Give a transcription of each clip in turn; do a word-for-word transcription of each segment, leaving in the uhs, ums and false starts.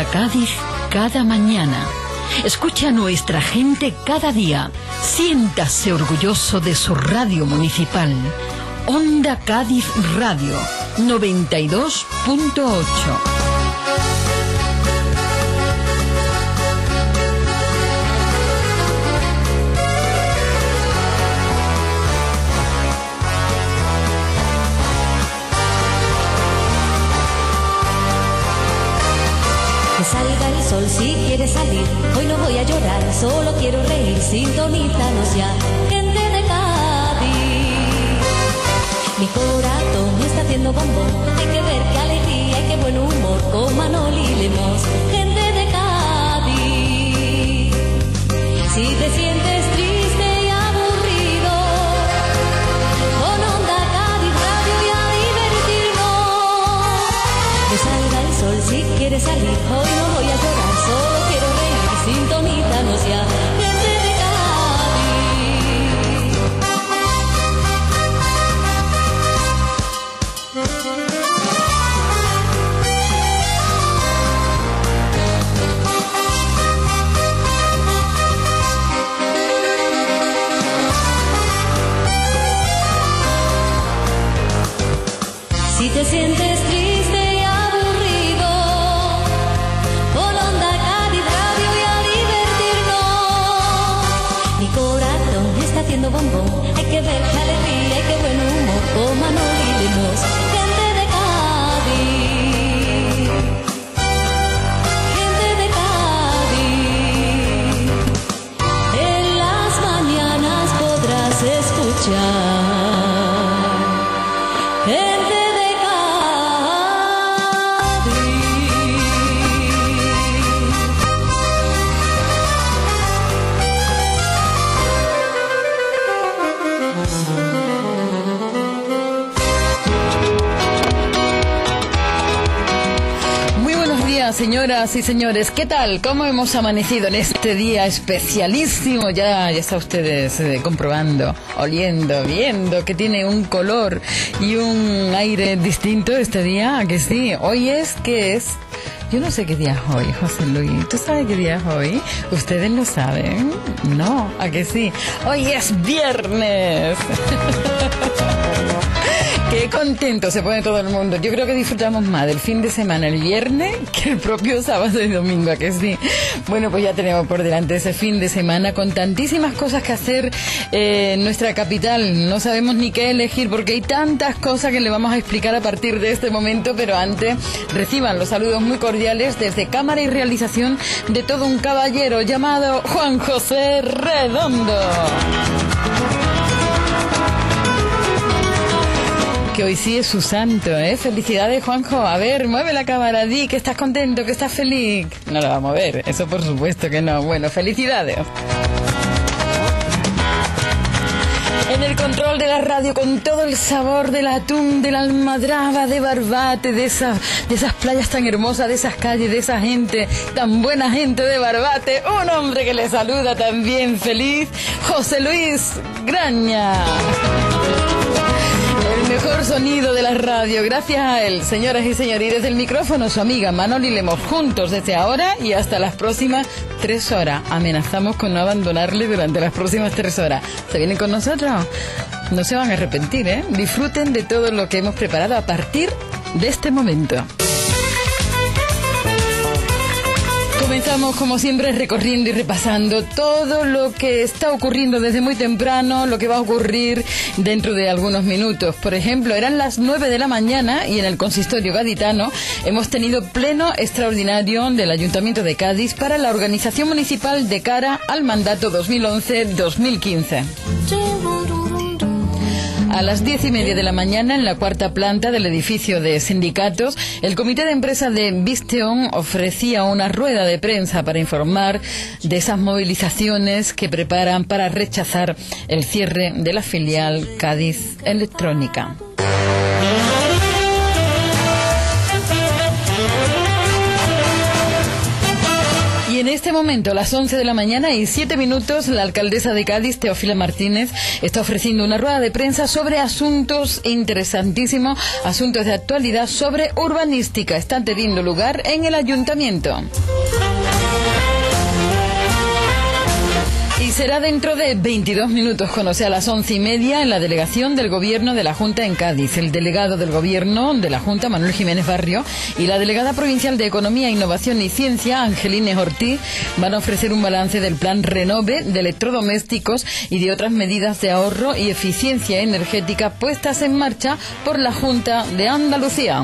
Cádiz cada mañana. Escucha a nuestra gente cada día. Siéntase orgulloso de su radio municipal. Onda Cádiz Radio noventa y dos punto ocho. Que salga el sol si quiere salir, hoy no voy a llorar, solo quiero reír, sintonízanos ya, gente de Cádiz. Mi corazón está haciendo bombón, hay que ver qué alegría y qué buen humor, con Manoli y Lemos, gente de Cádiz. Si te sientes triste y aburrido, con Onda Cádiz Radio y a divertirnos. Que salga el sol si quiere salir, hoy no voy a llorar, solo quiero reír, sintonízanos ya, gente de Si te sientes triste y aburrido, con Onda Cádiz Radio y a divertirnos. Mi corazón está haciendo bombón, hay que ver qué alegría y qué buen humor, con Manoli y Lemos, gente de Cádiz, gente de Cádiz. En las mañanas podrás escuchar gente de señoras y señores, ¿qué tal? ¿Cómo hemos amanecido en este día especialísimo? Ya, ya está ustedes eh, comprobando, oliendo, viendo que tiene un color y un aire distinto este día, ¿a que sí? Hoy es, ¿qué es? Yo no sé qué día es hoy, José Luis. ¿Tú sabes qué día es hoy? ¿Ustedes lo saben? No, ¿a que sí? Hoy es viernes. Qué contento se pone todo el mundo. Yo creo que disfrutamos más del fin de semana el viernes que el propio sábado y domingo, ¿a que sí? Bueno, pues ya tenemos por delante ese fin de semana con tantísimas cosas que hacer eh, en nuestra capital. No sabemos ni qué elegir porque hay tantas cosas que le vamos a explicar a partir de este momento, pero antes reciban los saludos muy cordiales desde cámara y realización de todo un caballero llamado Juan José Redondo. Que hoy sí es su santo, ¿eh? Felicidades, Juanjo. A ver, mueve la cámara, di que estás contento, que estás feliz. No la va a mover, eso por supuesto que no. Bueno, felicidades. En el control de la radio, con todo el sabor del atún, de la almadraba, de Barbate, de esas, de esas playas tan hermosas, de esas calles, de esa gente, tan buena gente de Barbate. Un hombre que le saluda también feliz, José Luis Graña. El mejor sonido de la radio, gracias a él, señoras y señores, y desde el micrófono su amiga Manoli Lemos, juntos desde ahora y hasta las próximas tres horas. Amenazamos con no abandonarle durante las próximas tres horas. ¿Se vienen con nosotros? No se van a arrepentir, ¿eh? Disfruten de todo lo que hemos preparado a partir de este momento. Comenzamos como siempre recorriendo y repasando todo lo que está ocurriendo desde muy temprano, lo que va a ocurrir dentro de algunos minutos. Por ejemplo, eran las nueve de la mañana y en el consistorio gaditano hemos tenido pleno extraordinario del Ayuntamiento de Cádiz para la organización municipal de cara al mandato dos mil once dos mil quince. A las diez y media de la mañana, en la cuarta planta del edificio de sindicatos, el comité de empresa de Visteon ofrecía una rueda de prensa para informar de esas movilizaciones que preparan para rechazar el cierre de la filial Cádiz Electrónica. Y en este momento, a las once de la mañana y siete minutos, la alcaldesa de Cádiz, Teófila Martínez, está ofreciendo una rueda de prensa sobre asuntos interesantísimos, asuntos de actualidad sobre urbanística. Están teniendo lugar en el ayuntamiento. Y será dentro de veintidós minutos, o sea, a las once y media, en la delegación del Gobierno de la Junta en Cádiz. El delegado del Gobierno de la Junta, Manuel Jiménez Barrio, y la delegada provincial de Economía, Innovación y Ciencia, Angelines Ortiz, van a ofrecer un balance del plan Renove de electrodomésticos y de otras medidas de ahorro y eficiencia energética puestas en marcha por la Junta de Andalucía.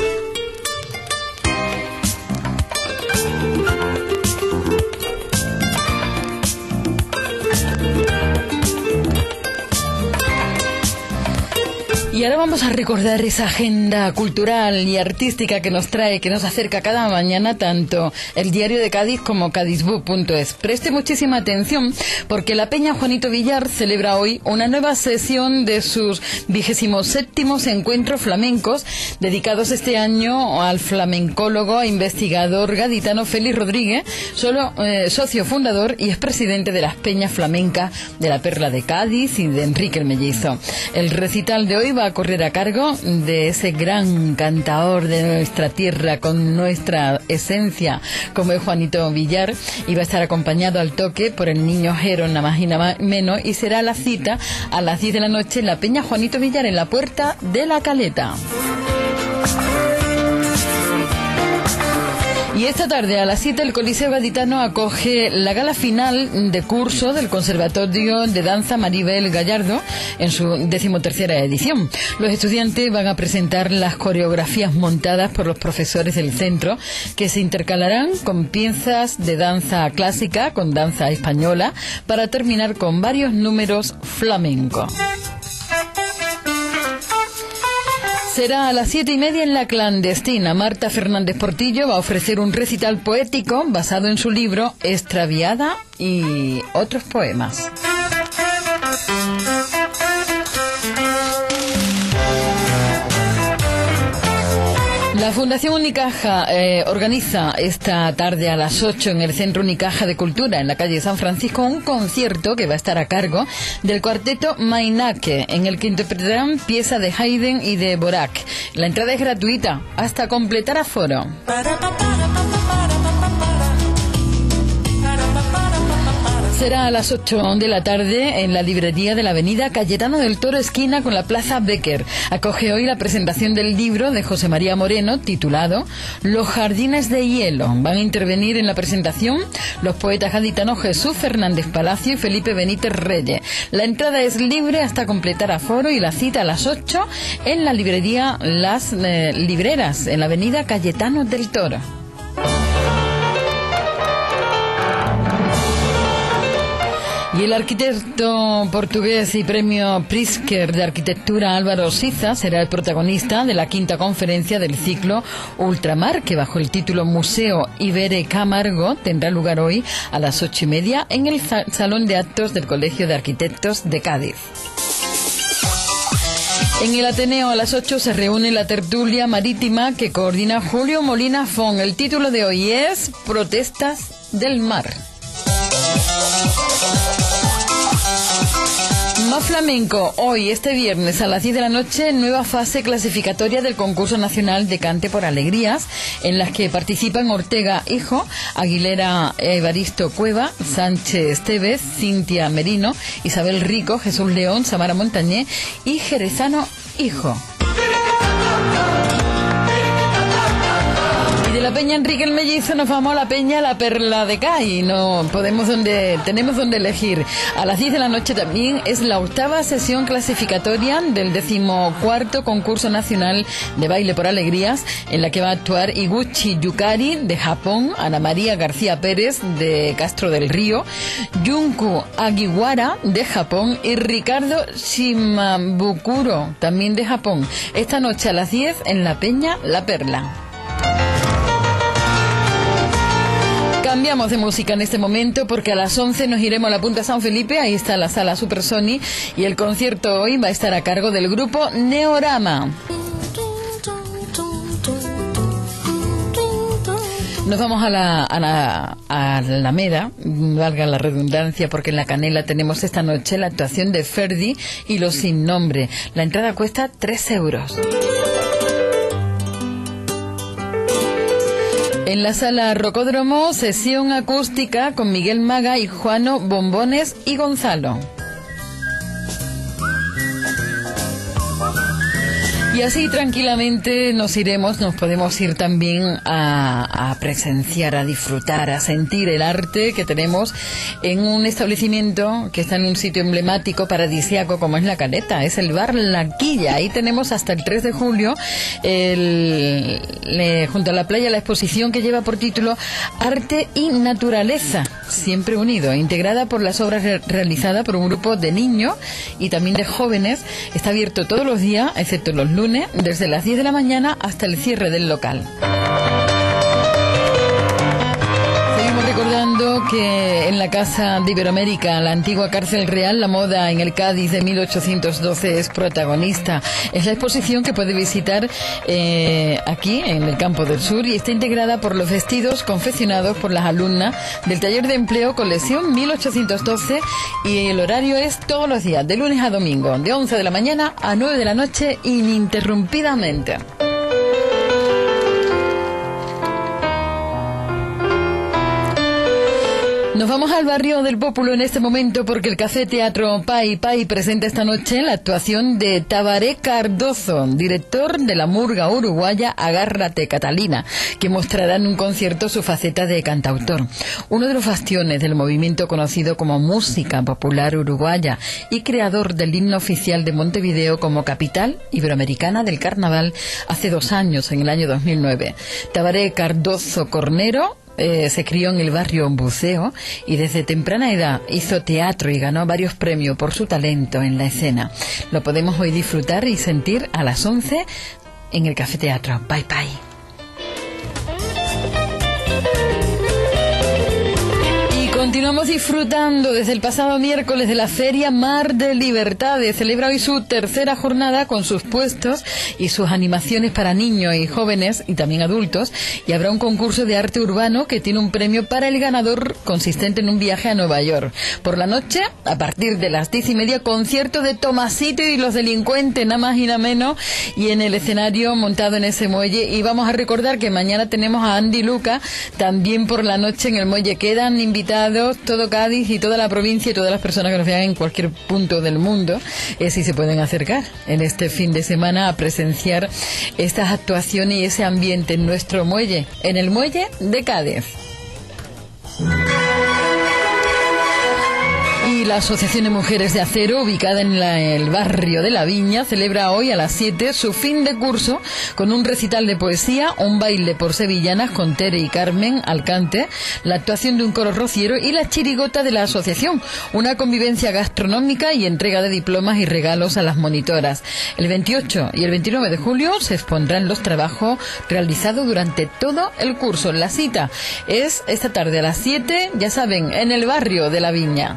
Y ahora vamos a recordar esa agenda cultural y artística que nos trae, que nos acerca cada mañana tanto el Diario de Cádiz como cadizbook punto es. Preste muchísima atención porque la Peña Juanito Villar celebra hoy una nueva sesión de sus vigésimos séptimos encuentros flamencos, dedicados este año al flamencólogo e investigador gaditano Félix Rodríguez, solo eh, socio fundador y expresidente de las Peñas Flamencas de la Perla de Cádiz y de Enrique el Mellizo. El recital de hoy va a correr a cargo de ese gran cantaor de nuestra tierra con nuestra esencia como es Juanito Villar, y va a estar acompañado al toque por el niño Jero, nada más y nada menos, y será la cita a las diez de la noche en la Peña Juanito Villar, en la Puerta de la Caleta. Y esta tarde a las siete el Coliseo Gaditano acoge la gala final de curso del Conservatorio de Danza Maribel Gallardo en su decimotercera edición. Los estudiantes van a presentar las coreografías montadas por los profesores del centro, que se intercalarán con piezas de danza clásica, con danza española, para terminar con varios números flamencos. Será a las siete y media en La Clandestina. Marta Fernández Portillo va a ofrecer un recital poético basado en su libro Extraviada y otros poemas. La Fundación Unicaja eh, organiza esta tarde a las ocho en el Centro Unicaja de Cultura, en la calle San Francisco, un concierto que va a estar a cargo del cuarteto Mainake, en el que interpretarán piezas de Haydn y de Dvorak. La entrada es gratuita hasta completar aforo. Será a las ocho de la tarde en la librería de la avenida Cayetano del Toro, esquina con la Plaza Becker. Acoge hoy la presentación del libro de José María Moreno, titulado Los Jardines de Hielo. Van a intervenir en la presentación los poetas gaditanos Jesús Fernández Palacio y Felipe Benítez Reyes. La entrada es libre hasta completar aforo y la cita a las ocho en la librería Las eh, Libreras, en la avenida Cayetano del Toro. Y el arquitecto portugués y premio Pritzker de arquitectura Álvaro Siza será el protagonista de la quinta conferencia del ciclo Ultramar, que bajo el título Museo Ibere Camargo tendrá lugar hoy a las ocho y media en el Salón de Actos del Colegio de Arquitectos de Cádiz. En el Ateneo a las ocho se reúne la tertulia marítima que coordina Julio Molina Fon. El título de hoy es Protestas del Mar. Más flamenco, hoy, este viernes, a las diez de la noche, nueva fase clasificatoria del concurso nacional de Cante por Alegrías, en las que participan Ortega Hijo, Aguilera Evaristo Cueva, Sánchez Tevez, Cintia Merino, Isabel Rico, Jesús León, Samara Montañé y Jerezano Hijo. De la Peña Enrique el Mellizo nos vamos a la Peña La Perla de Cádiz. No podemos donde tenemos donde elegir. A las diez de la noche también es la octava sesión clasificatoria del decimocuarto concurso nacional de baile por alegrías, en la que va a actuar Iguchi Yukari de Japón, Ana María García Pérez de Castro del Río, Junku Agiwara de Japón y Ricardo Shimabukuro también de Japón. Esta noche a las diez en la Peña La Perla. Cambiamos de música en este momento porque a las once nos iremos a la Punta San Felipe. Ahí está la sala Super Sony y el concierto hoy va a estar a cargo del grupo Neorama. Nos vamos a la, a la a la Alameda, valga la redundancia, porque en La Canela tenemos esta noche la actuación de Ferdi y Los Sin Nombre. La entrada cuesta tres euros. En la sala Rocódromo, sesión acústica con Miguel Maga y Juano Bombones y Gonzalo. Y así tranquilamente nos iremos, nos podemos ir también a, a presenciar, a disfrutar, a sentir el arte que tenemos en un establecimiento que está en un sitio emblemático, paradisíaco, como es La Caleta, es el Bar La Quilla. Ahí tenemos hasta el tres de julio, el, le, junto a la playa, la exposición que lleva por título Arte y Naturaleza, siempre unido, integrada por las obras re realizadas por un grupo de niños y también de jóvenes. Está abierto todos los días, excepto los lunes, desde las diez de la mañana hasta el cierre del local. Seguimos recordando que en la Casa de Iberoamérica, la antigua cárcel real, la moda en el Cádiz de mil ochocientos doce es protagonista. Es la exposición que puede visitar eh, aquí en el Campo del Sur y está integrada por los vestidos confeccionados por las alumnas del taller de empleo colección mil ochocientos doce, y el horario es todos los días, de lunes a domingo, de once de la mañana a nueve de la noche, ininterrumpidamente. Nos vamos al barrio del Pópulo en este momento porque el Café Teatro Pai Pai presenta esta noche la actuación de Tabaré Cardozo, director de la murga uruguaya Agárrate Catalina, que mostrará en un concierto su faceta de cantautor. Uno de los bastiones del movimiento conocido como música popular uruguaya y creador del himno oficial de Montevideo como capital iberoamericana del carnaval hace dos años, en el año dos mil nueve. Tabaré Cardozo Cornero Eh, se crió en el barrio Buceo y desde temprana edad hizo teatro y ganó varios premios por su talento en la escena. Lo podemos hoy disfrutar y sentir a las once en el Café Teatro Pai Pai. Continuamos disfrutando desde el pasado miércoles de la Feria Mar de Libertades. Celebra hoy su tercera jornada con sus puestos y sus animaciones para niños y jóvenes y también adultos. Y habrá un concurso de arte urbano que tiene un premio para el ganador consistente en un viaje a Nueva York. Por la noche, a partir de las diez y media, concierto de Tomasito y los Delincuentes, nada más y nada menos. Y en el escenario montado en ese muelle. Y vamos a recordar que mañana tenemos a Andy Luca también por la noche en el muelle. Quedan invitados todo Cádiz y toda la provincia y todas las personas que nos vean en cualquier punto del mundo, eh, si se pueden acercar en este fin de semana a presenciar estas actuaciones y ese ambiente en nuestro muelle, en el muelle de Cádiz. Y la Asociación de Mujeres de Acero, ubicada en la, el barrio de La Viña, celebra hoy a las siete su fin de curso con un recital de poesía, un baile por sevillanas con Tere y Carmen Alcante, la actuación de un coro rociero y la chirigota de la asociación, una convivencia gastronómica y entrega de diplomas y regalos a las monitoras. El veintiocho y el veintinueve de julio se expondrán los trabajos realizados durante todo el curso. La cita es esta tarde a las siete, ya saben, en el barrio de La Viña.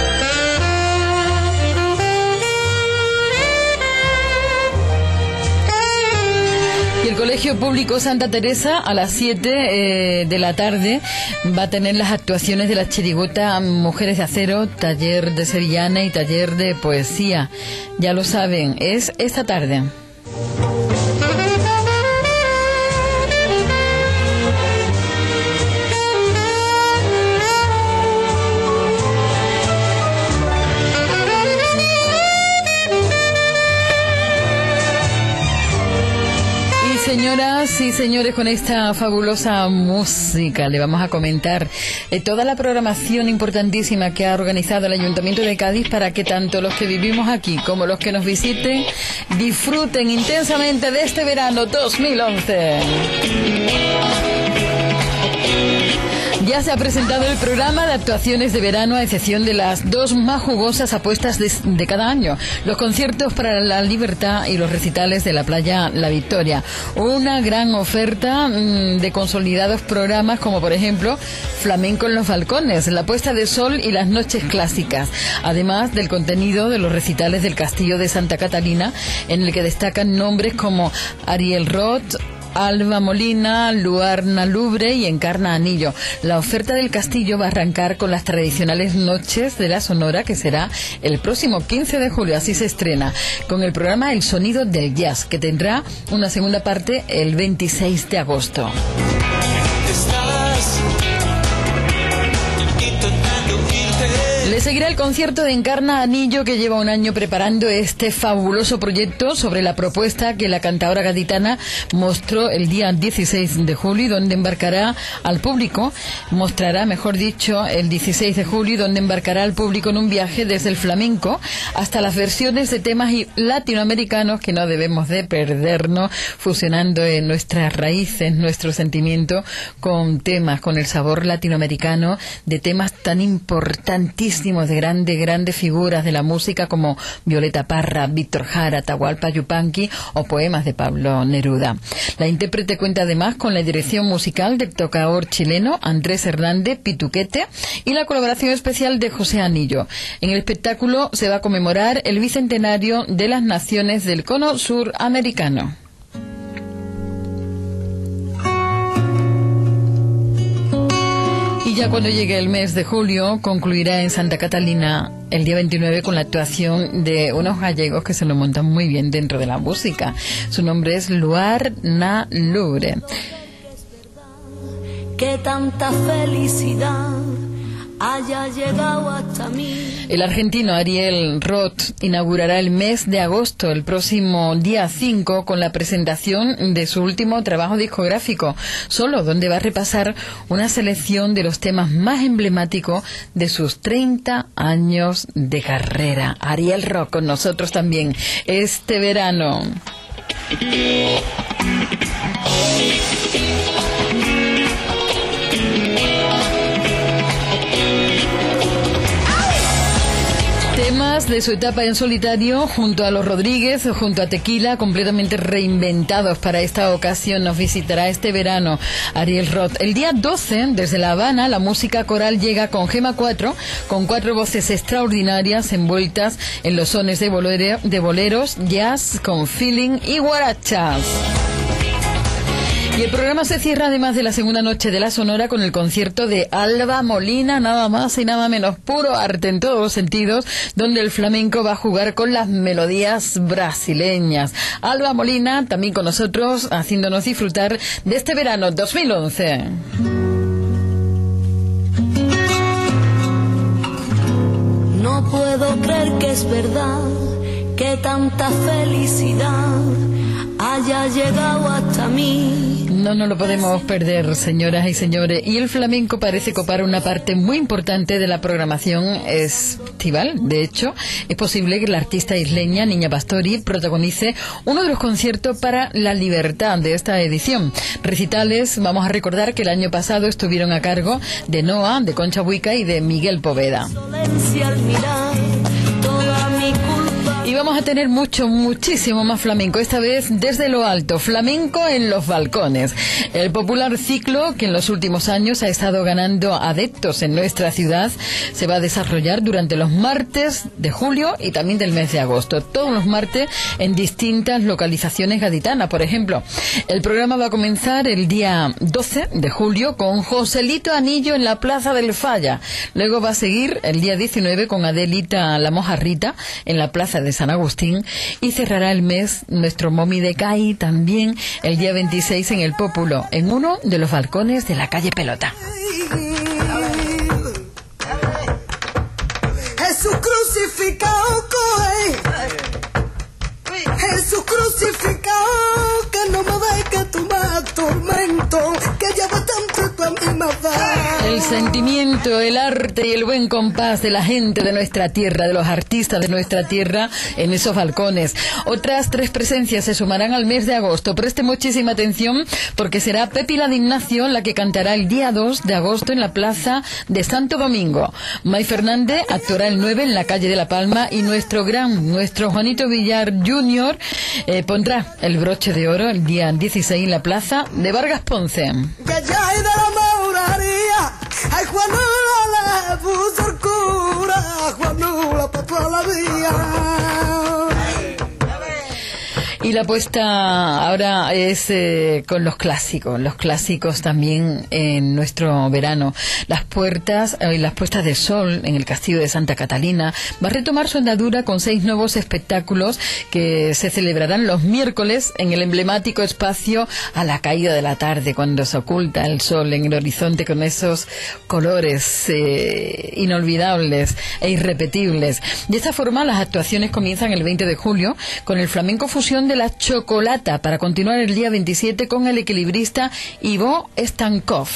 Y el Colegio Público Santa Teresa a las siete eh, de la tarde va a tener las actuaciones de la chirigota Mujeres de Acero, taller de sevillana y taller de poesía. Ya lo saben, es esta tarde. Señoras y señores, con esta fabulosa música le vamos a comentar eh, toda la programación importantísima que ha organizado el Ayuntamiento de Cádiz para que tanto los que vivimos aquí como los que nos visiten disfruten intensamente de este verano dos mil once. Ya se ha presentado el programa de actuaciones de verano, a excepción de las dos más jugosas apuestas de, de cada año: los conciertos para la libertad y los recitales de la playa La Victoria. Una gran oferta mmm, de consolidados programas como, por ejemplo, Flamenco en los Balcones, la puesta de sol y las noches clásicas, además del contenido de los recitales del Castillo de Santa Catalina, en el que destacan nombres como Ariel Roth, Alba Molina, Luarna Lubre y Encarna Anillo. La oferta del castillo va a arrancar con las tradicionales noches de la Sonora, que será el próximo quince de julio, así se estrena, con el programa El Sonido del Jazz, que tendrá una segunda parte el veintiséis de agosto. Le seguirá el concierto de Encarna Anillo, que lleva un año preparando este fabuloso proyecto sobre la propuesta que la cantadora gaditana mostró el día dieciséis de julio, donde embarcará al público, mostrará, mejor dicho, el dieciséis de julio, donde embarcará al público en un viaje desde el flamenco hasta las versiones de temas latinoamericanos que no debemos de perdernos, fusionando en nuestras raíces, nuestro sentimiento con temas, con el sabor latinoamericano de temas tan importantísimos, de grandes, grandes figuras de la música como Violeta Parra, Víctor Jara, Atahualpa Yupanqui o poemas de Pablo Neruda. La intérprete cuenta además con la dirección musical del tocador chileno Andrés Hernández Pituquete y la colaboración especial de José Anillo. En el espectáculo se va a conmemorar el bicentenario de las naciones del cono suramericano. Ya cuando llegue el mes de julio, concluirá en Santa Catalina el día veintinueve con la actuación de unos gallegos que se lo montan muy bien dentro de la música. Su nombre es Luarna Lubre. Que tanta felicidad haya llegado hasta mí. El argentino Ariel Roth inaugurará el mes de agosto, el próximo día cinco, con la presentación de su último trabajo discográfico, Solo, donde va a repasar una selección de los temas más emblemáticos de sus treinta años de carrera. Ariel Roth con nosotros también este verano. Temas de su etapa en solitario, junto a Los Rodríguez, junto a Tequila, completamente reinventados para esta ocasión. Nos visitará este verano Ariel Roth. El día doce, desde La Habana, la música coral llega con Gema cuatro, con cuatro voces extraordinarias envueltas en los sones de, bolero, de boleros, jazz, con feeling y guarachas. Y el programa se cierra, además de la segunda noche de la Sonora, con el concierto de Alba Molina, nada más y nada menos, puro arte en todos los sentidos, donde el flamenco va a jugar con las melodías brasileñas. Alba Molina también con nosotros, haciéndonos disfrutar de este verano dos mil once. No puedo creer que es verdad, que tanta felicidad haya llegado hasta mí. No, no lo podemos perder, señoras y señores. Y el flamenco parece copar una parte muy importante de la programación estival. De hecho, es posible que la artista isleña Niña Pastori protagonice uno de los conciertos para la libertad de esta edición. Recitales, vamos a recordar que el año pasado estuvieron a cargo de Noa, de Concha Buica y de Miguel Poveda. Y vamos a tener mucho, muchísimo más flamenco, esta vez desde lo alto, flamenco en los balcones. El popular ciclo, que en los últimos años ha estado ganando adeptos en nuestra ciudad, se va a desarrollar durante los martes de julio y también del mes de agosto. Todos los martes en distintas localizaciones gaditanas, por ejemplo. El programa va a comenzar el día doce de julio con Joselito Anillo en la Plaza del Falla. Luego va a seguir el día diecinueve con Adelita La Mojarrita en la Plaza de San Agustín, y cerrará el mes nuestro Momi de Cai también el día veintiséis en el Pópulo, en uno de los balcones de la calle Pelota. Jesús crucificado, Jesús crucificado, que no me dejes tu más tormento, que lleva tanto tu a mí me da. El sentimiento, el arte y el buen compás de la gente de nuestra tierra, de los artistas de nuestra tierra en esos balcones. Otras tres presencias se sumarán al mes de agosto. Preste muchísima atención porque será Pepi la de Ignacio la que cantará el día dos de agosto en la Plaza de Santo Domingo. May Fernández actuará el nueve en la calle de La Palma, y nuestro gran, nuestro Juanito Villar junior eh, pondrá el broche de oro el día dieciséis en la Plaza de Vargas Ponce. Que ya hay de la moraría, ay Juanula la puso el cura, Juanula pa' toda la vida. Y la la apuesta ahora es eh, con los clásicos, los clásicos también en nuestro verano. Las puertas y eh, las puestas de sol en el Castillo de Santa Catalina va a retomar su andadura con seis nuevos espectáculos que se celebrarán los miércoles en el emblemático espacio a la caída de la tarde, cuando se oculta el sol en el horizonte con esos colores eh, inolvidables e irrepetibles. De esta forma, las actuaciones comienzan el veinte de julio con el flamenco fusión de la chocolata, para continuar el día veintisiete con el equilibrista Ivo Stankov.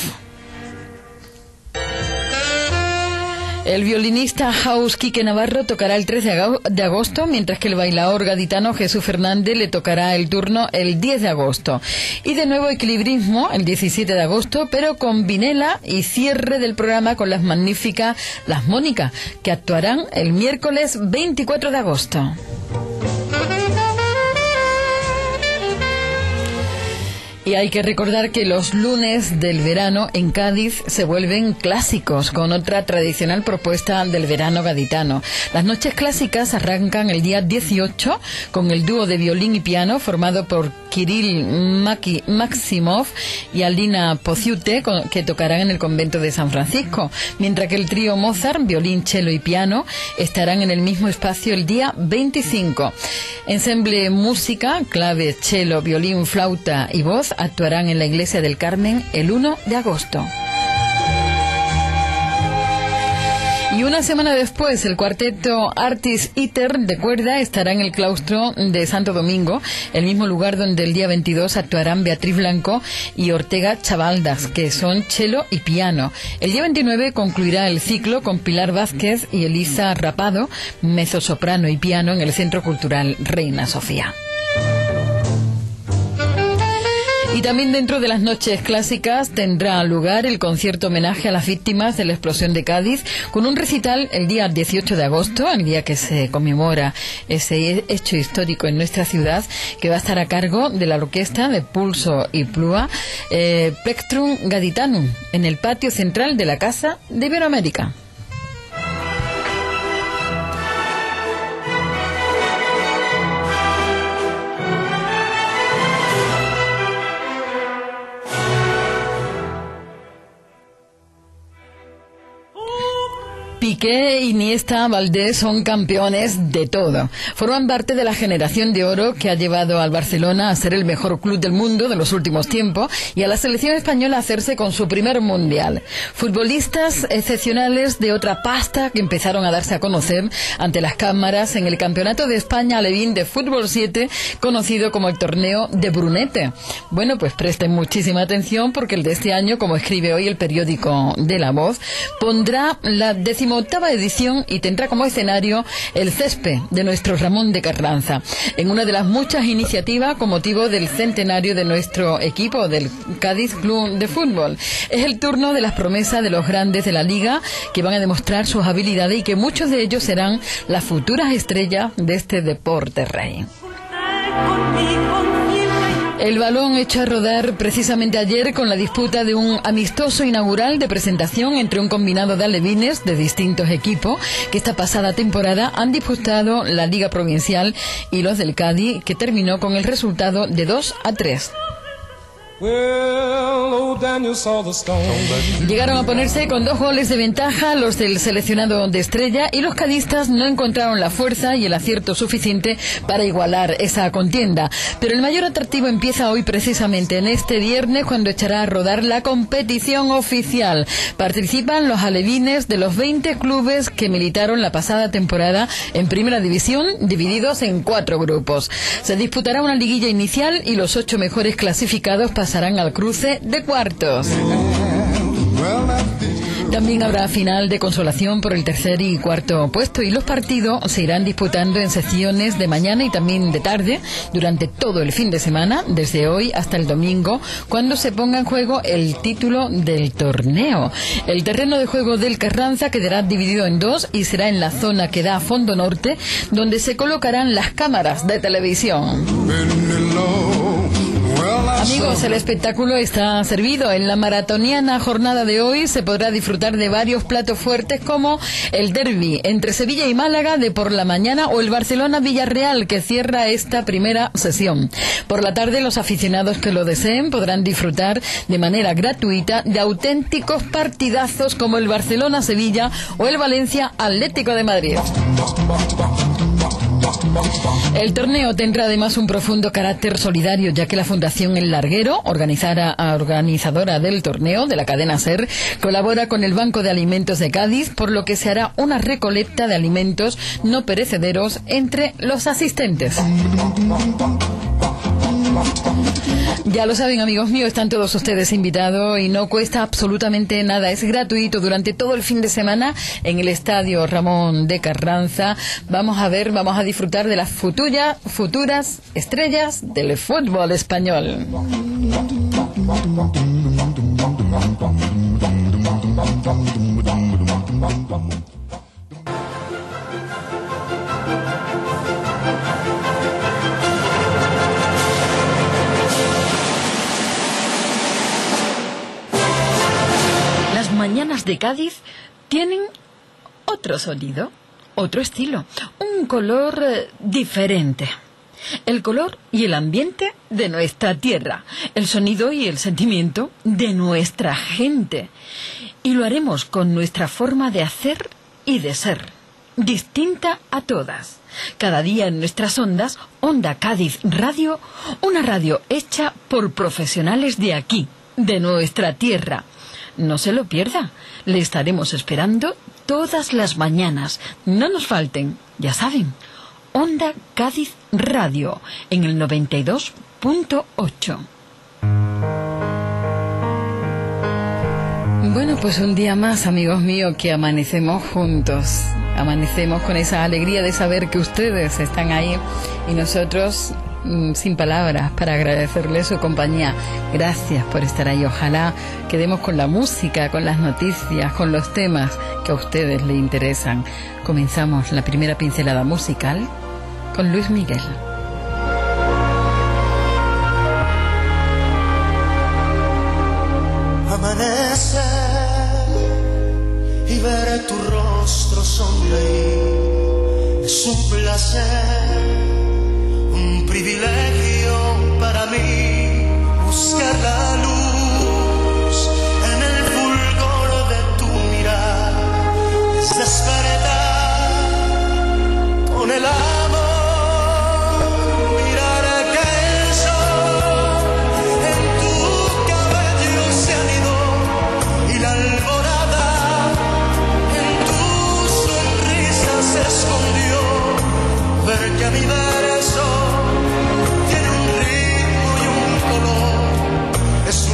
El violinista house Quique Navarro tocará el tres de agosto, mientras que el bailaor gaditano Jesús Fernández le tocará el turno el diez de agosto. Y de nuevo equilibrismo el diecisiete de agosto, pero con Vinela, y cierre del programa con las magníficas Las Mónicas, que actuarán el miércoles veinticuatro de agosto. Y hay que recordar que los lunes del verano en Cádiz se vuelven clásicos, con otra tradicional propuesta del verano gaditano. Las noches clásicas arrancan el día dieciocho con el dúo de violín y piano formado por Kirill Maki Maximov y Alina Pociute, que tocarán en el convento de San Francisco, mientras que el trío Mozart, violín, cello y piano, estarán en el mismo espacio el día veinticinco. Ensemble Música, clave, cello, violín, flauta y voz actuarán en la Iglesia del Carmen el uno de agosto. Y una semana después, el cuarteto Artis Iter de cuerda estará en el claustro de Santo Domingo, el mismo lugar donde el día veintidós actuarán Beatriz Blanco y Ortega Chavaldas, que son cello y piano. El día veintinueve concluirá el ciclo con Pilar Vázquez y Elisa Rapado, mezzosoprano y piano, en el Centro Cultural Reina Sofía. Y también dentro de las noches clásicas tendrá lugar el concierto homenaje a las víctimas de la explosión de Cádiz, con un recital el día dieciocho de agosto, el día que se conmemora ese hecho histórico en nuestra ciudad, que va a estar a cargo de la orquesta de Pulso y Plúa, eh, Plectrum Gaditanum, en el patio central de la Casa de Iberoamérica. Piqué, Iniesta, Valdés son campeones de todo. Forman parte de la generación de oro que ha llevado al Barcelona a ser el mejor club del mundo de los últimos tiempos y a la selección española a hacerse con su primer mundial. Futbolistas excepcionales de otra pasta que empezaron a darse a conocer ante las cámaras en el Campeonato de España Alevín de Fútbol siete, conocido como el torneo de Brunete. Bueno, pues presten muchísima atención, porque el de este año, como escribe hoy el periódico de La Voz, pondrá la decimoctava edición y tendrá como escenario el césped de nuestro Ramón de Carranza, en una de las muchas iniciativas con motivo del centenario de nuestro equipo, del Cádiz Club de Fútbol. Es el turno de las promesas de los grandes de la Liga, que van a demostrar sus habilidades y que muchos de ellos serán las futuras estrellas de este deporte rey. El balón echó a rodar precisamente ayer con la disputa de un amistoso inaugural de presentación entre un combinado de alevines de distintos equipos que esta pasada temporada han disputado la Liga Provincial, y los del Cádiz, que terminó con el resultado de dos a tres. Llegaron a ponerse con dos goles de ventaja los del seleccionado de Estrella, y los cadistas no encontraron la fuerza y el acierto suficiente para igualar esa contienda. Pero el mayor atractivo empieza hoy, precisamente en este viernes, cuando echará a rodar la competición oficial. Participan los alevines de los veinte clubes que militaron la pasada temporada en Primera División, divididos en cuatro grupos. Se disputará una liguilla inicial y los ocho mejores clasificados pasarán al cruce de cuartos. También habrá final de consolación por el tercer y cuarto puesto, y los partidos se irán disputando en secciones de mañana y también de tarde durante todo el fin de semana, desde hoy hasta el domingo, cuando se ponga en juego el título del torneo. El terreno de juego del Carranza quedará dividido en dos y será en la zona que da a fondo norte, donde se colocarán las cámaras de televisión. Amigos, el espectáculo está servido. En la maratoniana jornada de hoy se podrá disfrutar de varios platos fuertes como el derbi entre Sevilla y Málaga de por la mañana o el Barcelona-Villarreal que cierra esta primera sesión. Por la tarde los aficionados que lo deseen podrán disfrutar de manera gratuita de auténticos partidazos como el Barcelona-Sevilla o el Valencia-Atlético de Madrid. El torneo tendrá además un profundo carácter solidario, ya que la Fundación El Larguero, organizadora, organizadora del torneo de la cadena SER, colabora con el Banco de Alimentos de Cádiz, por lo que se hará una recolecta de alimentos no perecederos entre los asistentes. Ya lo saben, amigos míos, están todos ustedes invitados y no cuesta absolutamente nada. Es gratuito durante todo el fin de semana en el Estadio Ramón de Carranza. Vamos a ver, vamos a disfrutar de las futuras, futuras estrellas del fútbol español. Mañanas de Cádiz tienen otro sonido, otro estilo, un color eh, diferente. El color y el ambiente de nuestra tierra, el sonido y el sentimiento de nuestra gente. Y lo haremos con nuestra forma de hacer y de ser, distinta a todas. Cada día en nuestras ondas, Onda Cádiz Radio, una radio hecha por profesionales de aquí, de nuestra tierra. No se lo pierda, le estaremos esperando todas las mañanas. No nos falten, ya saben, Onda Cádiz Radio en el noventa y dos punto ocho. Bueno, pues un día más, amigos míos, que amanecemos juntos. Amanecemos con esa alegría de saber que ustedes están ahí y nosotros sin palabras para agradecerles su compañía. Gracias por estar ahí. Ojalá quedemos con la música, con las noticias, con los temas que a ustedes les interesan. Comenzamos la primera pincelada musical con Luis Miguel. Amanecer y ver tu rostro sonreír es un placer, un privilegio para mí, buscar la luz en el fulgor de tu mirar, despertar con el amor, mirar que el sol en tu cabello se anidó y la alborada en tu sonrisa se escondió, ver que a mi verso es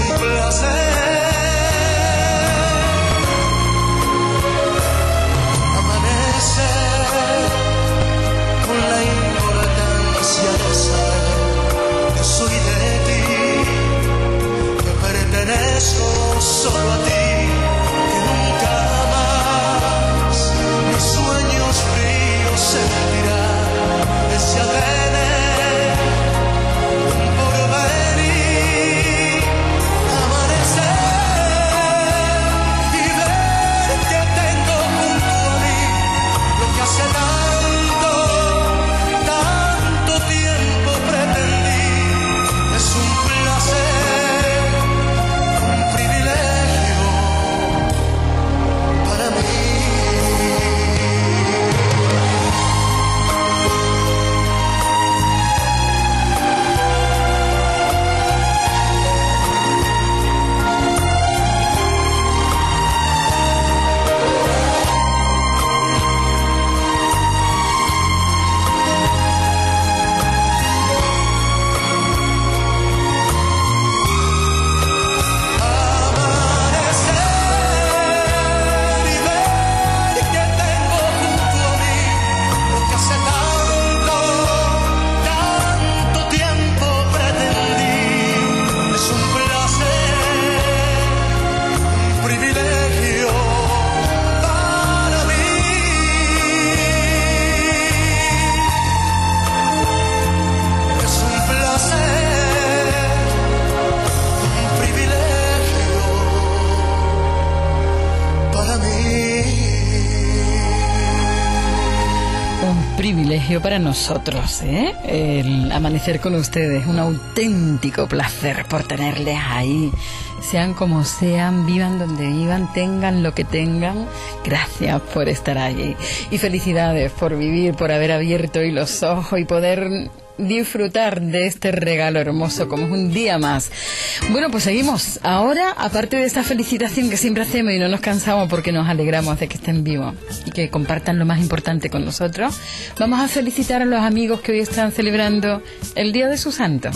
privilegio para nosotros, ¿eh? El amanecer con ustedes, un auténtico placer por tenerles ahí. Sean como sean, vivan donde vivan, tengan lo que tengan, gracias por estar allí. Y felicidades por vivir, por haber abierto hoy los ojos y poder disfrutar de este regalo hermoso como es un día más. Bueno, pues seguimos. Ahora, aparte de esta felicitación que siempre hacemos y no nos cansamos porque nos alegramos de que estén vivos y que compartan lo más importante con nosotros, vamos a felicitar a los amigos que hoy están celebrando el Día de su Santo.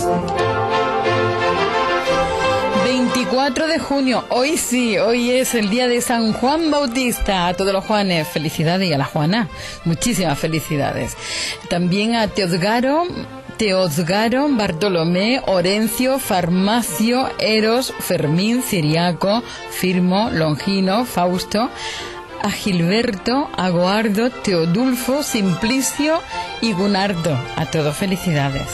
veinticuatro de junio, hoy sí, hoy es el día de San Juan Bautista. A todos los Juanes, felicidades, y a la Juana, muchísimas felicidades. También a Teodgaro, Teodgaro, Bartolomé, Orencio, Farmacio, Eros, Fermín, Ciriaco, Firmo, Longino, Fausto, a Gilberto, a Goardo, Teodulfo, Simplicio y Gunardo. A todos felicidades.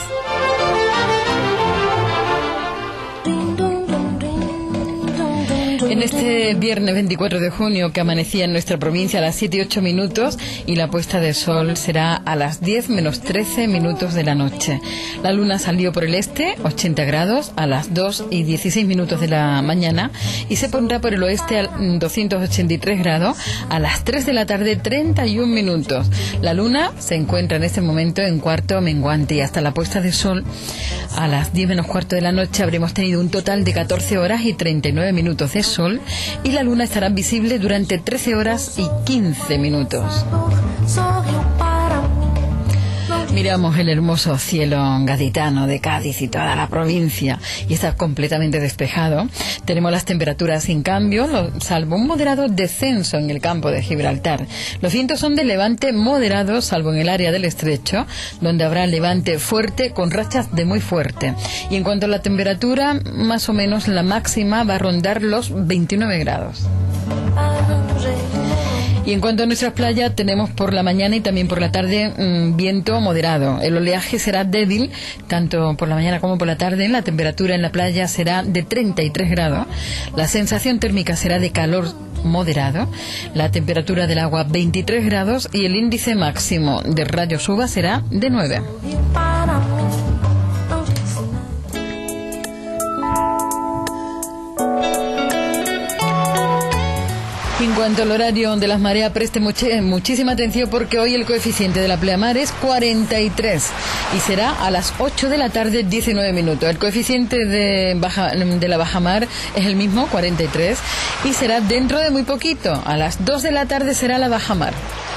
En este viernes veinticuatro de junio, que amanecía en nuestra provincia a las siete y ocho minutos, y la puesta de sol será a las diez menos trece minutos de la noche. La luna salió por el este, ochenta grados, a las dos y dieciséis minutos de la mañana, y se pondrá por el oeste a doscientos ochenta y tres grados, a las tres de la tarde, treinta y un minutos. La luna se encuentra en este momento en cuarto menguante, y hasta la puesta de sol a las diez menos cuarto de la noche habremos tenido un total de catorce horas y treinta y nueve minutos de sol, y la luna estará visible durante trece horas y quince minutos. Miramos el hermoso cielo gaditano de Cádiz y toda la provincia, y está completamente despejado. Tenemos las temperaturas sin cambio, salvo un moderado descenso en el campo de Gibraltar. Los vientos son de levante moderado, salvo en el área del estrecho, donde habrá levante fuerte con rachas de muy fuerte. Y en cuanto a la temperatura, más o menos la máxima va a rondar los veintinueve grados. Y en cuanto a nuestras playas, tenemos por la mañana y también por la tarde mmm, viento moderado. El oleaje será débil, tanto por la mañana como por la tarde. La temperatura en la playa será de treinta y tres grados. La sensación térmica será de calor moderado. La temperatura del agua veintitrés grados y el índice máximo de rayos U V A será de nueve. En cuanto al horario de las mareas, preste much muchísima atención porque hoy el coeficiente de la pleamar es cuarenta y tres y será a las ocho de la tarde, diecinueve minutos. El coeficiente de, baja, de la bajamar es el mismo, cuarenta y tres, y será dentro de muy poquito. A las dos de la tarde será la bajamar.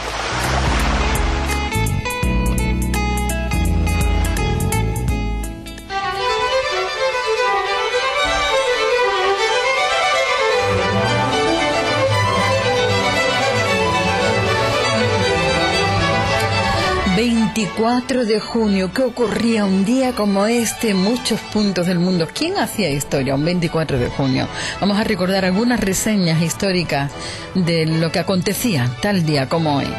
veinticuatro de junio, ¿qué ocurría un día como este en muchos puntos del mundo? ¿Quién hacía historia un veinticuatro de junio? Vamos a recordar algunas reseñas históricas de lo que acontecía tal día como hoy.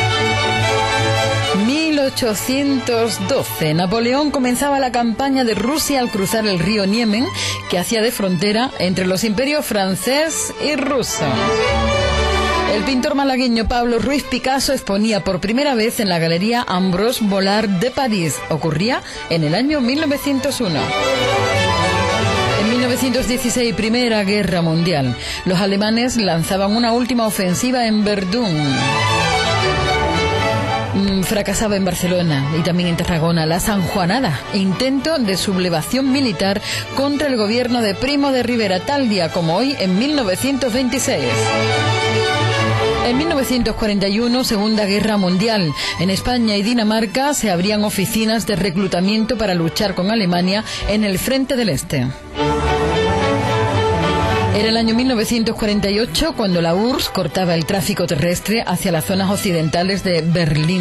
mil ochocientos doce, Napoleón comenzaba la campaña de Rusia al cruzar el río Niemen, que hacía de frontera entre los imperios francés y ruso. El pintor malagueño Pablo Ruiz Picasso exponía por primera vez en la Galería Ambroise Vollard de París. Ocurría en el año mil novecientos uno. En mil novecientos dieciséis, Primera Guerra Mundial. Los alemanes lanzaban una última ofensiva en Verdún. Fracasaba en Barcelona y también en Tarragona la sanjuanada, intento de sublevación militar contra el gobierno de Primo de Rivera, tal día como hoy en mil novecientos veintiséis. En mil novecientos cuarenta y uno, Segunda Guerra Mundial. En España y Dinamarca se abrían oficinas de reclutamiento para luchar con Alemania en el Frente del Este. Era el año mil novecientos cuarenta y ocho cuando la U R S S cortaba el tráfico terrestre hacia las zonas occidentales de Berlín.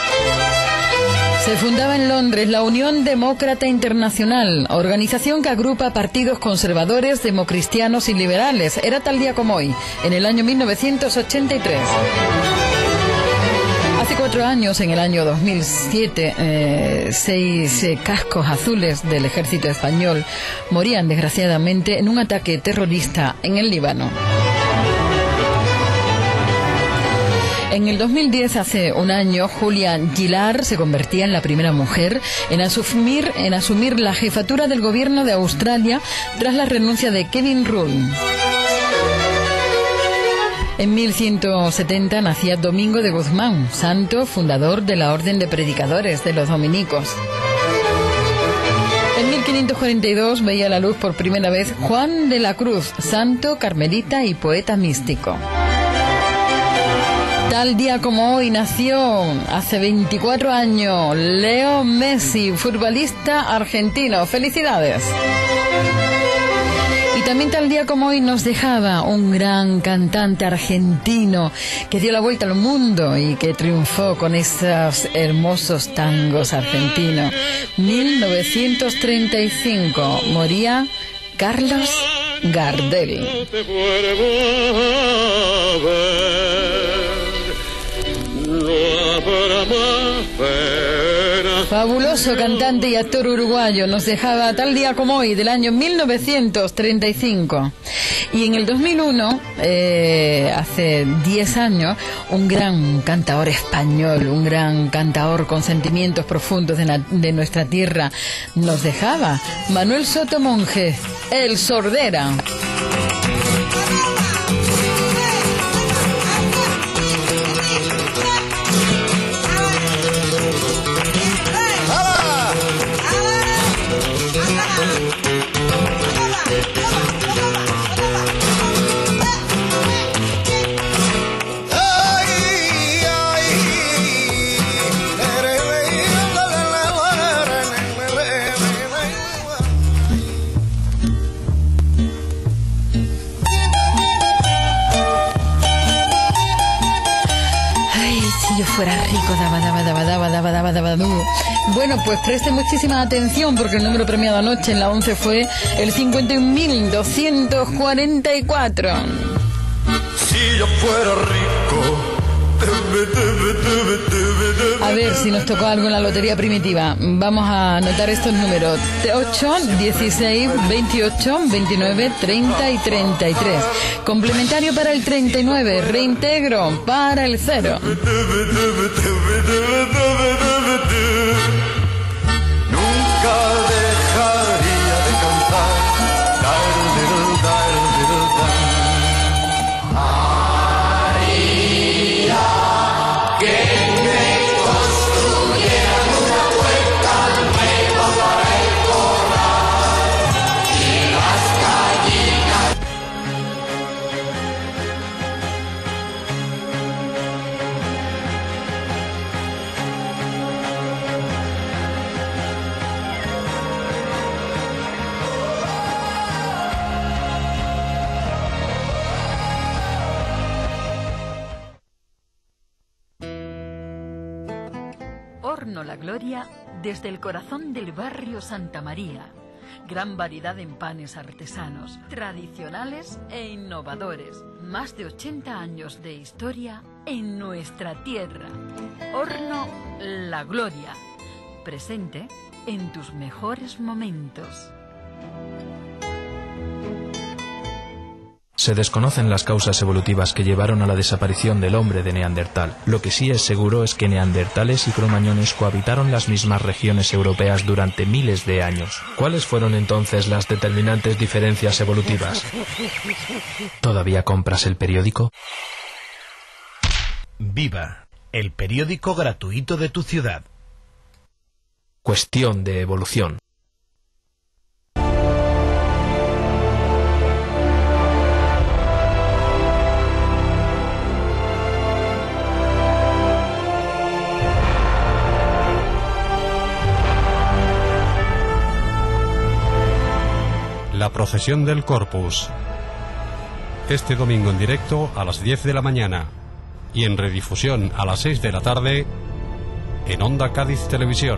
Se fundaba en Londres la Unión Demócrata Internacional, organización que agrupa partidos conservadores, democristianos y liberales. Era tal día como hoy, en el año mil novecientos ochenta y tres. Hace cuatro años, en el año dos mil siete, eh, seis eh, cascos azules del ejército español morían desgraciadamente en un ataque terrorista en el Líbano. En el dos mil diez, hace un año, Julia Gillard se convertía en la primera mujer en asumir, en asumir la jefatura del gobierno de Australia tras la renuncia de Kevin Rudd. En mil ciento setenta nacía Domingo de Guzmán, santo fundador de la Orden de Predicadores de los Dominicos. En mil quinientos cuarenta y dos veía la luz por primera vez Juan de la Cruz, santo carmelita y poeta místico. Tal día como hoy nació, hace veinticuatro años, Leo Messi, futbolista argentino. ¡Felicidades! Y también tal día como hoy nos dejaba un gran cantante argentino que dio la vuelta al mundo y que triunfó con esos hermosos tangos argentinos. mil novecientos treinta y cinco moría Carlos Gardel. Fabuloso cantante y actor uruguayo, nos dejaba tal día como hoy del año mil novecientos treinta y cinco. Y en el dos mil uno, eh, hace diez años, un gran cantador español, un gran cantador con sentimientos profundos de, la, de nuestra tierra, nos dejaba Manuel Soto Monge, el Sordera. Fuera rico, daba, daba, daba, daba, daba, daba, daba, daba. Bueno, pues preste muchísima atención porque el número premiado anoche en la once fue el cincuenta y un mil doscientos cuarenta y cuatro. Si yo fuera rico. A ver si nos tocó algo en la lotería primitiva. Vamos a anotar estos números: ocho, dieciséis, veintiocho, veintinueve, treinta y treinta y tres. Complementario para el treinta y nueve, reintegro para el cero. Nunca dejaría de cantar. Horno La Gloria, desde el corazón del barrio Santa María. Gran variedad en panes artesanos, tradicionales e innovadores. Más de ochenta años de historia en nuestra tierra. Horno La Gloria, presente en tus mejores momentos. Se desconocen las causas evolutivas que llevaron a la desaparición del hombre de Neandertal. Lo que sí es seguro es que neandertales y cromañones cohabitaron las mismas regiones europeas durante miles de años. ¿Cuáles fueron entonces las determinantes diferencias evolutivas? ¿Todavía compras el periódico? Viva, el periódico gratuito de tu ciudad. Cuestión de evolución. La procesión del Corpus. Este domingo en directo a las diez de la mañana y en redifusión a las seis de la tarde en Onda Cádiz Televisión.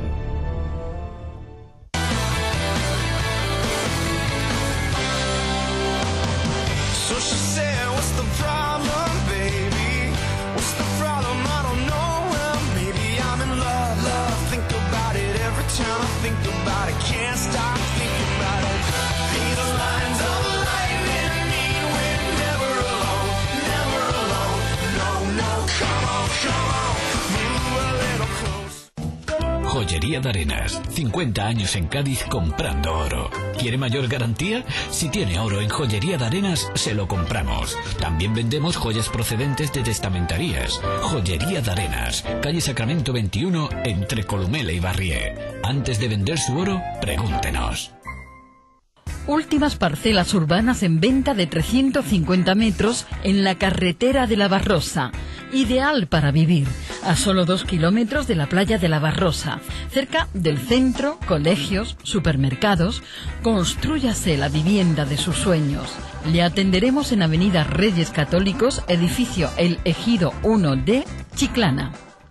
Come on. Joyería de Arenas. cincuenta años en Cádiz comprando oro. ¿Quiere mayor garantía? Si tiene oro en Joyería de Arenas, se lo compramos. También vendemos joyas procedentes de testamentarías. Joyería de Arenas, calle Sacramento veintiuno, entre Columela y Barrié. Antes de vender su oro, pregúntenos. Últimas parcelas urbanas en venta de trescientos cincuenta metros en la carretera de la Barrosa. Ideal para vivir, a solo dos kilómetros de la playa de la Barrosa, cerca del centro, colegios, supermercados. Constrúyase la vivienda de sus sueños. Le atenderemos en Avenida Reyes Católicos, edificio El Ejido uno D, Chiclana.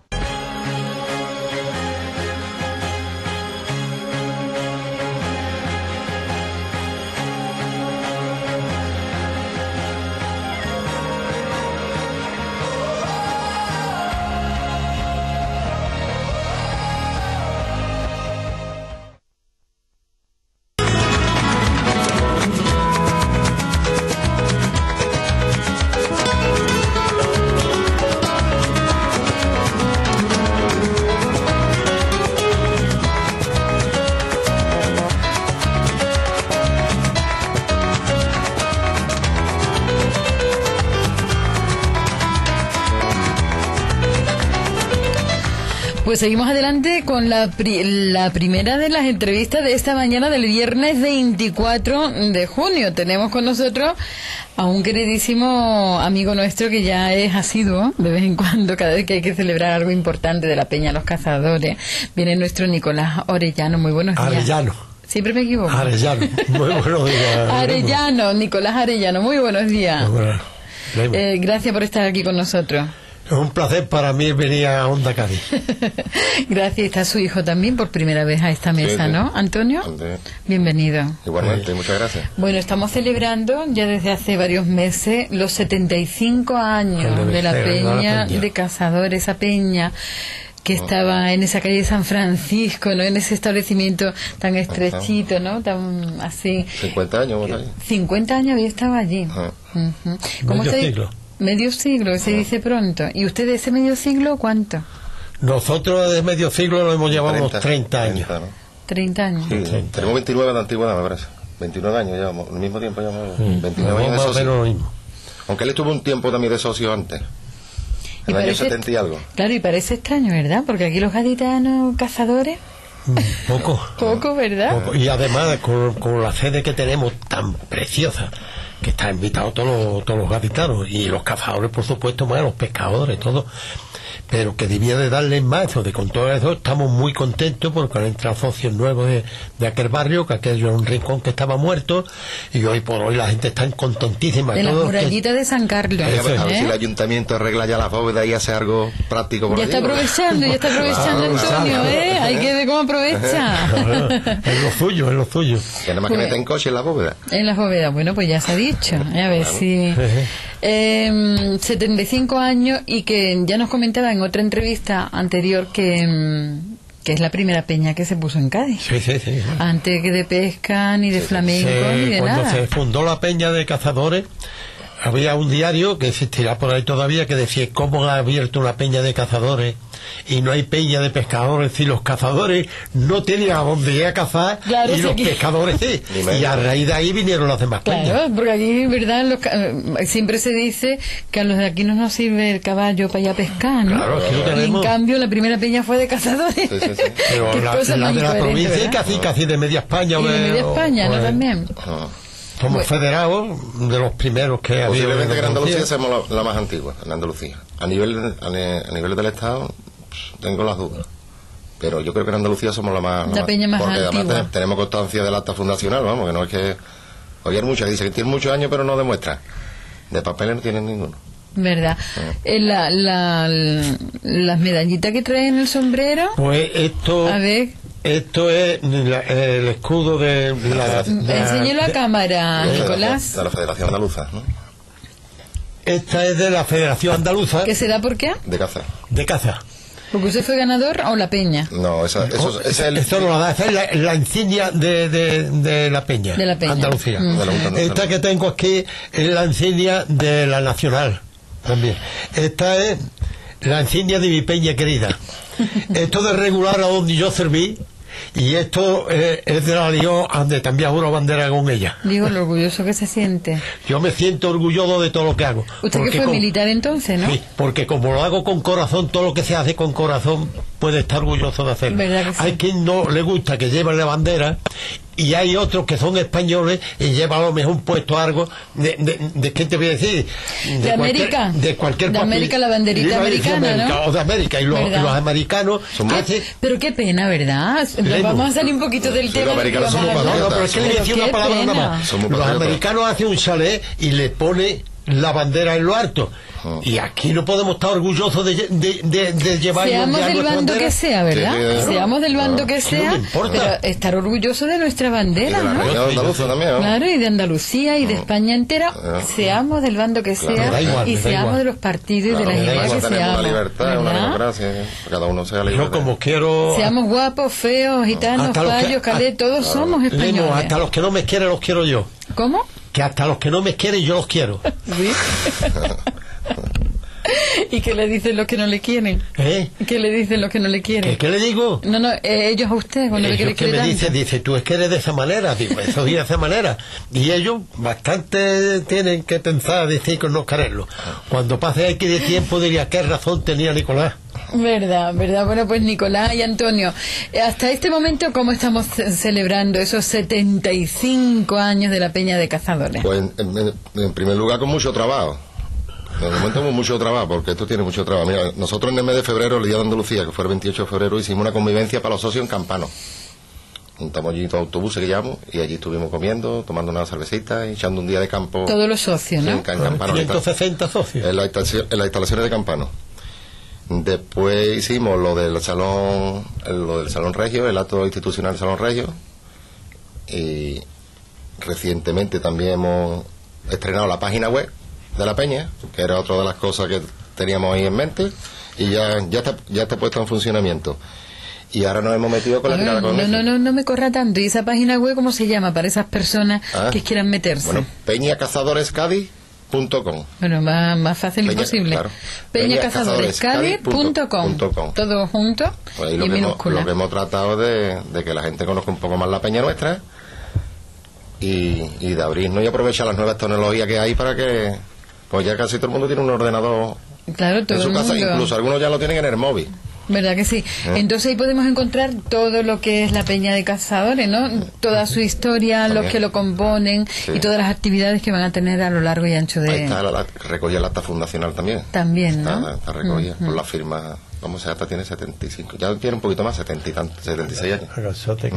Pues seguimos adelante con la, pri la primera de las entrevistas de esta mañana del viernes veinticuatro de junio. Tenemos con nosotros a un queridísimo amigo nuestro que ya es asiduo de vez en cuando, cada vez que hay que celebrar algo importante de la Peña Los Cazadores. Viene nuestro Nicolás Orellano. Muy buenos días. Arellano. Siempre me equivoco. Arellano. Muy buenos días. Arellano, Nicolás Arellano. Muy buenos días. Muy bueno. Eh, gracias por estar aquí con nosotros. Es un placer para mí venir a Onda Cádiz. Gracias. Está su hijo también por primera vez a esta mesa, sí, sí. ¿no? Antonio, sí. Bienvenido. Igualmente, sí. Muchas gracias. Bueno, estamos celebrando ya desde hace varios meses los setenta y cinco años de la Peña de Cazadores, esa peña que estaba en esa calle San Francisco, ¿no? En ese establecimiento tan estrechito, ¿no? Tan así. cincuenta años, ¿no? cincuenta años había estado allí. Uh-huh. ¿Cómo Medio se siglo. Medio siglo, se dice pronto. ¿Y usted de ese medio siglo cuánto? Nosotros de medio siglo lo hemos llevado unos treinta años. treinta años. Sí, treinta. Tenemos veintinueve de antigüedad, me parece. veintinueve años llevamos, al mismo tiempo llevamos Sí. veintinueve años de Más o menos lo socio. mismo. Aunque él estuvo un tiempo también de socio antes. En el año setenta y algo. Claro, y parece extraño, ¿verdad? Porque aquí los gaditanos cazadores... Poco. Poco, ¿verdad? Poco. Y además, con, con la sede que tenemos tan preciosa, que está invitado todos los, todos los gaditanos y los cazadores, por supuesto, más los pescadores, todo, pero que debía de darle más, o de con todo eso estamos muy contentos porque han entrado socios nuevos de, de aquel barrio, que aquello era un rincón que estaba muerto, y hoy por hoy la gente está contentísima. De la murallita de San Carlos. A ver, a ver ¿eh? si el ayuntamiento arregla ya las bóvedas y hace algo práctico por Ya allí, está porque... aprovechando, ya está aprovechando Antonio, ¿eh? Hay que ver cómo aprovecha. Es lo suyo, es lo suyo. Que nada más que Pues- meten coche en la bóveda. En las bóvedas, bueno, pues ya se ha dicho. A ver si... Eh, setenta y cinco años, y que ya nos comentaba en otra entrevista anterior que, mm, que es la primera peña que se puso en Cádiz. Sí, sí, sí. Antes que de pesca, ni de flamenco, Se- ni de cuando nada. se fundó la Peña de Cazadores, había un diario que existirá por ahí todavía que decía cómo ha abierto una peña de cazadores y no hay peña de pescadores, si los cazadores no tienen a dónde ir a cazar, Claro, y sí los que- pescadores sí, y a raíz de ahí vinieron las demás peñas. Claro, porque aquí, ¿verdad? Los ca- eh, siempre se dice que a los de aquí no nos sirve el caballo para ir a pescar, ¿no? Claro, aquí lo Y en tenemos. cambio la primera peña fue de cazadores. Sí, sí, sí. Pero Qué la, cosa la más de la incoherente, provincia ¿verdad? casi casi de media España, Y de o media o- España, ¿no? o- También. Ah. somos federados de los primeros que ha habido Posiblemente que en Andalucía Andalucía. somos la, la más antigua, en Andalucía. A nivel, a, ne- a nivel del Estado, pff, tengo las dudas. Pero yo creo que en Andalucía somos la más... La peña más porque antigua. además te- tenemos constancia del acta fundacional, vamos, que no es que... Oye, hay muchas que dicen que tienen muchos años, pero no demuestran. De papeles no tienen ninguno. ¿Verdad? Eh, la, la, la- las medallitas que trae en el sombrero. Pues esto... A ver, Esto es la- el escudo de la... la- enséñelo a de- cámara, De la- Nicolás. De la Federación Andaluza, ¿no? Esta es de la Federación Andaluza ¿Qué será por qué? De caza. de caza. ¿Porque usted fue ganador o la peña? No, esa, eso, ese es el... Esto no lo da, esa es la, la insignia de, de, de la Peña. De la Peña. Andalucía. Mm. De la Junta Andaluza. Esta que tengo aquí es la insignia de la Nacional también. Esta es la insignia de mi peña querida. Esto de regular a donde yo serví, y esto eh, es de la Lión, donde también hago una bandera con ella. Digo, lo orgulloso que se siente. Yo me siento orgulloso de todo lo que hago. Usted que fue con, militar entonces, ¿no? Sí, porque como lo hago con corazón, todo lo que se hace con corazón puede estar orgulloso de hacerlo. ¿Verdad que sí? Hay quien no le gusta que lleven la bandera, y hay otros que son españoles y llevan a lo mejor un puesto algo de, de, de ¿qué te voy a decir? De, de América. De cualquier de América, la banderita americana, América, ¿no? O de América, y los, los americanos hacen... Pero qué pena, ¿verdad? Nos vamos a salir un poquito del sí, tema. Los americanos son muy patriotas. No, no, pero es que le decía una palabra pena. nada más. Los americanos hacen un chalet y le pone la bandera en lo alto. Oh. Y aquí no podemos estar orgullosos de, de, de, de llevar seamos del bando bandera. Que sea, ¿verdad? Sí, sí, seamos del bando no, que sea, no pero estar orgullosos de nuestra bandera, de ¿no? Andalucía también, ¿no? Claro, y de Andalucía y de España entera, no. seamos del bando que sea, claro, igual, y seamos igual. De los partidos claro, y de las ideas que seamos. Una libertad, una democracia, cada uno sea libre. Yo como quiero... Seamos guapos, feos, gitanos, fallos, calés, todos claro. somos españoles. Lemo, hasta los que no me quieren los quiero yo. ¿Cómo? Que hasta los que no me quieren yo los quiero. ¿Sí? ¿Y qué le dicen los que no le quieren? ¿Eh? ¿Qué le dicen los que no le quieren? ¿Qué, qué le digo? No, no, eh, ellos a usted, cuando ellos le quiere que me dice, dice, tú es que eres de esa manera, digo, eso es de esa manera. Y ellos bastante tienen que pensar, decir, con no quererlo. Cuando pase aquí de tiempo diría, ¿qué razón tenía Nicolás? Verdad, verdad. Bueno, pues Nicolás y Antonio, hasta este momento, ¿cómo estamos celebrando esos setenta y cinco años de la Peña de Cazadores? Pues en, en, en primer lugar con mucho trabajo. En el momento tenemos mucho trabajo, porque esto tiene mucho trabajo. Mira, nosotros en el mes de febrero, el día de Andalucía, que fue el veintiocho de febrero, hicimos una convivencia para los socios en Campano. Juntamos allí todos autobuses que llevamos, y allí estuvimos comiendo, tomando una cervecita y echando un día de campo. Todos los socios, ¿no? En, en Campano, ciento sesenta socios. En, la en las instalaciones de Campano. Después hicimos lo del salón, lo del Salón Regio, el acto institucional del Salón Regio. Y recientemente también hemos estrenado la página web de la Peña, que era otra de las cosas que teníamos ahí en mente, y ya ya está, ya está puesto en funcionamiento. Y ahora nos hemos metido con la tirada con no, no, no, no me corra tanto. ¿Y esa página web cómo se llama para esas personas ah, que quieran meterse? Bueno, peña cazadores cádiz punto com. Bueno, más, más fácil Peña, imposible. Claro. peña cazadores cádiz punto com. Todo junto pues y lo minúscula. Hemos, lo que hemos tratado de, de que la gente conozca un poco más la peña nuestra, y, y de abrirnos y aprovechar las nuevas tecnologías que hay para que... Pues ya casi todo el mundo tiene un ordenador claro, todo en su el casa, mundo. Incluso algunos ya lo tienen en el móvil. ¿Verdad que sí? ¿Eh? Entonces ahí podemos encontrar todo lo que es la Peña de Cazadores, ¿no? Toda su historia, también. Los que lo componen sí. Y todas las actividades que van a tener a lo largo y ancho de... Ahí está la, la, recogida el acta fundacional también. También, ¿no? Está, está recogida uh-huh. Por la firma, vamos a ver, hasta tiene setenta y cinco, ya tiene un poquito más, setenta y tantos, setenta y seis años. Uh-huh.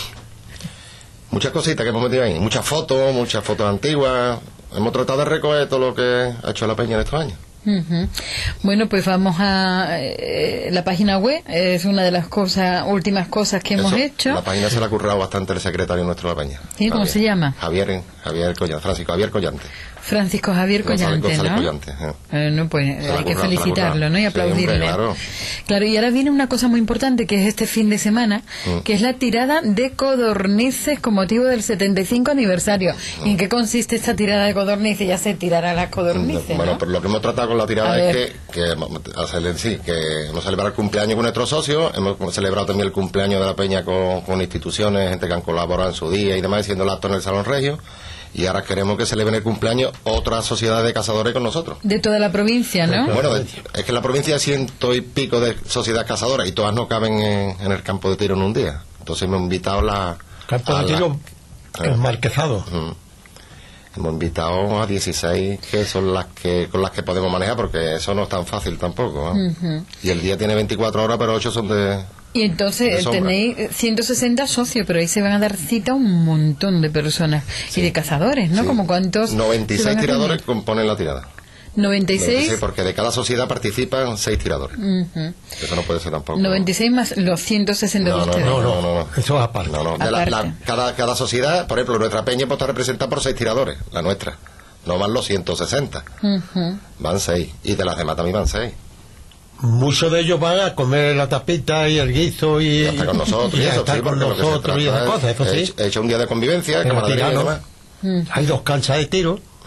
Muchas cositas que hemos metido ahí, muchas fotos, muchas fotos antiguas. Hemos tratado de recoger todo lo que ha hecho la Peña en estos años. Uh-huh. Bueno, pues vamos a eh, la página web, es una de las cosas últimas cosas que hemos Eso, hecho. La página se la ha currado bastante el secretario nuestro de la Peña. ¿Sí? ¿Cómo se llama? Javier, Javier Collante, Francisco Javier Collante. Francisco Javier Collante, González, ¿no? Collante, eh. Eh, no, pues hay currado, que felicitarlo, ¿no? Y aplaudirle. Sí, hombre, claro. Claro, y ahora viene una cosa muy importante que es este fin de semana, mm. que es la tirada de codornices con motivo del setenta y cinco aniversario. Mm. ¿Y en qué consiste esta tirada de codornices? Ya se tirará las codornices, Bueno, ¿no? pero lo que hemos tratado con la tirada es que, que, hacerle, sí, que hemos celebrado el cumpleaños con nuestros socios, hemos celebrado también el cumpleaños de la Peña con, con instituciones, gente que han colaborado en su día y demás, haciendo el acto en el Salón Regio. Y ahora queremos que celebren el cumpleaños otras sociedades de cazadores con nosotros. De toda la provincia, ¿no? Bueno, de, es que en la provincia hay ciento y pico de sociedades cazadoras y todas no caben en, en el campo de tiro en un día. Entonces hemos invitado la... Campo de tiro la, marquesado. Uh, hemos invitado a dieciséis que son las que con las que podemos manejar, porque eso no es tan fácil tampoco, ¿no? Uh-huh. Y el día tiene veinticuatro horas, pero ocho son de... Y entonces tenéis ciento sesenta socios, pero ahí se van a dar cita a un montón de personas sí. Y de cazadores, ¿no? Sí. Como cuántos... noventa y seis tiradores componen la tirada. noventa y seis. noventa y seis, porque de cada sociedad participan seis tiradores. Uh-huh. Eso no puede ser tampoco. noventa y seis más los ciento sesenta no, de ustedes. No, no, no, no, no. Eso es aparte. No, no. De aparte. La, la, cada, cada sociedad, por ejemplo, nuestra peña pues, está representada por seis tiradores, la nuestra. No van los ciento sesenta. Uh-huh. Van seis. Y de las demás también van seis. Muchos de ellos van a comer la tapita y el guiso y, y hasta con nosotros y, y eso, estar sí, con nosotros y esas cosas, eso sí. He hecho un día de convivencia, camaradería, ¿no? Mm. Hay dos canchas de tiro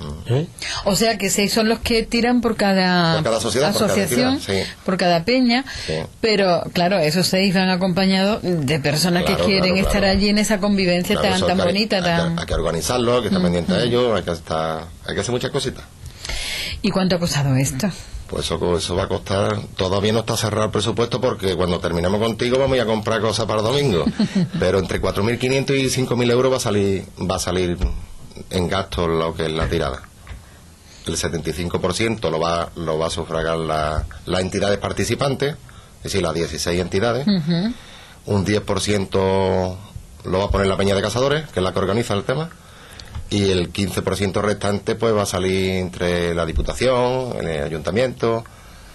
¿Eh? O sea que seis son los que tiran por cada, por cada sociedad, asociación, por cada, tira, sí. por cada peña, sí. Pero claro, esos seis van acompañados de personas claro, que quieren claro, estar claro. allí en esa convivencia claro, tan tan hay, bonita. Hay, tan... que, hay que organizarlo, hay que estar mm, pendiente mm. de ello, hay que, estar, hay que hacer muchas cositas. ¿Y cuánto ha costado esto? Pues eso, eso va a costar, todavía no está cerrado el presupuesto porque cuando terminemos contigo vamos a ir a comprar cosas para domingo, pero entre cuatro mil quinientos y cinco mil euros va a salir va a salir en gastos lo que es la tirada. El setenta y cinco por ciento lo va lo va a sufragar la, las entidades participantes, es decir, las dieciséis entidades, Uh-huh. un diez por ciento lo va a poner la Peña de Cazadores, que es la que organiza el tema, y el quince por ciento restante pues va a salir entre la Diputación, el Ayuntamiento,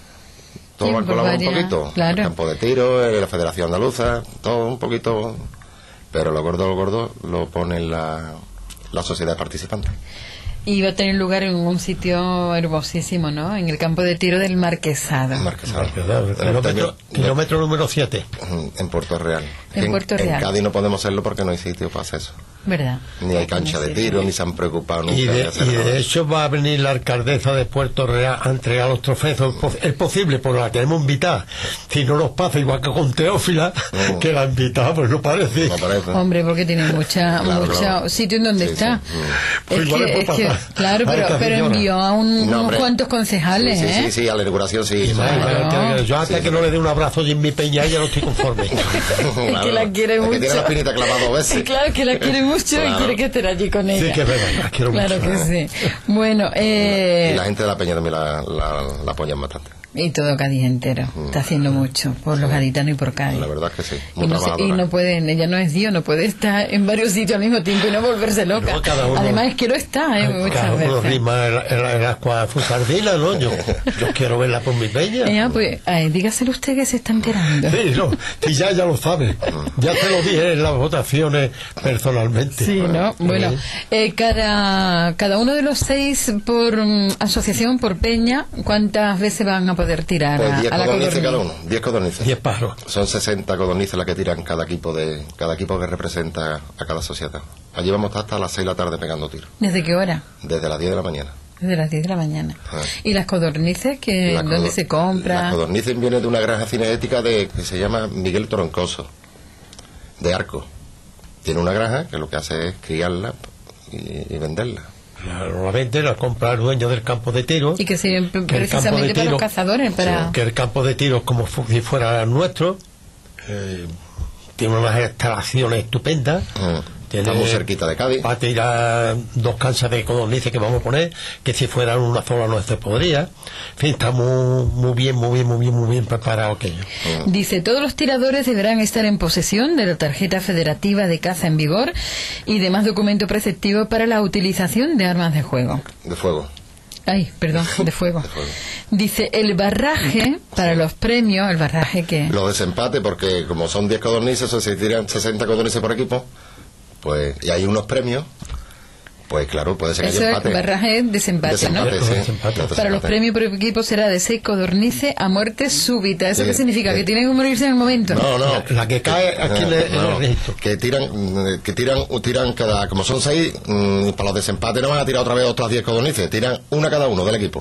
todo Sí, va a por colaborar un varias, poquito, claro. el campo de tiro, la Federación Andaluza, todo un poquito, pero lo gordo, lo gordo lo pone la, la sociedad participante. Y va a tener lugar en un sitio hermosísimo, ¿no? En el campo de tiro del Marquesado. Marquesado. Marquesado, kilómetro, kilómetro número siete. En Puerto Real. En Puerto en, Real. En Cádiz no podemos hacerlo porque no hay sitio para hacer eso. ¿Verdad? Ni hay cancha de tiro, ni se han preocupado nunca Y de, de hacer y nada. de hecho va a venir la alcaldesa de Puerto Real a entregar los trofeos. Es posible, porque la queremos invitar. Si no nos pasa igual que con Teófila, Mm. que la invitamos, pues no parece. No parece. Hombre, porque tiene mucha, Claro, mucha claro. sitio en donde Sí, está. sí. Mm. Pues Es, igual le que, puede es que, pasar claro, a pero, esta pero señora. envió a un- No, unos hombre. cuantos concejales, Sí, sí, ¿eh? sí, sí, a la inauguración sí. Y sí, nada, claro. que- que- yo hasta Sí, que sí. no le dé un abrazo a mi Peña, ella no estoy conforme. Es que la quiere Es mucho. que tiene la espinita clavada dos veces. Claro que la quiere mucho y Claro. quiere que esté allí con ella. Sí, que es verdad, la quiero Claro mucho. que sí. Bueno, eh, Y la gente de la Peña también la, la, la apoyan bastante. y todo Cádiz entero. Está haciendo mucho por los gaditanos y por Cádiz. La verdad es que sí. Muy Y no, se- y trabajadora. no puede, ella no es Dios, no puede estar en varios sitios al mismo tiempo y no volverse loca. No, cada uno- Además es que lo está, ¿eh? Muchas Cada uno veces. rima en la, en la, en la escuadra sardina, ¿no? Yo, yo quiero verla por mi Peña. Eh, pues, ay, dígaselo usted que se está enterando. Sí, no, y ya, ya lo sabe. Ya te lo dije en las votaciones personalmente. Sí, ¿no? Bueno, eh, cada, cada uno de los seis por mm, asociación, por peña, ¿cuántas veces van a poder tirar Pues a, diez a la codornices codorniz? cada uno. diez codornices. diez pájaros. Son sesenta codornices las que tiran cada equipo de cada equipo que representa a cada sociedad. Allí vamos a estar hasta las seis de la tarde pegando tiros. ¿Desde qué hora? Desde las diez de la mañana. Desde las diez de la mañana. Ah. ¿Y las codornices? Que, Las ¿Dónde codor- se compra? Las codornices vienen de una granja cinética de, que se llama Miguel Troncoso, de Arco. Tiene una granja que lo que hace es criarla y, y venderla. Normalmente la compra el dueño del campo de tiro. Y que sirven que el precisamente campo de para tiro- los cazadores, para... que el campo de tiro es como fu- si fuera nuestro. eh, tiene unas instalaciones estupendas. Mm. Tiene Está muy cerquita de Cádiz. para tirar dos canchas de codornices que vamos a poner, que si fueran una sola no se podría. En fin, está muy, muy bien, muy bien, muy bien, muy bien preparado aquello. Dice, todos los tiradores deberán estar en posesión de la tarjeta federativa de caza en vigor y demás documento preceptivo para la utilización de armas de juego. De fuego. Ay, perdón, de fuego. De fuego. Dice, el barraje para los premios, el barraje que... Los desempates, porque como son diez codornices, o se tiran sesenta codornices por equipo, pues y hay unos premios, pues claro, puede ser que Eso haya es empate. barraje, desempate, Desempate, ¿no? sí. Desempate. Los Para los desempates. premios por equipo será de seis codornices a muerte súbita. ¿Eso Sí, qué significa? sí. ¿Que tienen que morirse en el momento? No, no. La- la que cae aquí en el- en el registro. Que tiran, mm, que tiran, tiran cada, como son seis, mm, para los desempates no van a tirar otra vez otras diez codornices, tiran una cada uno del equipo.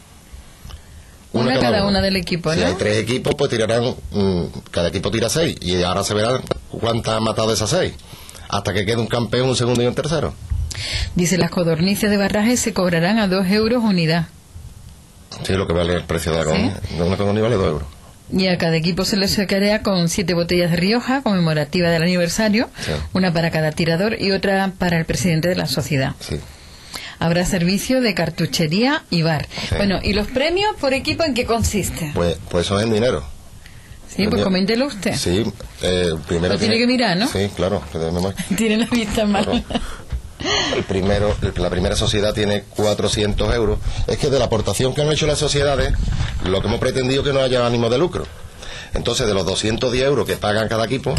Una cada una del equipo, Si ¿no? hay tres equipos, pues tirarán, mm, cada equipo tira seis, y ahora se verán cuántas han matado de esas seis, hasta que quede un campeón, un segundo y un tercero. Dice, las codornices de barraje se cobrarán a dos euros unidad. Sí, lo que vale el precio de la codorniz. De una codorniz vale dos euros. Y a cada equipo se le sacará con siete botellas de Rioja, conmemorativa del aniversario, Sí. una para cada tirador y otra para el presidente de la sociedad. Sí. Habrá servicio de cartuchería y bar. Sí. Bueno, ¿y los premios por equipo en qué consiste? Pues, pues eso es en dinero. Sí, pues coméntelo usted. Sí, eh, primero Lo tiene que mirar, ¿no? Sí, claro. que de memoria. Tiene la vista mal. Claro. El primero, el- la primera sociedad tiene cuatrocientos euros. Es que de la aportación que han hecho las sociedades, lo que hemos pretendido es que no haya ánimo de lucro. Entonces, de los doscientos diez euros que pagan cada equipo,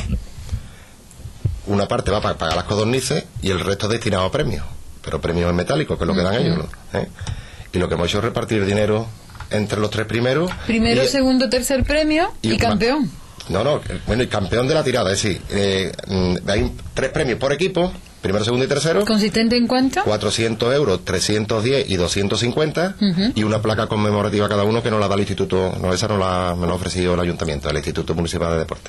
una parte va para pagar las codornices y el resto es destinado a premios. Pero premios en metálico, que es lo que dan ellos, ¿no? ¿Eh? Y lo que hemos hecho es repartir dinero entre los tres primeros. Primero, y- segundo, tercer premio y, y- campeón. No, no, bueno, y campeón de la tirada, es decir, eh, mm, hay tres premios por equipo, primero, segundo y tercero. ¿Consistente en cuánto? cuatrocientos euros, trescientos diez y doscientos cincuenta, uh-huh. y una placa conmemorativa cada uno que nos la da el instituto, no, esa no la, me la ha ofrecido el ayuntamiento, el Instituto Municipal de Deporte.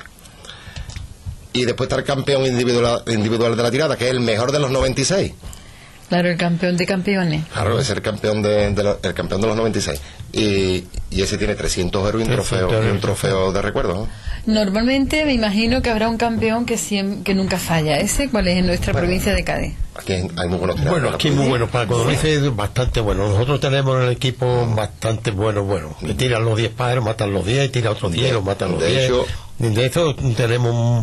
Y después está el campeón individual, individual de la tirada, que es el mejor de los noventa y seis. Claro, el campeón de campeones. Claro, es el campeón de, de lo, el campeón de los noventa y seis. Y, y ese tiene trescientos euros y un trofeo, y un trofeo de recuerdo, ¿no? Normalmente me imagino que habrá un campeón que siempre, que nunca falla. ¿Ese cuál es en nuestra bueno, provincia de Cádiz? Aquí hay, hay muy buenos. Bueno, aquí muy buenos. Para cuando dice bastante bueno. Nosotros tenemos en el equipo bastante bueno, bueno. Que tiran los diez pájaros, matan los diez, y tira otros diez, los matan los diez. De hecho, de eso tenemos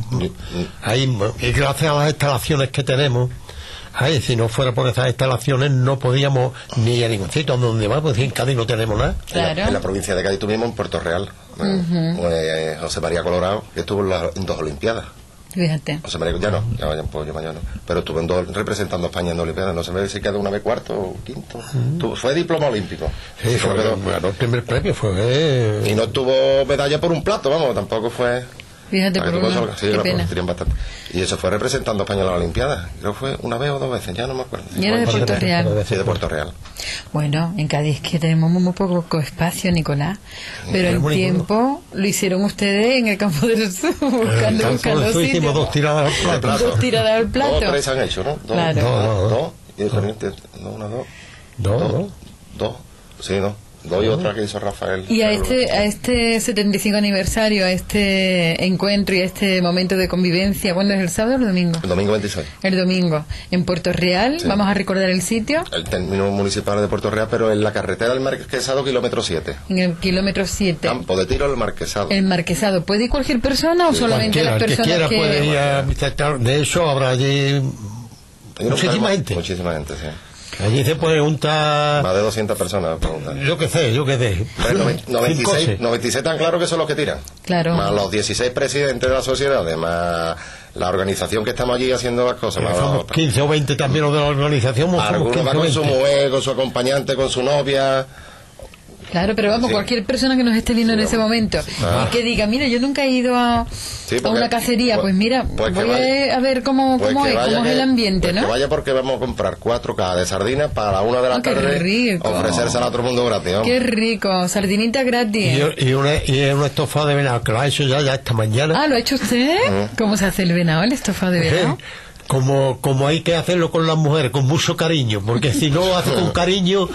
ahí, y gracias a las instalaciones que tenemos. Ay, si no fuera por esas instalaciones no podíamos ni ir a ningún sitio donde vamos, pues en Cádiz no tenemos nada. Claro. En, la, en la provincia de Cádiz tuvimos en Puerto Real, uh-huh. pues, José María Colorado, que estuvo en, la, en dos Olimpiadas. Fíjate. José María, ya no, ya vayan pues yo mañana, pero estuvo en dos, representando a España en dos Olimpiadas, no sé si quedó una vez cuarto o quinto. Uh-huh. Tuvo, fue diploma olímpico. Sí, sí fue, quedó, bueno, el primer premio fue. Eh... Y no tuvo medalla por un plato, vamos, tampoco fue. Fíjate, por una, sí, bastante. Y eso fue representando a España en la Olimpiada. Creo que fue una vez o dos veces, ya no me acuerdo. ¿Y era de Puerto Real? Sí, de Puerto Real. Bueno, en Cádiz que tenemos muy poco espacio, Nicolás. Pero en tiempo lo hicieron ustedes en el Campo del Sur, buscando, buscando sitios. Hicimos dos tiradas al plato. Dos tiradas al plato. Dos o tres han hecho, ¿no? Dos, claro. Dos, dos, dos. Y diferentes, no, una, dos. Dos, dos. Dos, sí, dos. Dos y otra que hizo Rafael. Y a este, a este setenta y cinco aniversario, a este encuentro y a este momento de convivencia, ¿cuándo es el sábado o el domingo? El domingo veintiséis. El domingo, en Puerto Real, sí. Vamos a recordar el sitio. El término municipal de Puerto Real, pero en la carretera del Marquesado, kilómetro siete. En el kilómetro siete. Campo de tiro, el Marquesado. El Marquesado, ¿puede ir cualquier persona sí. o solamente Cualquiera, las personas que... quiera que... puede ir a visitar, de eso habrá allí muchísima gente. Muchísima gente, sí. Allí se pregunta... Más de doscientas personas preguntan. Yo qué sé, yo qué sé. noventa y seis, noventa y seis tan claro que son los que tiran. Claro. Más los dieciséis presidentes de la sociedad, más la organización que estamos allí haciendo las cosas. Más somos los... quince o veinte también los de la organización. Algunos van con su mujer, con su acompañante, con su novia... Claro, pero vamos, sí. Cualquier persona que nos esté viendo sí, en ese momento ah. y que diga, mira, yo nunca he ido a, sí, porque, a una cacería, pues, pues mira, pues voy vaya, a ver cómo, pues cómo, es, cómo que, es el ambiente, pues ¿no? Que vaya porque vamos a comprar cuatro cajas de sardinas para la una de la oh, tarde ofrecérsela a otro mundo gratis. ¿No? Qué rico, sardinita gratis. Y, y, una, y un estofado de venado, que lo ha hecho ya, ya esta mañana. Ah, ¿lo ha hecho usted? ¿Mm? ¿Cómo se hace el venado, el estofado de venado? ¿Sí? Como, como hay que hacerlo con las mujeres, con mucho cariño, porque si no lo hace con cariño,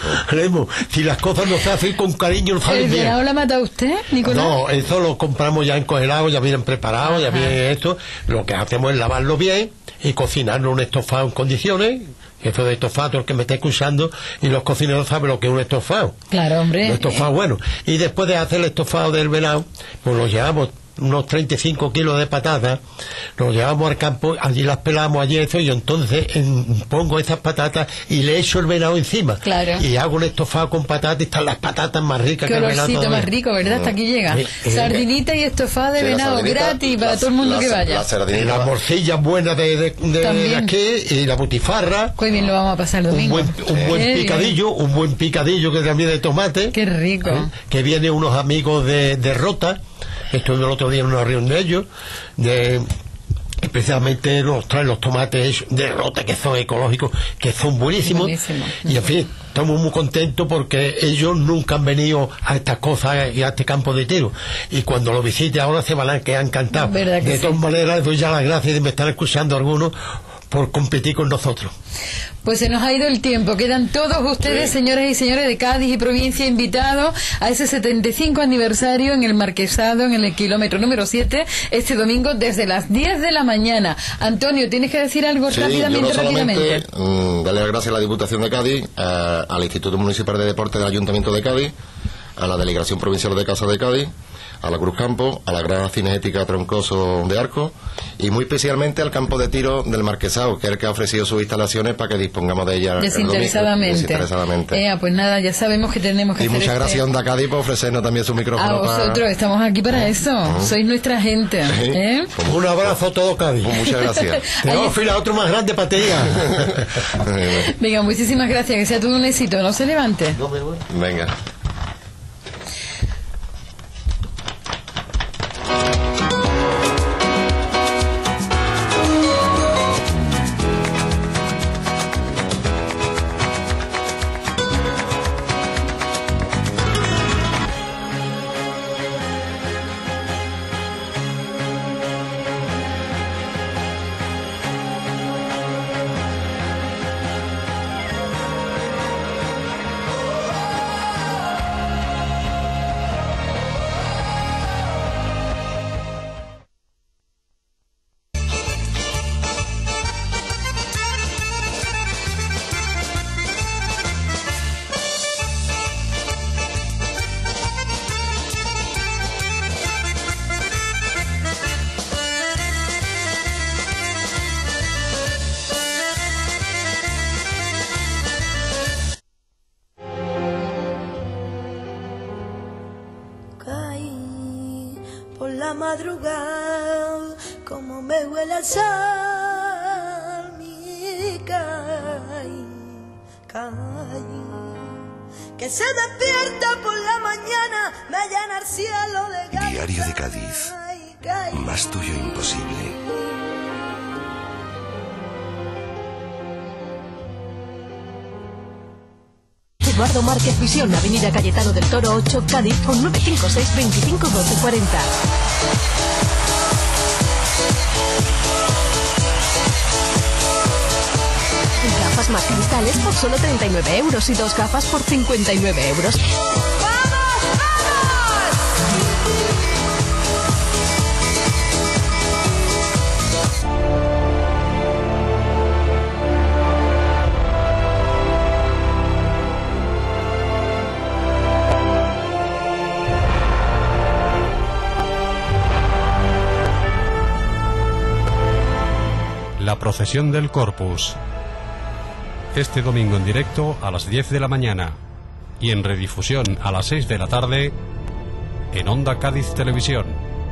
si las cosas no se hacen con cariño, no salen bien. ¿El venado la mata usted, Nicolás? No, eso lo compramos ya encongelado, ya vienen preparados, Ajá. ya viene esto. Lo que hacemos es lavarlo bien y cocinarlo un estofado en condiciones. Eso de estofado, el que me está escuchando, y los cocineros saben lo que es un estofado. Claro, hombre. Un estofado bueno. Y después de hacer el estofado del venado, pues lo llevamos unos treinta y cinco kilos de patatas, nos llevamos al campo, allí las pelamos, allí eso, y entonces en, pongo esas patatas y le echo el venado encima. Claro. Y hago un estofado con patatas y están las patatas más ricas Qué que el venado. Qué olorcito más rico, ¿verdad? Hasta aquí llega. Eh, eh, Sardinita y estofado de sí, venado gratis para la, todo el mundo la, que vaya. La y las morcillas buenas de, de, de, de aquí, y la butifarra. Qué bien lo vamos a pasar el domingo. Un buen, un buen picadillo, un buen picadillo que también de tomate. Qué rico. ¿eh? Que vienen unos amigos de, de Rota. Estuve el otro día en una reunión de ellos, de especialmente nos traen los tomates de Rota, que son ecológicos, que son buenísimos. Buenísimo. Y en fin, estamos muy contentos porque ellos nunca han venido a estas cosas y a este campo de tiro. Y cuando lo visite ahora se van a quedar encantados. De sí. todas maneras, doy ya las gracias de me estar escuchando algunos por competir con nosotros. Pues se nos ha ido el tiempo. Quedan todos ustedes, sí. señoras y señores de Cádiz y provincia, invitados a ese setenta y cinco aniversario en el Marquesado, en el kilómetro número siete, este domingo desde las diez de la mañana. Antonio, ¿tienes que decir algo sí, rápidamente? Yo no solamente, rápidamente. Mmm, darle las gracias a la Diputación de Cádiz, eh, al Instituto Municipal de Deporte del Ayuntamiento de Cádiz, a la Delegación Provincial de Casa de Cádiz, a la Cruz Campo, a la Grada Cinética Troncoso de Arco y muy especialmente al campo de tiro del Marquesado, que es el que ha ofrecido sus instalaciones para que dispongamos de ellas desinteresadamente. desinteresadamente. Eh, pues nada, ya sabemos que tenemos que y hacer muchas este... gracias Onda Cádiz por ofrecernos también su micrófono. A vosotros, para... estamos aquí para eso. Uh-huh. Sois nuestra gente. Sí. ¿eh? Un abrazo a todo Cádiz. Pues muchas gracias. Te vamos a filar otro más grande para ti. Venga, muchísimas gracias. Que sea todo un éxito. No se levante. No me voy. Venga. Ay, por la madrugada, como me huele el sal, mi caí, caí. Que se despierta por la mañana, me llena el cielo de ganas. Diario de Cádiz, más tuyo imposible. Eduardo Márquez Visión, Avenida Cayetano del Toro ocho, Cádiz, con nueve cinco seis, veinticinco doce cuarenta. Gafas más cristales por solo treinta y nueve euros y dos gafas por cincuenta y nueve euros. La procesión del Corpus. Este domingo en directo a las diez de la mañana y en redifusión a las seis de la tarde en Onda Cádiz Televisión.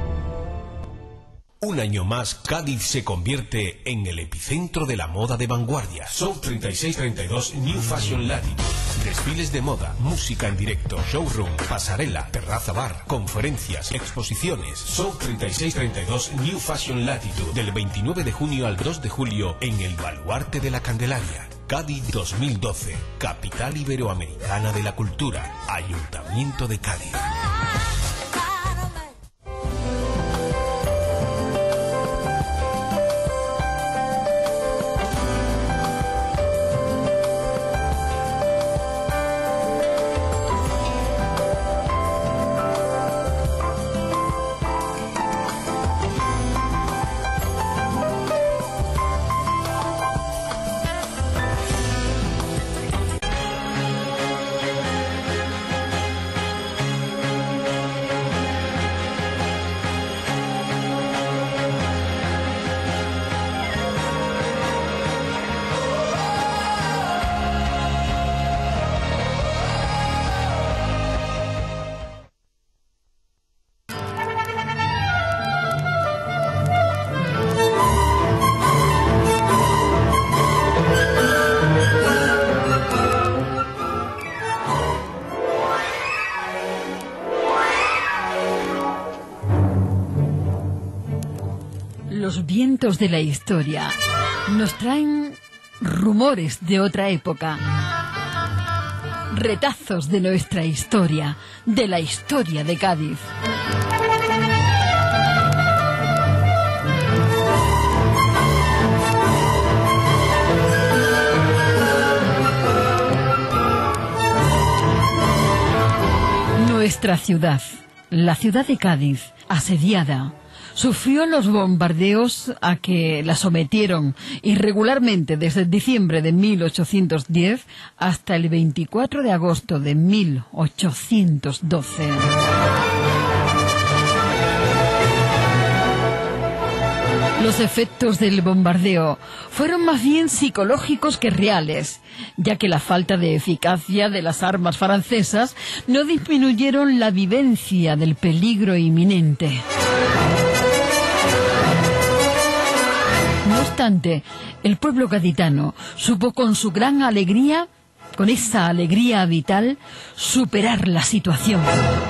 Un año más, Cádiz se convierte en el epicentro de la moda de vanguardia. Show treinta y seis treinta y dos New Fashion Latitude. Desfiles de moda, música en directo, showroom, pasarela, terraza bar, conferencias, exposiciones. Show treinta y seis treinta y dos New Fashion Latitude. Del veintinueve de junio al dos de julio en el Baluarte de la Candelaria. Cádiz dos mil doce. Capital Iberoamericana de la Cultura. Ayuntamiento de Cádiz. Los vientos de la historia nos traen rumores de otra época, retazos de nuestra historia, de la historia de Cádiz. Nuestra ciudad, la ciudad de Cádiz, asediada, sufrió los bombardeos a que la sometieron irregularmente desde diciembre de mil ochocientos diez hasta el veinticuatro de agosto de mil ochocientos doce. Los efectos del bombardeo fueron más bien psicológicos que reales, ya que la falta de eficacia de las armas francesas no disminuyeron la vivencia del peligro inminente. No obstante, el pueblo gaditano supo con su gran alegría, con esa alegría vital, superar la situación.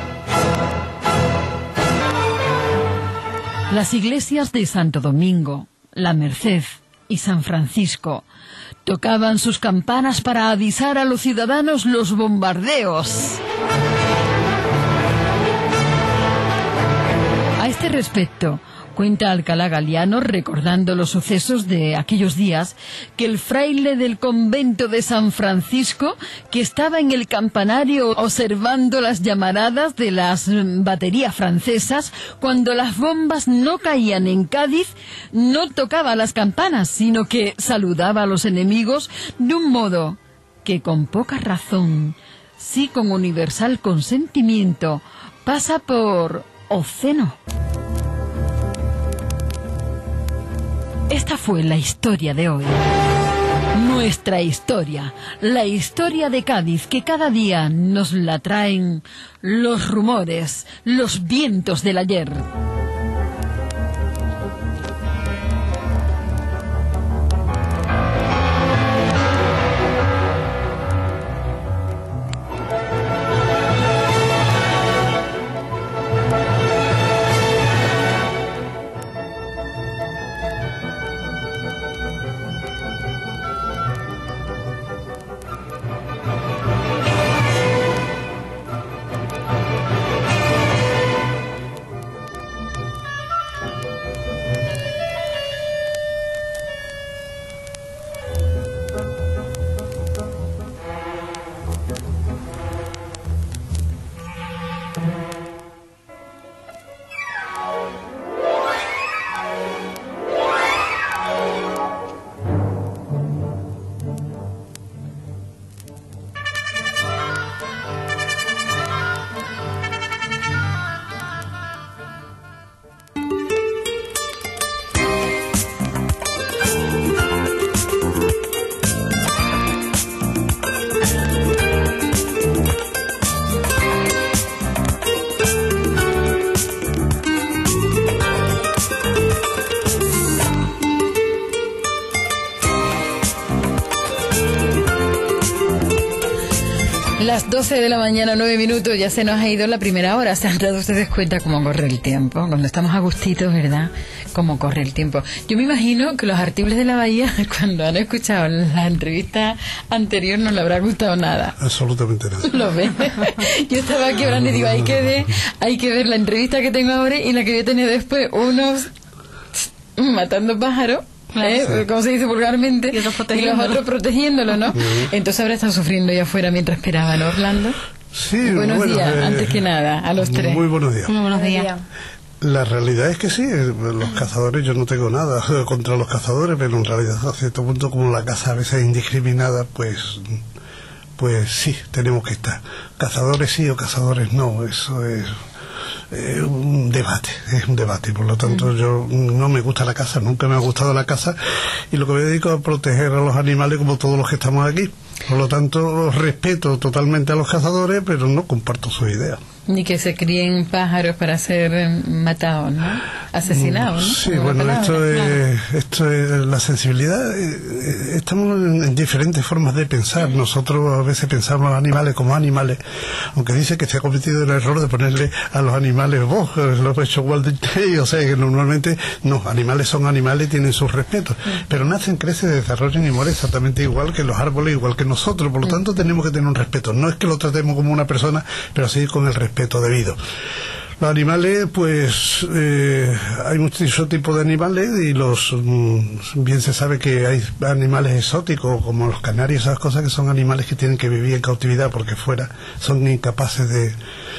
Las iglesias de Santo Domingo, La Merced y San Francisco tocaban sus campanas para avisar a los ciudadanos los bombardeos. A este respecto, cuenta Alcalá Galiano, recordando los sucesos de aquellos días, que el fraile del convento de San Francisco, que estaba en el campanario observando las llamaradas de las baterías francesas, cuando las bombas no caían en Cádiz, no tocaba las campanas, sino que saludaba a los enemigos de un modo que con poca razón, sí con universal consentimiento, pasa por obsceno. Esta fue la historia de hoy. Nuestra historia, la historia de Cádiz que cada día nos la traen los rumores, los vientos del ayer. Las doce de la mañana, nueve minutos, ya se nos ha ido la primera hora. ¿Se han dado ustedes cuenta cómo corre el tiempo? Cuando estamos a gustitos, ¿verdad? Cómo corre el tiempo. Yo me imagino que los artibles de la Bahía, cuando han escuchado la entrevista anterior, no le habrá gustado nada. Absolutamente nada. ¿Lo ven? Yo estaba aquí hablando y digo, hay que ver, hay que ver la entrevista que tengo ahora y la que voy a tener después, unos matando pájaros. ¿Eh? Sí. Como se dice vulgarmente, y, y los otros protegiéndolo, ¿no? Uh-huh. Entonces ahora están sufriendo allá afuera mientras esperaban, ¿no, Orlando? Sí, buenos bueno, días, eh, antes que nada, a los tres. Muy buenos días. Muy buenos días. La realidad es que sí, los cazadores, yo no tengo nada contra los cazadores, pero en realidad a cierto punto, como la caza a veces es indiscriminada, pues pues sí, tenemos que estar. Cazadores sí o cazadores no, eso es Eh, un debate, es un debate, por lo tanto mm. yo no me gusta la caza, nunca me ha gustado la caza y lo que me dedico es a proteger a los animales como todos los que estamos aquí, por lo tanto respeto totalmente a los cazadores, pero no comparto sus ideas. Ni que se críen pájaros para ser matados, ¿no? Asesinados, ¿no? Sí, bueno, esto es, esto es la sensibilidad. Estamos en, en diferentes formas de pensar. Nosotros a veces pensamos a los animales como animales, aunque dice que se ha cometido el error de ponerle a los animales vos, lo he hecho Walt Disney, o sea que normalmente no, animales son animales y tienen sus respetos, pero nacen, crecen, desarrollan y mueren exactamente igual que los árboles, igual que nosotros, por lo tanto tenemos que tener un respeto. No es que lo tratemos como una persona, pero sí con el respeto debido. Los animales, pues eh, hay muchos tipos de animales y los mm, bien se sabe que hay animales exóticos como los canarios, esas cosas que son animales que tienen que vivir en cautividad porque fuera son incapaces de,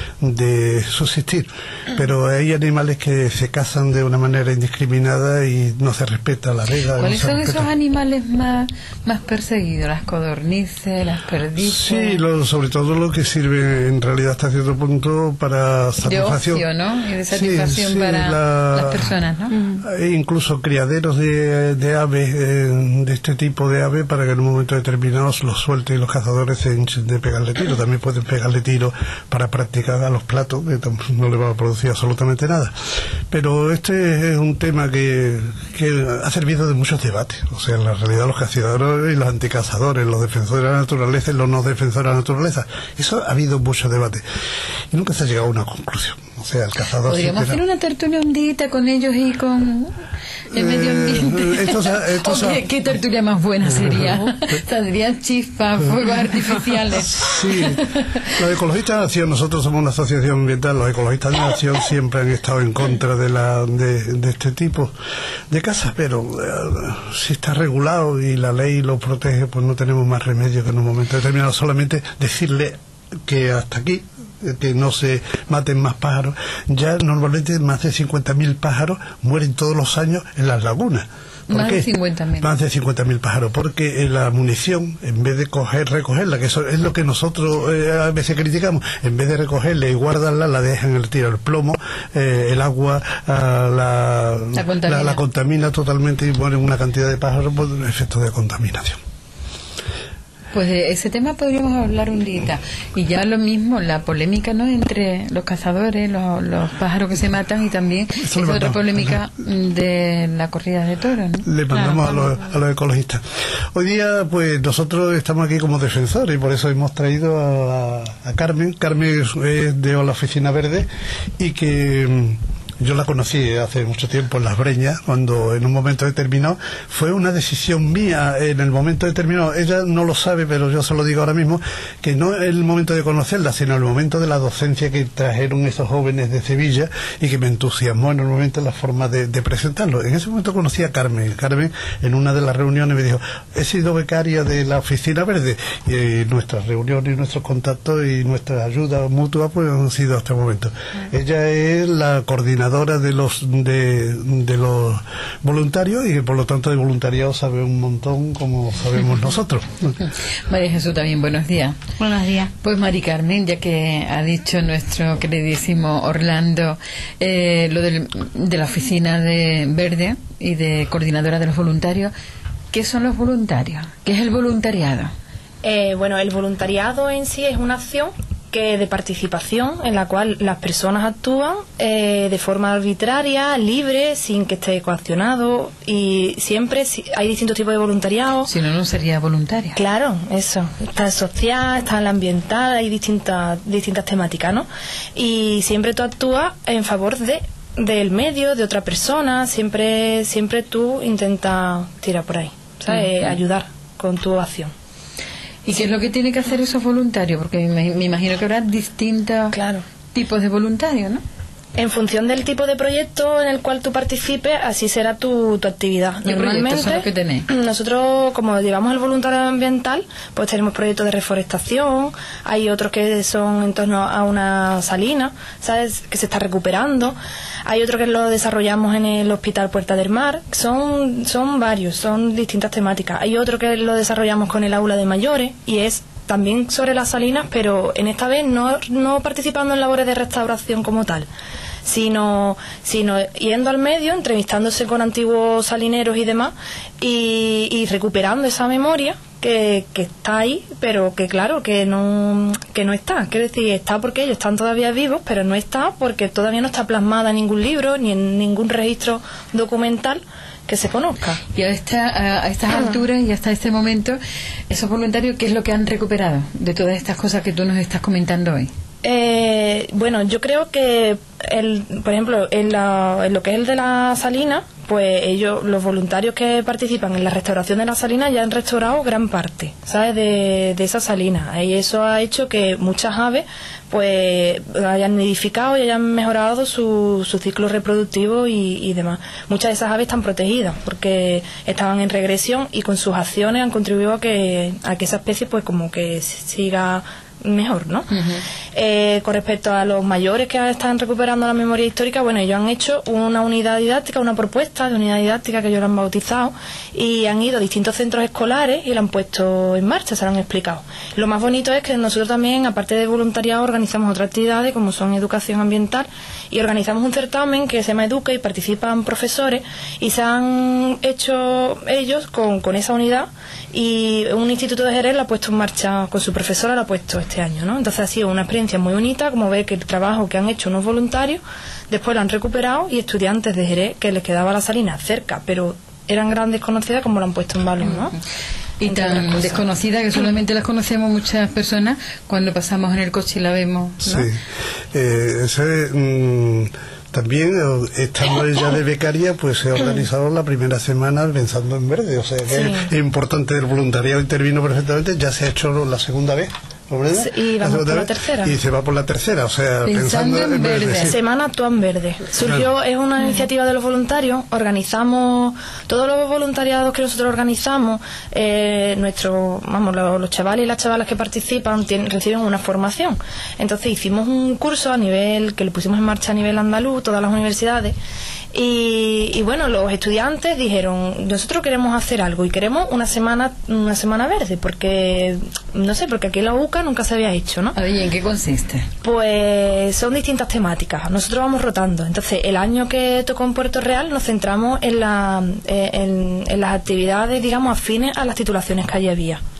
de subsistir, pero hay animales que se cazan de una manera indiscriminada y no se respeta la regla. ¿Cuáles no son respeta. esos animales más, más perseguidos? Las codornices, las perdices. Sí, lo, sobre todo lo que sirve en realidad hasta cierto punto para satisfacción. De ocio, ¿no? Y de satisfacción sí, sí, para la, las personas, ¿no? Hay incluso criaderos de, de aves, eh, de este tipo de aves, para que en un momento determinado los suelten y los cazadores se hinchen de pegarle tiro. También pueden pegarle tiro para practicar a los platos, que no le va a producir absolutamente nada. Pero este es un tema que, que ha servido de muchos debates. O sea, en la realidad los cazadores y los anticazadores, los defensores de la naturaleza y los no defensores de la naturaleza. Eso ha habido muchos debates. Y nunca se ha llegado a una conclusión. O sea, el cazador... Podríamos hacer una tertulia un día con ellos y con el medio ambiente. Eh, esto, esto, oh, ¿qué, ¿Qué tertulia más buena sería? Saldrían chispas, fuegos artificiales. Sí, los ecologistas de acción, nosotros somos una asociación ambiental, los ecologistas de acción siempre han estado en contra de, la, de, de este tipo de casas, pero eh, si está regulado y la ley lo protege, pues no tenemos más remedio que en un momento determinado solamente decirle que hasta aquí, que no se maten más pájaros. Ya normalmente más de cincuenta mil pájaros mueren todos los años en las lagunas. Más de cincuenta mil. Más de cincuenta mil pájaros, porque la munición, en vez de coger, recogerla, que eso es lo que nosotros eh, a veces criticamos, en vez de recogerla y guardarla, la dejan en el tiro, el plomo, eh, el agua, ah, la, la, contamina. La, la contamina totalmente y mueren una cantidad de pájaros por efectos de contaminación. Pues de ese tema podríamos hablar un día. Y ya lo mismo, la polémica, ¿no?, entre los cazadores, los, los pájaros que se matan, y también esa otra polémica de la corrida de toros, ¿no? Le mandamos claro, a, los, a los ecologistas. Hoy día, pues nosotros estamos aquí como defensores, y por eso hemos traído a, a Carmen. Carmen es de la Oficina Verde, y que yo la conocí hace mucho tiempo en Las Breñas, cuando en un momento determinado fue una decisión mía en el momento determinado. Ella no lo sabe, pero yo se lo digo ahora mismo, que no es el momento de conocerla, sino el momento de la docencia que trajeron esos jóvenes de Sevilla, y que me entusiasmó en el momento la forma de, de presentarlo. En ese momento conocí a Carmen. Carmen, en una de las reuniones, me dijo: he sido becaria de la Oficina Verde, y eh, nuestras reuniones, nuestros contactos y nuestra ayuda mutua pues han sido hasta el momento. Uh-huh. Ella es la coordinadora de los de, de los voluntarios, y que por lo tanto de voluntariado sabe un montón, como sabemos nosotros. María Jesús también, buenos días. Buenos días. Pues Mari Carmen, ya que ha dicho nuestro queridísimo Orlando eh, lo del, de la Oficina de Verde y de coordinadora de los voluntarios, ¿qué son los voluntarios? ¿Qué es el voluntariado? Eh, bueno, el voluntariado en sí es una acción que de participación en la cual las personas actúan eh, de forma arbitraria, libre, sin que esté coaccionado, y siempre si, hay distintos tipos de voluntariado. Si no, no sería voluntaria. Claro, eso. Está el social, está el ambiental, hay distintas distintas temáticas, ¿no? Y siempre tú actúas en favor de del medio, de otra persona, siempre siempre tú intentas tirar por ahí, ¿sabes? Uh-huh. Ayudar con tu acción. ¿Y qué es lo que tiene que hacer esos voluntarios? Porque me, me imagino que habrá distintos claro. tipos de voluntarios, ¿no? En función del tipo de proyecto en el cual tú participes, así será tu, tu actividad. ¿Qué proyectos son los que tenéis? Nosotros, como llevamos el voluntariado ambiental, pues tenemos proyectos de reforestación, hay otros que son en torno a una salina, ¿sabes?, que se está recuperando, hay otro que lo desarrollamos en el Hospital Puerta del Mar, son, son varios, son distintas temáticas. Hay otro que lo desarrollamos con el aula de mayores, y es también sobre las salinas, pero en esta vez no, no participando en labores de restauración como tal, sino sino yendo al medio, entrevistándose con antiguos salineros y demás, y, y recuperando esa memoria que, que está ahí, pero que claro, que no que no está. Quiero decir, está porque ellos están todavía vivos, pero no está porque todavía no está plasmada en ningún libro ni en ningún registro documental que se conozca. Y a, esta, a estas alturas y hasta este momento, esos voluntarios, ¿qué es lo que han recuperado de todas estas cosas que tú nos estás comentando hoy? Eh, bueno, yo creo que, el, por ejemplo, en, la, en lo que es el de la salina, pues ellos, los voluntarios que participan en la restauración de la salina, ya han restaurado gran parte, ¿sabes?, de, de esa salina. Y eso ha hecho que muchas aves pues hayan nidificado y hayan mejorado su, su ciclo reproductivo y, y demás. Muchas de esas aves están protegidas porque estaban en regresión, y con sus acciones han contribuido a que, a que esa especie pues como que siga mejor, ¿no? Uh-huh. Eh, con respecto a los mayores que están recuperando la memoria histórica, bueno, ellos han hecho una unidad didáctica, una propuesta de unidad didáctica que ellos lo han bautizado, y han ido a distintos centros escolares y la han puesto en marcha, se lo han explicado. Lo más bonito es que nosotros también, aparte de voluntariado, organizamos otras actividades como son educación ambiental, y organizamos un certamen que se llama Educa, y participan profesores, y se han hecho ellos con, con esa unidad, y un instituto de Jerez la ha puesto en marcha con su profesora, la ha puesto este año, ¿no? Entonces ha sido una experiencia muy bonita, como ve que el trabajo que han hecho unos voluntarios después lo han recuperado, y estudiantes de Jerez que les quedaba la salina cerca, pero eran gran desconocidas, como lo han puesto en valor, ¿no? Y tan desconocida que solamente las conocemos muchas personas cuando pasamos en el coche y la vemos, ¿no? Sí, eh, ese... Mmm... También, estando ella de becaria, pues se ha organizado la primera semana Pensando en Verde, o sea que sí. Es importante, el voluntariado intervino perfectamente, ya se ha hecho la segunda vez. Y vamos por la tercera. Y se va por la tercera, o sea, pensando, pensando en, en verde. verde sí. Semana Actúa en Verde. Surgió, claro. Es una iniciativa de los voluntarios. Organizamos todos los voluntariados que nosotros organizamos. Eh, nuestro, vamos, los, los chavales y las chavalas que participan tienen, reciben una formación. Entonces hicimos un curso a nivel que lo pusimos en marcha a nivel andaluz, todas las universidades. Y, y bueno, los estudiantes dijeron, nosotros queremos hacer algo y queremos una semana una semana verde, porque no sé, porque aquí en la U C A nunca se había hecho, ¿no? ¿Y en qué consiste? Pues son distintas temáticas, nosotros vamos rotando. Entonces el año que tocó en Puerto Real nos centramos en, la, en, en las actividades, digamos, afines a las titulaciones que allí había.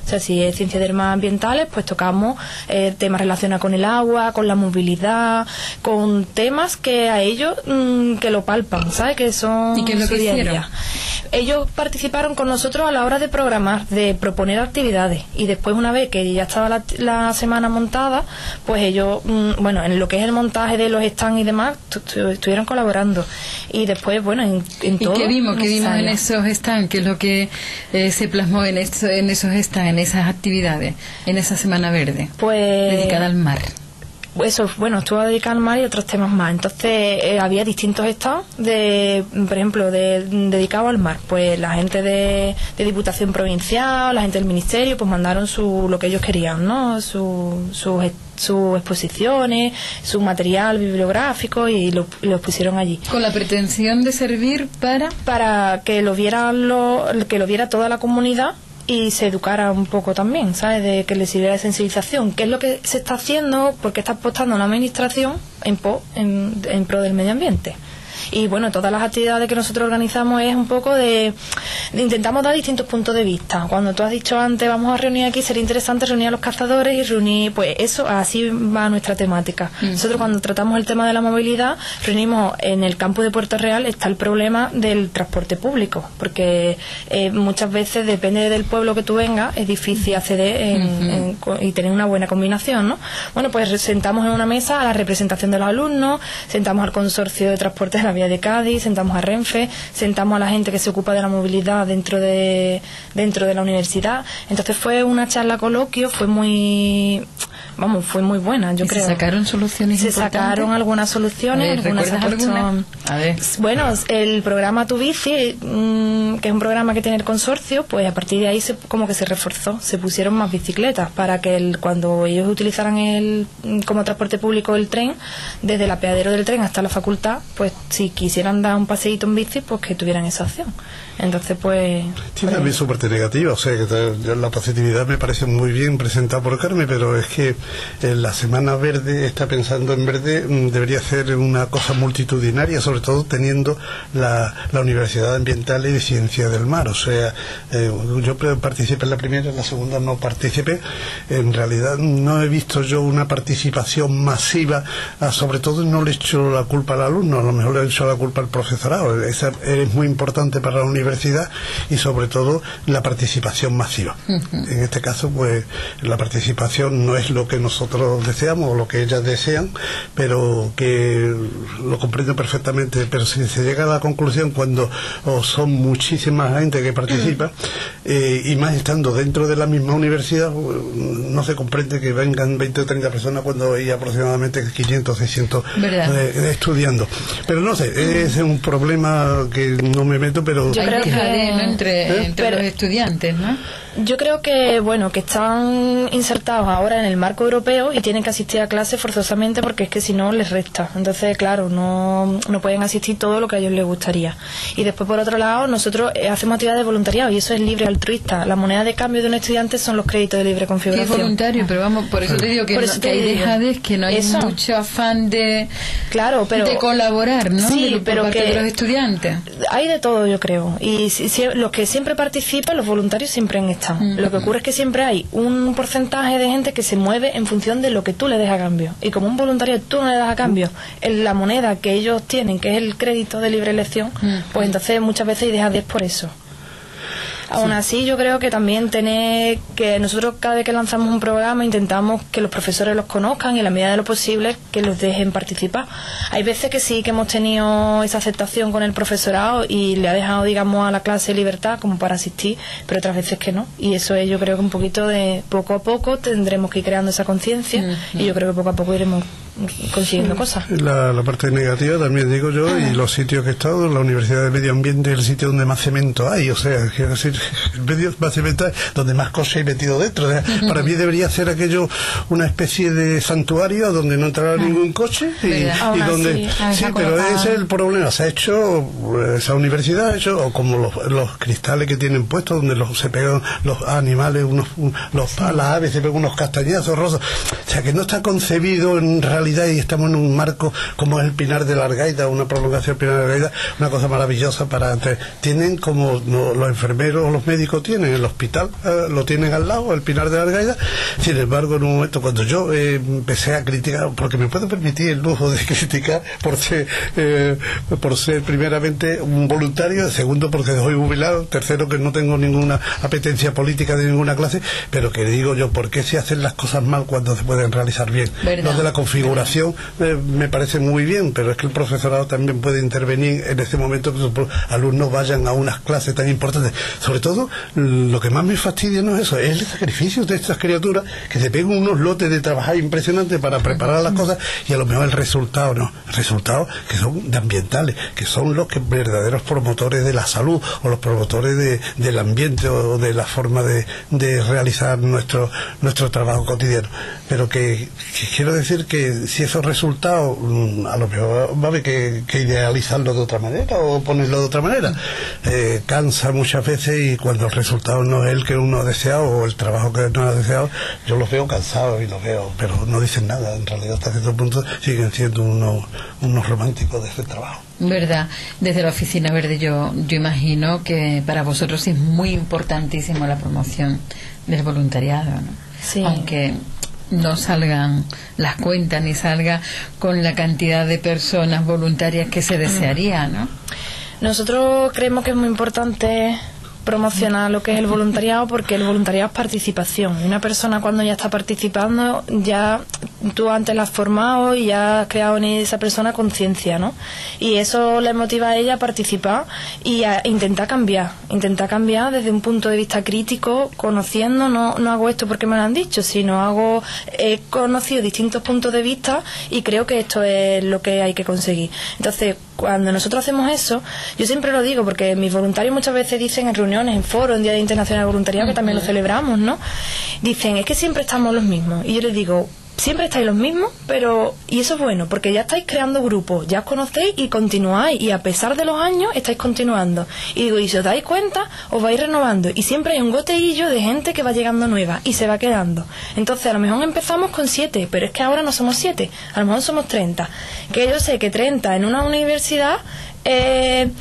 O sea, si es ciencia del mar ambientales, pues tocamos eh, temas relacionados con el agua, con la movilidad, con temas que a ellos mmm, que lo palpan, ¿sabes? Que son ¿Y qué es lo su que día a día. hicieron? Ellos participaron con nosotros a la hora de programar, de proponer actividades, y después, una vez que ya estaba la, la semana montada, pues ellos, mmm, bueno, en lo que es el montaje de los stands y demás, tu, tu, estuvieron colaborando. Y después, bueno, en, en ¿Y todo. qué vimos? ¿Qué vimos en área. esos stands? ¿Qué es lo que eh, se plasmó en, esto, en esos stands, en esas actividades, en esa Semana Verde? Pues dedicada al mar. Eso, bueno, estuvo dedicado al mar y otros temas más. Entonces eh, había distintos estados, de, por ejemplo, de, dedicados al mar. Pues la gente de, de Diputación Provincial, la gente del Ministerio, pues mandaron su, lo que ellos querían, ¿no? Su, sus sus exposiciones, su material bibliográfico, y lo, lo pusieron allí. Con la pretensión de servir para... Para que lo vieran lo, que lo viera toda la comunidad y se educara un poco también, ¿sabes? De que le sirviera de sensibilización. ¿Qué es lo que se está haciendo? Porque está apostando la administración en, po, en, en pro del medio ambiente. Y bueno, todas las actividades que nosotros organizamos es un poco de, de intentamos dar distintos puntos de vista. Cuando tú has dicho antes, vamos a reunir aquí, sería interesante reunir a los cazadores y reunir, pues eso, así va nuestra temática. Mm. Nosotros, cuando tratamos el tema de la movilidad, reunimos en el campo de Puerto Real, está el problema del transporte público, porque eh, muchas veces, depende del pueblo que tú vengas, es difícil acceder en, uh-huh. en, y tener una buena combinación, ¿no? Bueno, pues sentamos en una mesa a la representación de los alumnos, sentamos al consorcio de transporte de la vía de Cádiz, sentamos a Renfe, sentamos a la gente que se ocupa de la movilidad dentro de dentro de la universidad. Entonces fue una charla coloquio, fue muy vamos, fue muy buena, yo ¿Y creo. ¿Se sacaron soluciones Se importantes? sacaron algunas soluciones, A ver, algunas ¿recuerdas alguna? A ver. Bueno, el programa Tu Bici, mmm, que es un programa que tiene el consorcio, pues a partir de ahí se, como que se reforzó, se pusieron más bicicletas para que el, cuando ellos utilizaran el como transporte público el tren, desde el apeadero del tren hasta la facultad, pues si quisieran dar un paseíto en bici, pues que tuvieran esa opción. Entonces, pues... Tiene también su parte negativa, o sea, que la positividad me parece muy bien presentada por Carmen, pero es que eh, la Semana Verde está pensando en verde, mm, debería ser una cosa multitudinaria, sobre todo teniendo la, la Universidad Ambiental y de Ciencia del Mar. O sea, eh, yo participé en la primera, en la segunda no participé. En realidad no he visto yo una participación masiva, ah, sobre todo no le echo la culpa al alumno, a lo mejor le he hecho la culpa al profesorado. Esa es muy importante para la universidad, y sobre todo la participación masiva. Uh-huh. En este caso, pues la participación no es lo que nosotros deseamos o lo que ellas desean, pero que lo comprendo perfectamente. Pero si se llega a la conclusión cuando oh, son muchísima gente que participa, uh-huh. eh, y más estando dentro de la misma universidad, no se comprende que vengan veinte o treinta personas cuando hay aproximadamente quinientos, seiscientos eh, estudiando. Pero no sé, es un problema que no me meto, pero... Yo creo que, ¿no? entre, ¿Eh? entre pero, los estudiantes, ¿no? Yo creo que, bueno, que están insertados ahora en el marco europeo y tienen que asistir a clases forzosamente, porque es que si no les resta. Entonces, claro, no, no pueden asistir todo lo que a ellos les gustaría. Y después, por otro lado, nosotros hacemos actividades de voluntariado, y eso es libre altruista. La moneda de cambio de un estudiante son los créditos de libre configuración. Es voluntario, pero vamos, por eso te digo que, no, que hay dejades, que no hay eso. mucho afán de, claro, pero, de colaborar, ¿no? Sí, de, pero parte que de los estudiantes. Hay de todo, yo creo. Y si, si, los que siempre participan, los voluntarios siempre han estado. Mm. Lo que ocurre es que siempre hay un porcentaje de gente que se mueve en función de lo que tú le des a cambio. Y como un voluntario tú no le das a cambio en la moneda que ellos tienen, que es el crédito de libre elección, mm. pues entonces muchas veces hay dejadez por eso. Aún así, yo creo que también tener que nosotros, cada vez que lanzamos un programa, intentamos que los profesores los conozcan y, en la medida de lo posible, que los dejen participar. Hay veces que sí que hemos tenido esa aceptación con el profesorado y le ha dejado, digamos, a la clase libertad como para asistir, pero otras veces que no. Y eso es, yo creo que un poquito de poco a poco tendremos que ir creando esa conciencia, mm-hmm. y yo creo que poco a poco iremos consiguiendo cosas. La, la parte negativa también digo yo, y los sitios que he estado, la Universidad de Medio Ambiente es el sitio donde más cemento hay, o sea, quiero decir, el medio más cemento hay, donde más cosas hay metido dentro. O sea, para mí debería ser aquello una especie de santuario donde no entrara ningún coche y, y donde sí, pero ese es el problema. Se ha hecho, esa universidad ha hecho, o como los, los cristales que tienen puestos donde los, se pegan los animales, unos, los, las aves se pegan unos castañazos rosas, o sea, que no está concebido en realidad calidad y estamos en un marco como es el Pinar de la Argaida, una prolongación del Pinar de la Argaida, una cosa maravillosa para... Tienen como no, los enfermeros o los médicos tienen el hospital, eh, lo tienen al lado, el Pinar de la Argaida. Sin embargo, en un momento cuando yo eh, empecé a criticar, porque me puedo permitir el lujo de criticar por ser, eh, por ser primeramente un voluntario, segundo porque soy jubilado, tercero que no tengo ninguna apetencia política de ninguna clase, pero que digo yo, ¿por qué se hacen las cosas mal cuando se pueden realizar bien? Lo de la configuración eh, me parece muy bien, pero es que el profesorado también puede intervenir en ese momento que sus alumnos vayan a unas clases tan importantes. Sobre todo, lo que más me fastidia no es eso, es el sacrificio de estas criaturas que se pegan unos lotes de trabajar impresionantes para preparar las cosas y a lo mejor el resultado no, el resultado que son de ambientales, que son los que verdaderos promotores de la salud o los promotores de, del ambiente o de la forma de, de realizar nuestro nuestro trabajo cotidiano. Pero que, que quiero decir que si esos resultados a lo mejor va a haber que, que idealizarlo de otra manera o ponerlo de otra manera. Eh, cansa muchas veces y cuando el resultado no es el que uno ha deseado o el trabajo que uno ha deseado, yo los veo cansados y los veo, pero no dicen nada. En realidad hasta cierto punto siguen siendo unos, unos románticos de ese trabajo. Verdad, desde la Oficina Verde yo, yo imagino que para vosotros es muy importantísimo la promoción del voluntariado, ¿no? Sí. Aunque no salgan las cuentas ni salga con la cantidad de personas voluntarias que se desearía, ¿no? Nosotros creemos que es muy importante promocionar lo que es el voluntariado, porque el voluntariado es participación. Una persona cuando ya está participando, ya tú antes la has formado y ya has creado en esa persona conciencia, ¿no? Y eso le motiva a ella a participar y a intentar cambiar, intentar cambiar desde un punto de vista crítico, conociendo, no, no hago esto porque me lo han dicho, sino hago, he conocido distintos puntos de vista y creo que esto es lo que hay que conseguir. Entonces, cuando nosotros hacemos eso, yo siempre lo digo, porque mis voluntarios muchas veces dicen en reuniones, en foros, en Día Internacional de Voluntariado, que también lo celebramos, ¿no? Dicen, es que siempre estamos los mismos. Y yo les digo, siempre estáis los mismos, pero y eso es bueno, porque ya estáis creando grupos, ya os conocéis y continuáis, y a pesar de los años estáis continuando. Y digo, y si os dais cuenta, os vais renovando, y siempre hay un goteillo de gente que va llegando nueva y se va quedando. Entonces a lo mejor empezamos con siete, pero es que ahora no somos siete, a lo mejor somos treinta. Que yo sé que treinta en una universidad eh,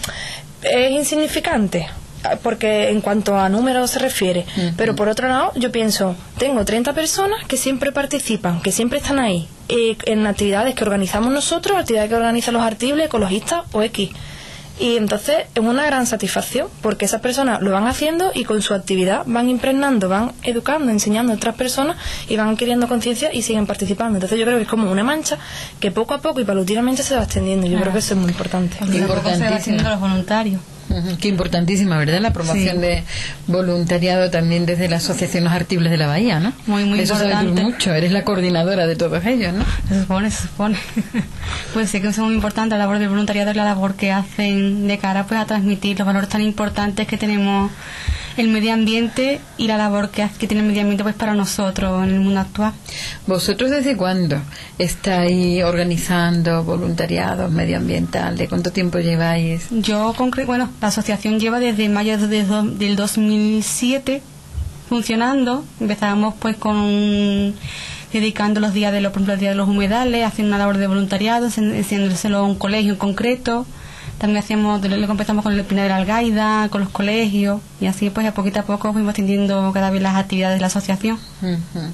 es insignificante, porque en cuanto a números se refiere, uh-huh. Pero por otro lado yo pienso, tengo treinta personas que siempre participan, que siempre están ahí eh, en actividades que organizamos nosotros, actividades que organizan los artibles, ecologistas o X, y entonces es una gran satisfacción porque esas personas lo van haciendo y con su actividad van impregnando, van educando, enseñando a otras personas y van adquiriendo conciencia y siguen participando. Entonces yo creo que es como una mancha que poco a poco y paulatinamente se va extendiendo. Yo ah. creo que eso es muy importante. Porque poco se va haciendo los voluntarios. Uh-huh. Qué importantísima, ¿verdad? La promoción sí. de voluntariado también desde la Asociación Los Artibles de la Bahía, ¿no? Muy, muy eso importante. Eso sabes mucho, eres la coordinadora de todos ellos, ¿no? Se supone, se supone. Pues sí que es muy importante la labor del voluntariado, la labor que hacen de cara pues a transmitir los valores tan importantes que tenemos el medio ambiente y la labor que, que tiene el medio ambiente pues para nosotros en el mundo actual. ¿Vosotros desde cuándo estáis organizando voluntariados medioambientales? ¿Cuánto tiempo lleváis? Yo, bueno, la asociación lleva desde mayo de, del dos mil siete funcionando. Empezamos pues con un, dedicando los días de los, por ejemplo, el día de los humedales, haciendo una labor de voluntariado, haciéndoselo a un colegio en concreto. También hacíamos, lo empezamos con el Pinar de la Algaida, con los colegios, y así pues a poquito a poco fuimos extendiendo cada vez las actividades de la asociación. Uh-huh.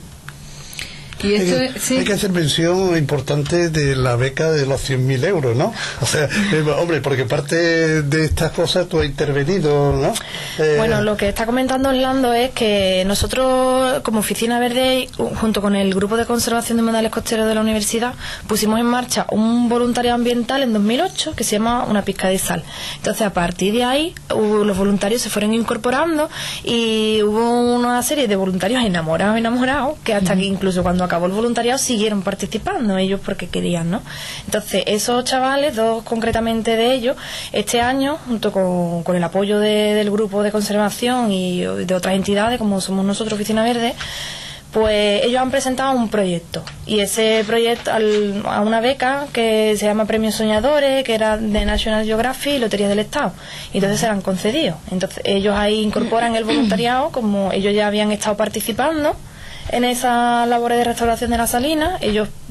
Y esto, hay, que, sí. hay que hacer mención importante de la beca de los cien mil euros, ¿no? O sea, eh, hombre, porque parte de estas cosas tú has intervenido, ¿no? Eh, bueno, lo que está comentando Orlando es que nosotros, como Oficina Verde, junto con el Grupo de Conservación de Humedales Costeros de la Universidad, pusimos en marcha un voluntariado ambiental en dos mil ocho que se llama Una Pizca de Sal. Entonces, a partir de ahí, hubo, los voluntarios se fueron incorporando y hubo una serie de voluntarios enamorados, enamorados, que hasta uh-huh. que incluso cuando acabó el voluntariado siguieron participando ellos porque querían, ¿no? Entonces esos chavales, dos concretamente de ellos, este año junto con, con el apoyo de, del grupo de conservación y de otras entidades como somos nosotros Oficina Verde, pues ellos han presentado un proyecto y ese proyecto al, a una beca que se llama Premios Soñadores, que era de National Geographic y Loterías del Estado, y entonces se la han concedido. Entonces ellos ahí incorporan el voluntariado, como ellos ya habían estado participando en esas labores de restauración de la salina, ellos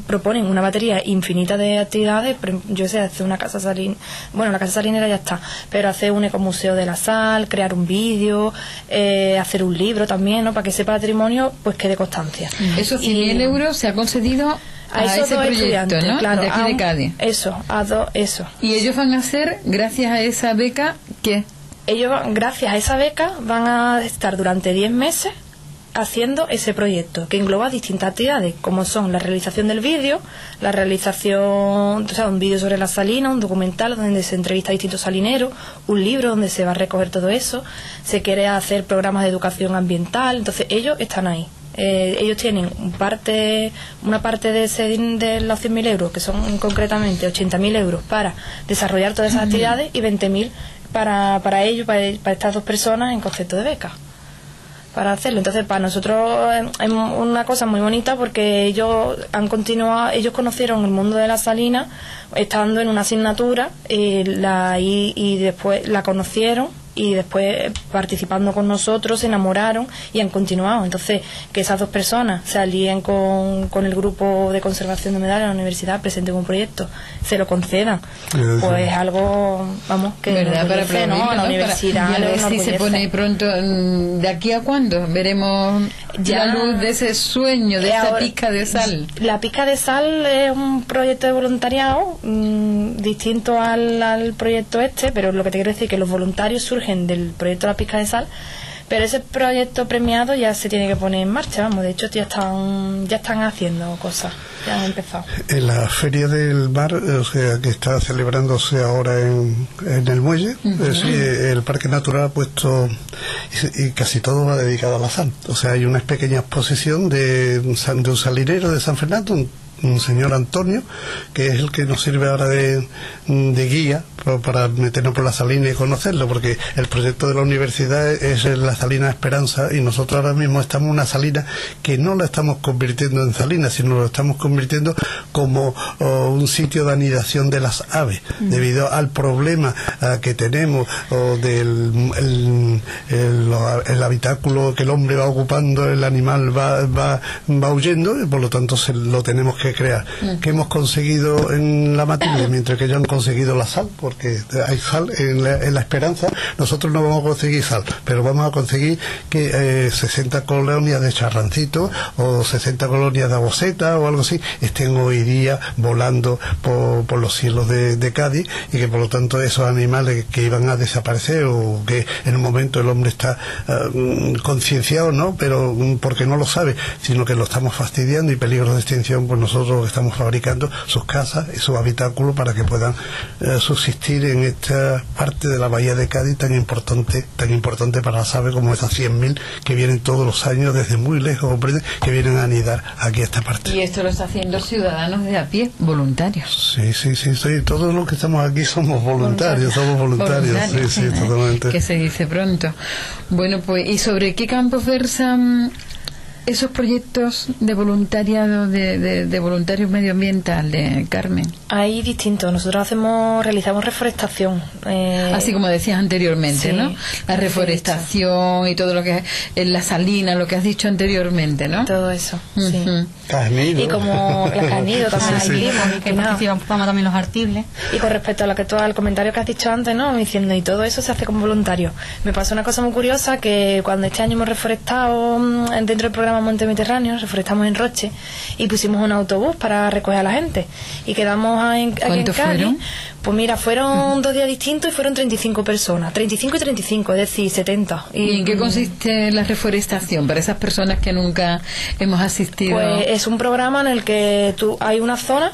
proponen una batería infinita de actividades. Yo sé, hacer una casa salin bueno, la casa salinera ya está, pero hacer un ecomuseo de la sal, crear un vídeo, eh, hacer un libro también, ¿no? Para que ese patrimonio pues quede constancia. Esos cien mil euros se ha concedido a, a ese proyecto, ¿no? Claro, de aquí a de un, Cádiz. Eso, a do, eso. Y ellos van a hacer, gracias a esa beca, ¿qué? Ellos, gracias a esa beca, van a estar durante diez meses haciendo ese proyecto, que engloba distintas actividades, como son la realización del vídeo, la realización, o sea, un vídeo sobre la salina, un documental donde se entrevista a distintos salineros, un libro donde se va a recoger todo eso, se quiere hacer programas de educación ambiental. Entonces ellos están ahí. Eh, ellos tienen parte, una parte de, ese, de los cien mil euros, que son concretamente ochenta mil euros para desarrollar todas esas actividades, y veinte mil para, para ellos, para, para estas dos personas en concepto de beca, para hacerlo. Entonces para nosotros es una cosa muy bonita, porque ellos han continuado, ellos conocieron el mundo de la salina estando en una asignatura, y, la, y, y después la conocieron, y después participando con nosotros se enamoraron y han continuado. Entonces que esas dos personas se alíen con, con el grupo de conservación de humedales de la universidad, presenten un proyecto, se lo concedan, pues es algo, vamos, que ¿verdad? Para aplaudirlo, ¿no? A la para, universidad, y a ver si se pone pronto. ¿De aquí a cuándo veremos ya la luz de ese sueño, de esa pizca de sal? La pizca de sal es un proyecto de voluntariado mmm, distinto al, al proyecto este, pero lo que te quiero decir es que los voluntarios surgen del proyecto La Pizca de Sal, pero ese proyecto premiado ya se tiene que poner en marcha, vamos, de hecho ya están, ya están haciendo cosas, ya han empezado. En la Feria del Mar, o sea, que está celebrándose ahora en, en el muelle, uh-huh. es, el Parque Natural ha puesto, y, y casi todo va dedicado a la sal, o sea, hay una pequeña exposición de, de un salinero de San Fernando, un, un señor Antonio, que es el que nos sirve ahora de, de guía para meternos por la salina y conocerlo, porque el proyecto de la universidad es la salina Esperanza, y nosotros ahora mismo estamos en una salina que no la estamos convirtiendo en salina, sino lo estamos convirtiendo como oh, un sitio de anidación de las aves, mm. debido al problema uh, que tenemos oh, del el, el, el habitáculo que el hombre va ocupando, el animal va, va, va huyendo, y por lo tanto se, lo tenemos que crear. Mm. ¿Qué hemos conseguido en la Matilde? Mientras que ellos han conseguido la sal, porque hay sal en la, en la Esperanza, nosotros no vamos a conseguir sal, pero vamos a conseguir que eh, sesenta colonias de charrancito o sesenta colonias de aboceta o algo así estén hoy día volando por, por los cielos de, de Cádiz, y que por lo tanto esos animales que iban a desaparecer, o que en un momento el hombre está uh, concienciado, ¿no? Pero porque no lo sabe, sino que lo estamos fastidiando, y peligros de extinción, pues nosotros estamos fabricando sus casas y sus habitáculos para que puedan uh, subsistir en esta parte de la bahía de Cádiz tan importante, tan importante para las aves, como esas cien mil que vienen todos los años desde muy lejos, comprende, que vienen a anidar aquí a esta parte. Y esto lo está haciendo ciudadanos de a pie, voluntarios. Sí, sí, sí, sí. Todos los que estamos aquí somos voluntarios, somos voluntarios, voluntarios. sí, sí, totalmente. Que se dice pronto. Bueno, pues, ¿y sobre qué campos versan esos proyectos de voluntariado, de, de, de voluntarios medioambientales, Carmen? Hay distintos. Nosotros hacemos, realizamos reforestación. Eh, Así como decías anteriormente, sí, ¿no? La reforestación y todo lo que es la salina, lo que has dicho anteriormente, ¿no? Todo eso, uh-huh. sí. Carnido. Y como la carnido también, sí, sí. hay que participamos también los artibles. Y con respecto a lo que tú, al comentario que has dicho antes, ¿no? Diciendo, y todo eso se hace como voluntario. Me pasó una cosa muy curiosa, que cuando este año hemos reforestado dentro del programa Monte Mediterráneo, reforestamos en Roche, y pusimos un autobús para recoger a la gente, y quedamos en, aquí en Cádiz. Fueron? Pues mira, fueron uh-huh. dos días distintos, y fueron treinta y cinco personas, treinta y cinco y treinta y cinco, es decir, setenta. ¿Y, ¿Y en qué consiste la reforestación para esas personas que nunca hemos asistido? Pues es un programa en el que tú, hay una zona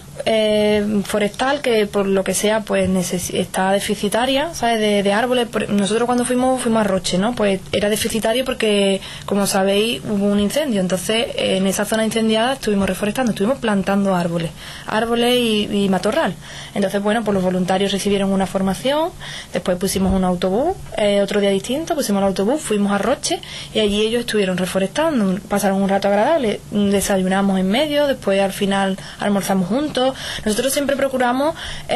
eh, forestal que por lo que sea pues neces- está deficitaria, ¿sabes? De, de árboles. Nosotros cuando fuimos fuimos a Roche, ¿no? Pues era deficitario porque, como sabéis, hubo un incendio. Entonces en esa zona incendiada estuvimos reforestando, estuvimos plantando árboles, árboles y, y matorral. Entonces, bueno, pues los voluntarios recibieron una formación, después pusimos un autobús, eh, otro día distinto, pusimos el autobús, fuimos a Roche, y allí ellos estuvieron reforestando, pasaron un rato agradable, desayunamos en medio, después al final almorzamos juntos. Nosotros siempre procuramos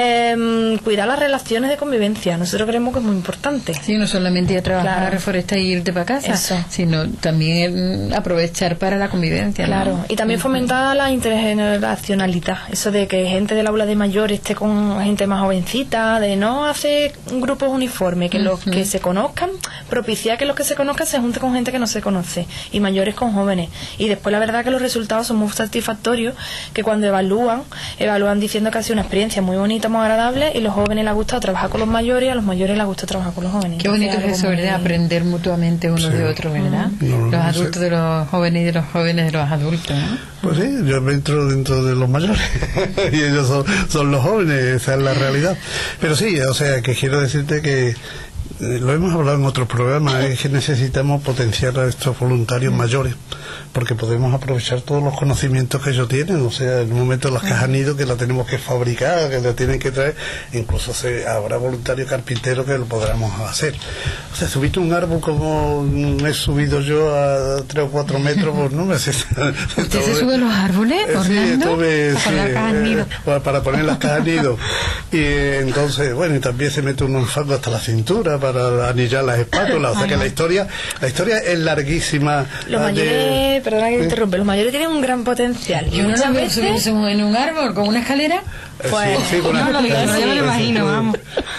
eh, cuidar las relaciones de convivencia, nosotros creemos que es muy importante. Sí, no solamente ir a trabajar, claro. a reforestar y irte para casa, Eso. sino también aprovechar aprovechar para la convivencia, ¿no? Claro, y también fomentar la intergeneracionalidad, eso de que gente del aula de mayores esté con gente más jovencita, de no hacer grupos uniformes, que los que se conozcan, propiciar que los que se conozcan se junten con gente que no se conoce, y mayores con jóvenes. Y después la verdad que los resultados son muy satisfactorios, que cuando evalúan, evalúan diciendo que ha sido una experiencia muy bonita, muy agradable, y a los jóvenes les ha gustado trabajar con los mayores, y a los mayores les ha gustado trabajar con los jóvenes. Qué bonito es eso, ¿verdad? Aprender mutuamente uno sí. de otro, ¿verdad? No, los adultos sí. de los jóvenes y de los jóvenes de los adultos, ¿no? Pues sí, yo me entro dentro de los mayores y ellos son, son los jóvenes, esa es la realidad. Pero sí, o sea, que quiero decirte que lo hemos hablado en otros programas, es que necesitamos potenciar a estos voluntarios mayores, porque podemos aprovechar todos los conocimientos que ellos tienen. O sea, en un momento las cajas nido que la tenemos que fabricar, que la tienen que traer, incluso se, habrá voluntarios carpinteros que lo podremos hacer. O sea, subiste un árbol como me he subido yo a tres o cuatro metros, pues no me sé. ¿Usted se sube los árboles, Orlando? Sí, sí, eh, para poner las cajas nido. Y entonces, bueno, y también se mete unos fangos hasta la cintura para anillar las espátulas. O sea que la historia, la historia es larguísima. Los mayores, perdona que te interrumpe, los mayores tienen un gran potencial. ¿Y uno no veces subirse en un árbol con una escalera? Pues, sí, sí, con no, una, no, la, no, yo me lo imagino, vamos.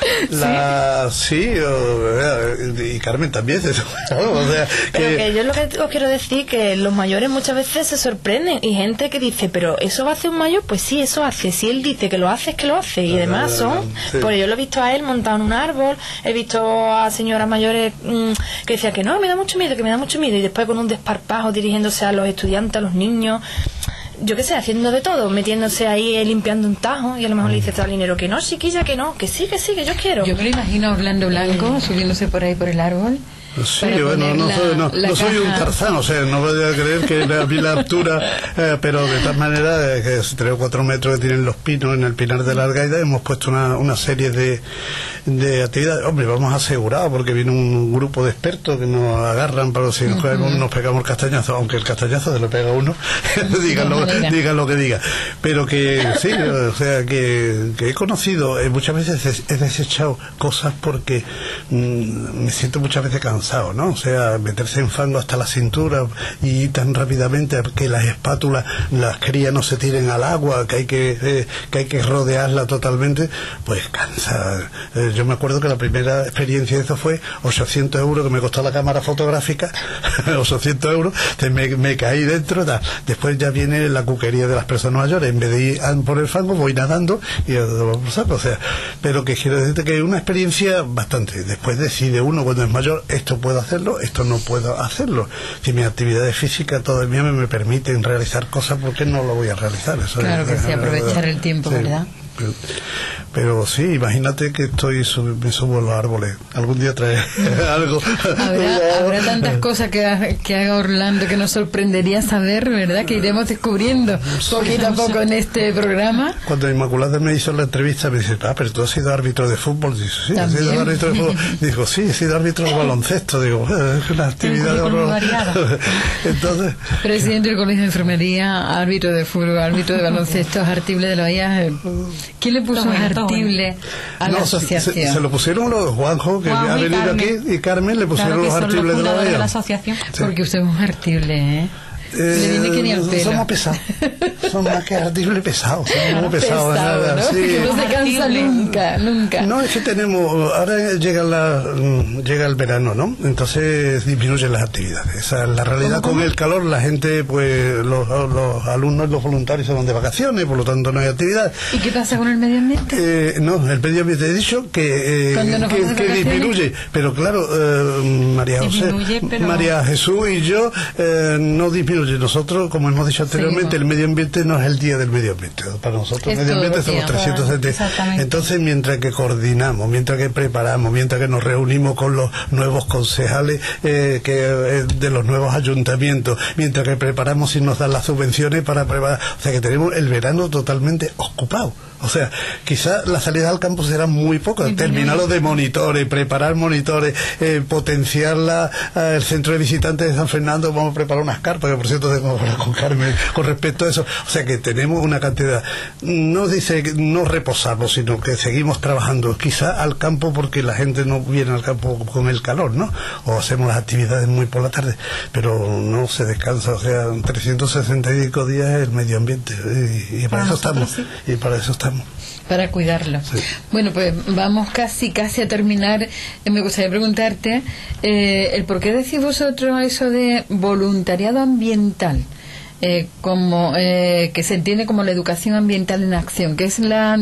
La, sí, o, y Carmen también se sube. O sea, pero que, que yo lo que os quiero decir que los mayores muchas veces se sorprenden y gente que dice, pero ¿eso va a hacer un mayor? Pues sí, eso hace. Si él dice que lo hace, es que lo hace. Y además son, sí. Pues yo lo he visto a él montado en un árbol, he visto a señoras mayores mmm, que decían que no, me da mucho miedo, que me da mucho miedo, y después con un desparpajo dirigiéndose a los estudiantes, a los niños, yo qué sé, haciendo de todo, metiéndose ahí, eh, limpiando un tajo, y a lo mejor le dice al dinero que no, chiquilla, que no, que sí, que sí, que yo quiero. Yo me lo imagino a Orlando Blanco subiéndose por ahí por el árbol. Sí, bueno, no, la, soy, no, no soy un Tarzán, o sea, no voy a creer que a mí la altura, eh, pero de tal manera, eh, que es tres o cuatro metros que tienen los pinos en el Pinar de la Algaida, hemos puesto una, una serie de, de actividades. Hombre, vamos asegurados, porque viene un grupo de expertos que nos agarran para si nos, uh-huh. nos pegamos el castañazo, aunque el castañazo se lo pega uno, digan, lo, digan lo que diga. Pero que sí, o sea, que, que he conocido, eh, muchas veces he desechado cosas porque mmm, me siento muchas veces cansado, ¿no? O sea, meterse en fango hasta la cintura y tan rápidamente que las espátulas, las crías no se tiren al agua, que hay que eh, que hay que rodearla totalmente, pues cansa. Eh, yo me acuerdo que la primera experiencia de eso fue ochocientos euros que me costó la cámara fotográfica, ochocientos euros, me, me caí dentro, da. Después ya viene la cuquería de las personas mayores, en vez de ir por el fango voy nadando y o sea, pero que quiero decirte que es una experiencia bastante. Después decide uno cuando es mayor, esto puedo hacerlo, esto no puedo hacerlo. Si mis actividades físicas todavía me, me permiten realizar cosas, ¿por qué no lo voy a realizar? Eso claro es, que sí, aprovechar el tiempo, sí, ¿verdad? Pero, pero sí, imagínate que estoy sub, me subo a los árboles. Algún día trae algo. Habrá, habrá tantas cosas que, ha, que haga Orlando que nos sorprendería saber, ¿verdad? Que iremos descubriendo poquito a poco en este programa. Cuando Inmaculada me hizo la entrevista, me dice, ah, pero tú has sido árbitro de fútbol. Dice, sí, he sido árbitro de fútbol. Digo, sí, he sido árbitro de baloncesto. Digo, es una actividad de horror. Entonces, presidente del Colegio de Enfermería, árbitro de fútbol, árbitro de baloncesto, Artible de Loías. ¿Quién le puso Artible a la no, asociación? Se, se lo pusieron los Juanjo, que Juanjo ha venido aquí, y Carmen le pusieron claro los Artibles de la de la asociación. Sí. Porque usted es un Artible, ¿eh? Eh, Le viene que ni al pelo. Somos pesados, somos más que artibles pesados, somos pesados, pesado, ¿no? Sí. No se cansa nunca, nunca. No, es que tenemos, ahora llega la llega el verano, ¿no? Entonces disminuyen las actividades. Esa es la realidad. ¿Cómo, cómo? Con el calor la gente, pues los, los alumnos, los voluntarios se van de vacaciones, por lo tanto no hay actividad. ¿Y qué pasa con el medio ambiente? Eh, no, el medio ambiente he dicho que, eh, que, que disminuye, pero claro, eh, María José, pero... María Jesús y yo eh, no disminuye. Nosotros, como hemos dicho anteriormente, Seguimos. el medio ambiente no es el día del medio ambiente. Para nosotros el medio ambiente son los trescientos setenta. Entonces, mientras que coordinamos, mientras que preparamos, mientras que nos reunimos con los nuevos concejales eh, que eh, de los nuevos ayuntamientos, mientras que preparamos y nos dan las subvenciones para preparar, o sea que tenemos el verano totalmente ocupado. O sea, quizás las salidas al campo serán muy pocas. Terminarlo de monitores, preparar monitores, eh, potenciar la, eh, el centro de visitantes de San Fernando. Vamos a preparar unas carpas, que por cierto tengo que hablar con Carmen con respecto a eso. O sea que tenemos una cantidad. No dice que no reposamos, sino que seguimos trabajando. Quizás al campo porque la gente no viene al campo con el calor, ¿no? O hacemos las actividades muy por la tarde, pero no se descansa. O sea, trescientos sesenta y cinco días el medio ambiente. Y, y para eso estamos. Y para eso estamos. Para cuidarlo. Sí. Bueno, pues vamos casi casi a terminar. Eh, me gustaría preguntarte eh, el por qué decís vosotros eso de voluntariado ambiental, eh, como eh, que se entiende como la educación ambiental en acción, que es la,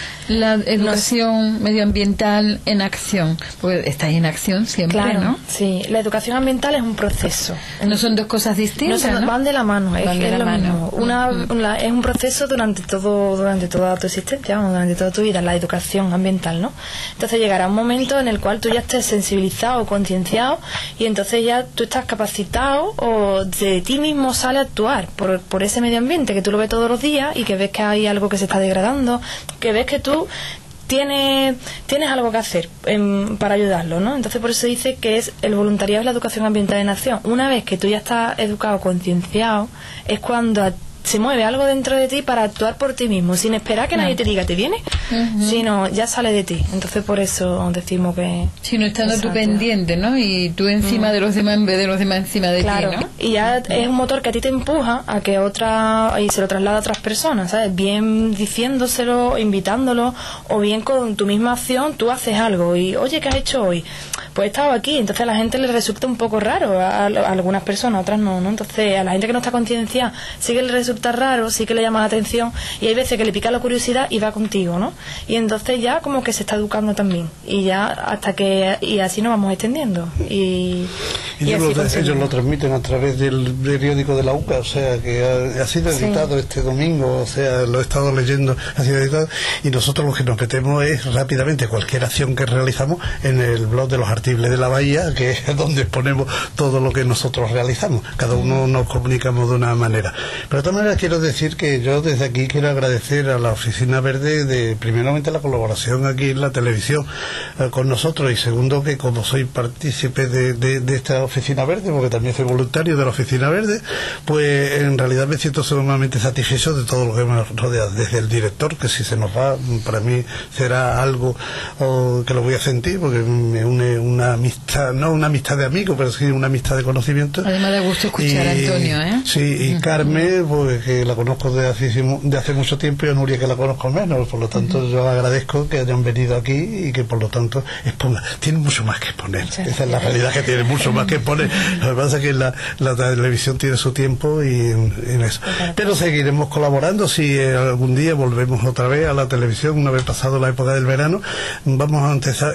la educación Nos... medioambiental en acción, porque estáis en acción siempre, claro, ¿no? Sí, la educación ambiental es un proceso. No son dos cosas distintas, no, son, ¿no? Van de la mano, van es, de es la lo mano. mismo. Una, una, es un proceso durante todo durante toda tu existencia, durante toda tu vida, la educación ambiental, ¿no? Entonces llegará un momento en el cual tú ya estés sensibilizado, concienciado, y entonces ya tú estás capacitado o de ti mismo sale a actuar por, por ese medio ambiente que tú lo ves todos los días y que ves que hay algo que se está degradando, que ves que tú Tienes, tienes algo que hacer eh, para ayudarlo, ¿no? Entonces por eso se dice que es el voluntariado es la educación ambiental en acción. Una vez que tú ya estás educado, concienciado, es cuando a, se mueve algo dentro de ti para actuar por ti mismo, sin esperar que nadie te diga te viene, uh-huh. sino ya sale de ti. Entonces por eso decimos que... Si no estando tú pendiente, ¿no? Y tú encima uh-huh. de los demás en vez de los demás encima de claro. ti, ¿no? Y ya es un motor que a ti te empuja a que otra... y se lo traslada a otras personas, ¿sabes? Bien diciéndoselo, invitándolo, o bien con tu misma acción tú haces algo y, oye, ¿qué has hecho hoy? Pues he estado aquí. Entonces a la gente le resulta un poco raro, a, a algunas personas, a otras no, ¿no? Entonces a la gente que no está concienciada sí que le resulta raro, sí que le llama la atención, y hay veces que le pica la curiosidad y va contigo, ¿no? Y entonces ya como que se está educando también, y ya hasta que y así nos vamos extendiendo y, y, y ellos, lo, ellos lo transmiten a través del periódico de la U C A, o sea que ha, ha sido editado sí. este domingo, o sea, lo he estado leyendo, ha sido editado, y nosotros lo que nos metemos es rápidamente cualquier acción que realizamos en el blog de los Artibles de la Bahía, que es donde exponemos todo lo que nosotros realizamos. Cada uno nos comunicamos de una manera, pero de todas maneras quiero decir que yo desde aquí quiero agradecer a la Oficina Verde de primeramente la colaboración aquí en la televisión eh, con nosotros, y segundo que como soy partícipe de, de, de esta Oficina Verde, porque también soy voluntario de la Oficina Verde, pues en realidad me siento sumamente satisfecho de todo lo que me rodea, desde el director, que si se nos va para mí será algo oh, que lo voy a sentir, porque me une una amistad, no una amistad de amigos, pero sí una amistad de conocimiento. Además de gusto escuchar y, a Antonio, ¿eh? Sí, y uh-huh. Carmen, pues que la conozco de hace, de hace mucho tiempo, y a Nuria que la conozco menos, por lo tanto uh-huh. yo agradezco que hayan venido aquí y que por lo tanto expongan. Tienen mucho más que exponer, sí. Esa es la realidad, que tienen mucho más que exponer. Lo que pasa es que la, la televisión tiene su tiempo y en, en eso. Pero seguiremos colaborando. Si algún día volvemos otra vez a la televisión, una vez pasado la época del verano, vamos a empezar,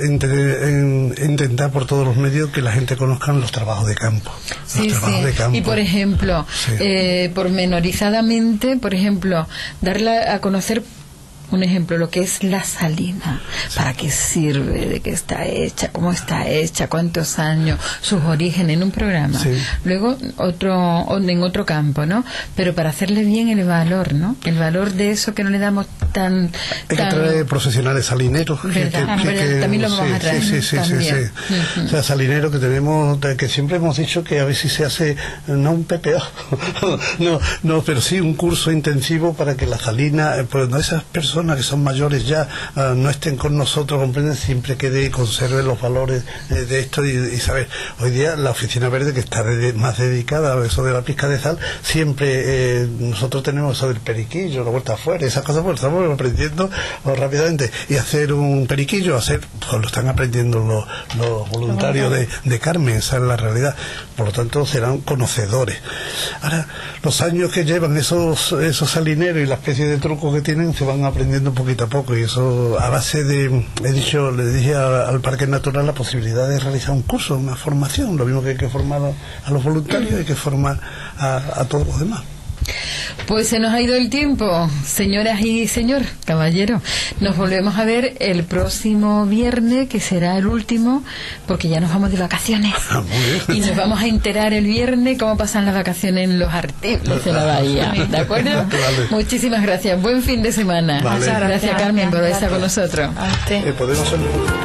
intentar por todos los medios que la gente conozca los trabajos de campo. Sí, los trabajos sí. de campo. Y por ejemplo, sí. eh, pormenorizadamente, por ejemplo, darle a conocer, un ejemplo, lo que es la salina, sí. para qué sirve, de qué está hecha, cómo está hecha, cuántos años, sus orígenes, en un programa. Sí. Luego otro en otro campo, ¿no? Pero para hacerle bien el valor, ¿no? El valor de eso que no le damos tan... Hay tan... que traer profesionales salineros. Que, que, ah, que, que, también lo vamos sí, a traer. Sí, sí, sí, sí, sí. Uh-huh. O sea, salineros que tenemos, que siempre hemos dicho que a ver si se hace, no un P P O, no, no, pero sí un curso intensivo para que la salina, pues no esas personas que son mayores ya uh, no estén con nosotros, comprenden, siempre quede y conserven los valores eh, de esto y, y saber. Hoy día la Oficina Verde, que está de, más dedicada a eso de la pizca de sal, siempre eh, nosotros tenemos eso del periquillo, la vuelta afuera, esas cosas, pues estamos aprendiendo oh, rápidamente, y hacer un periquillo, hacer, pues lo están aprendiendo los, los voluntarios de, de Carmen, esa es la realidad. Por lo tanto serán conocedores. Ahora, los años que llevan esos, esos salineros y la especie de trucos que tienen, se van aprendiendo un poquito a poco, y eso a base de, he dicho, le dije a, al Parque Natural la posibilidad de realizar un curso, una formación, lo mismo que hay que formar a, a los voluntarios, hay que formar a, a todos los demás. Pues se nos ha ido el tiempo, señoras y señor, caballero. Nos volvemos a ver el próximo viernes, que será el último, porque ya nos vamos de vacaciones. Y nos vamos a enterar el viernes cómo pasan las vacaciones en los artículos de la bahía. ¿De acuerdo? Vale. Muchísimas gracias. Buen fin de semana. Vale. Gracias, gracias, Carmen, por estar con nosotros. A usted. Eh, podemos hacer...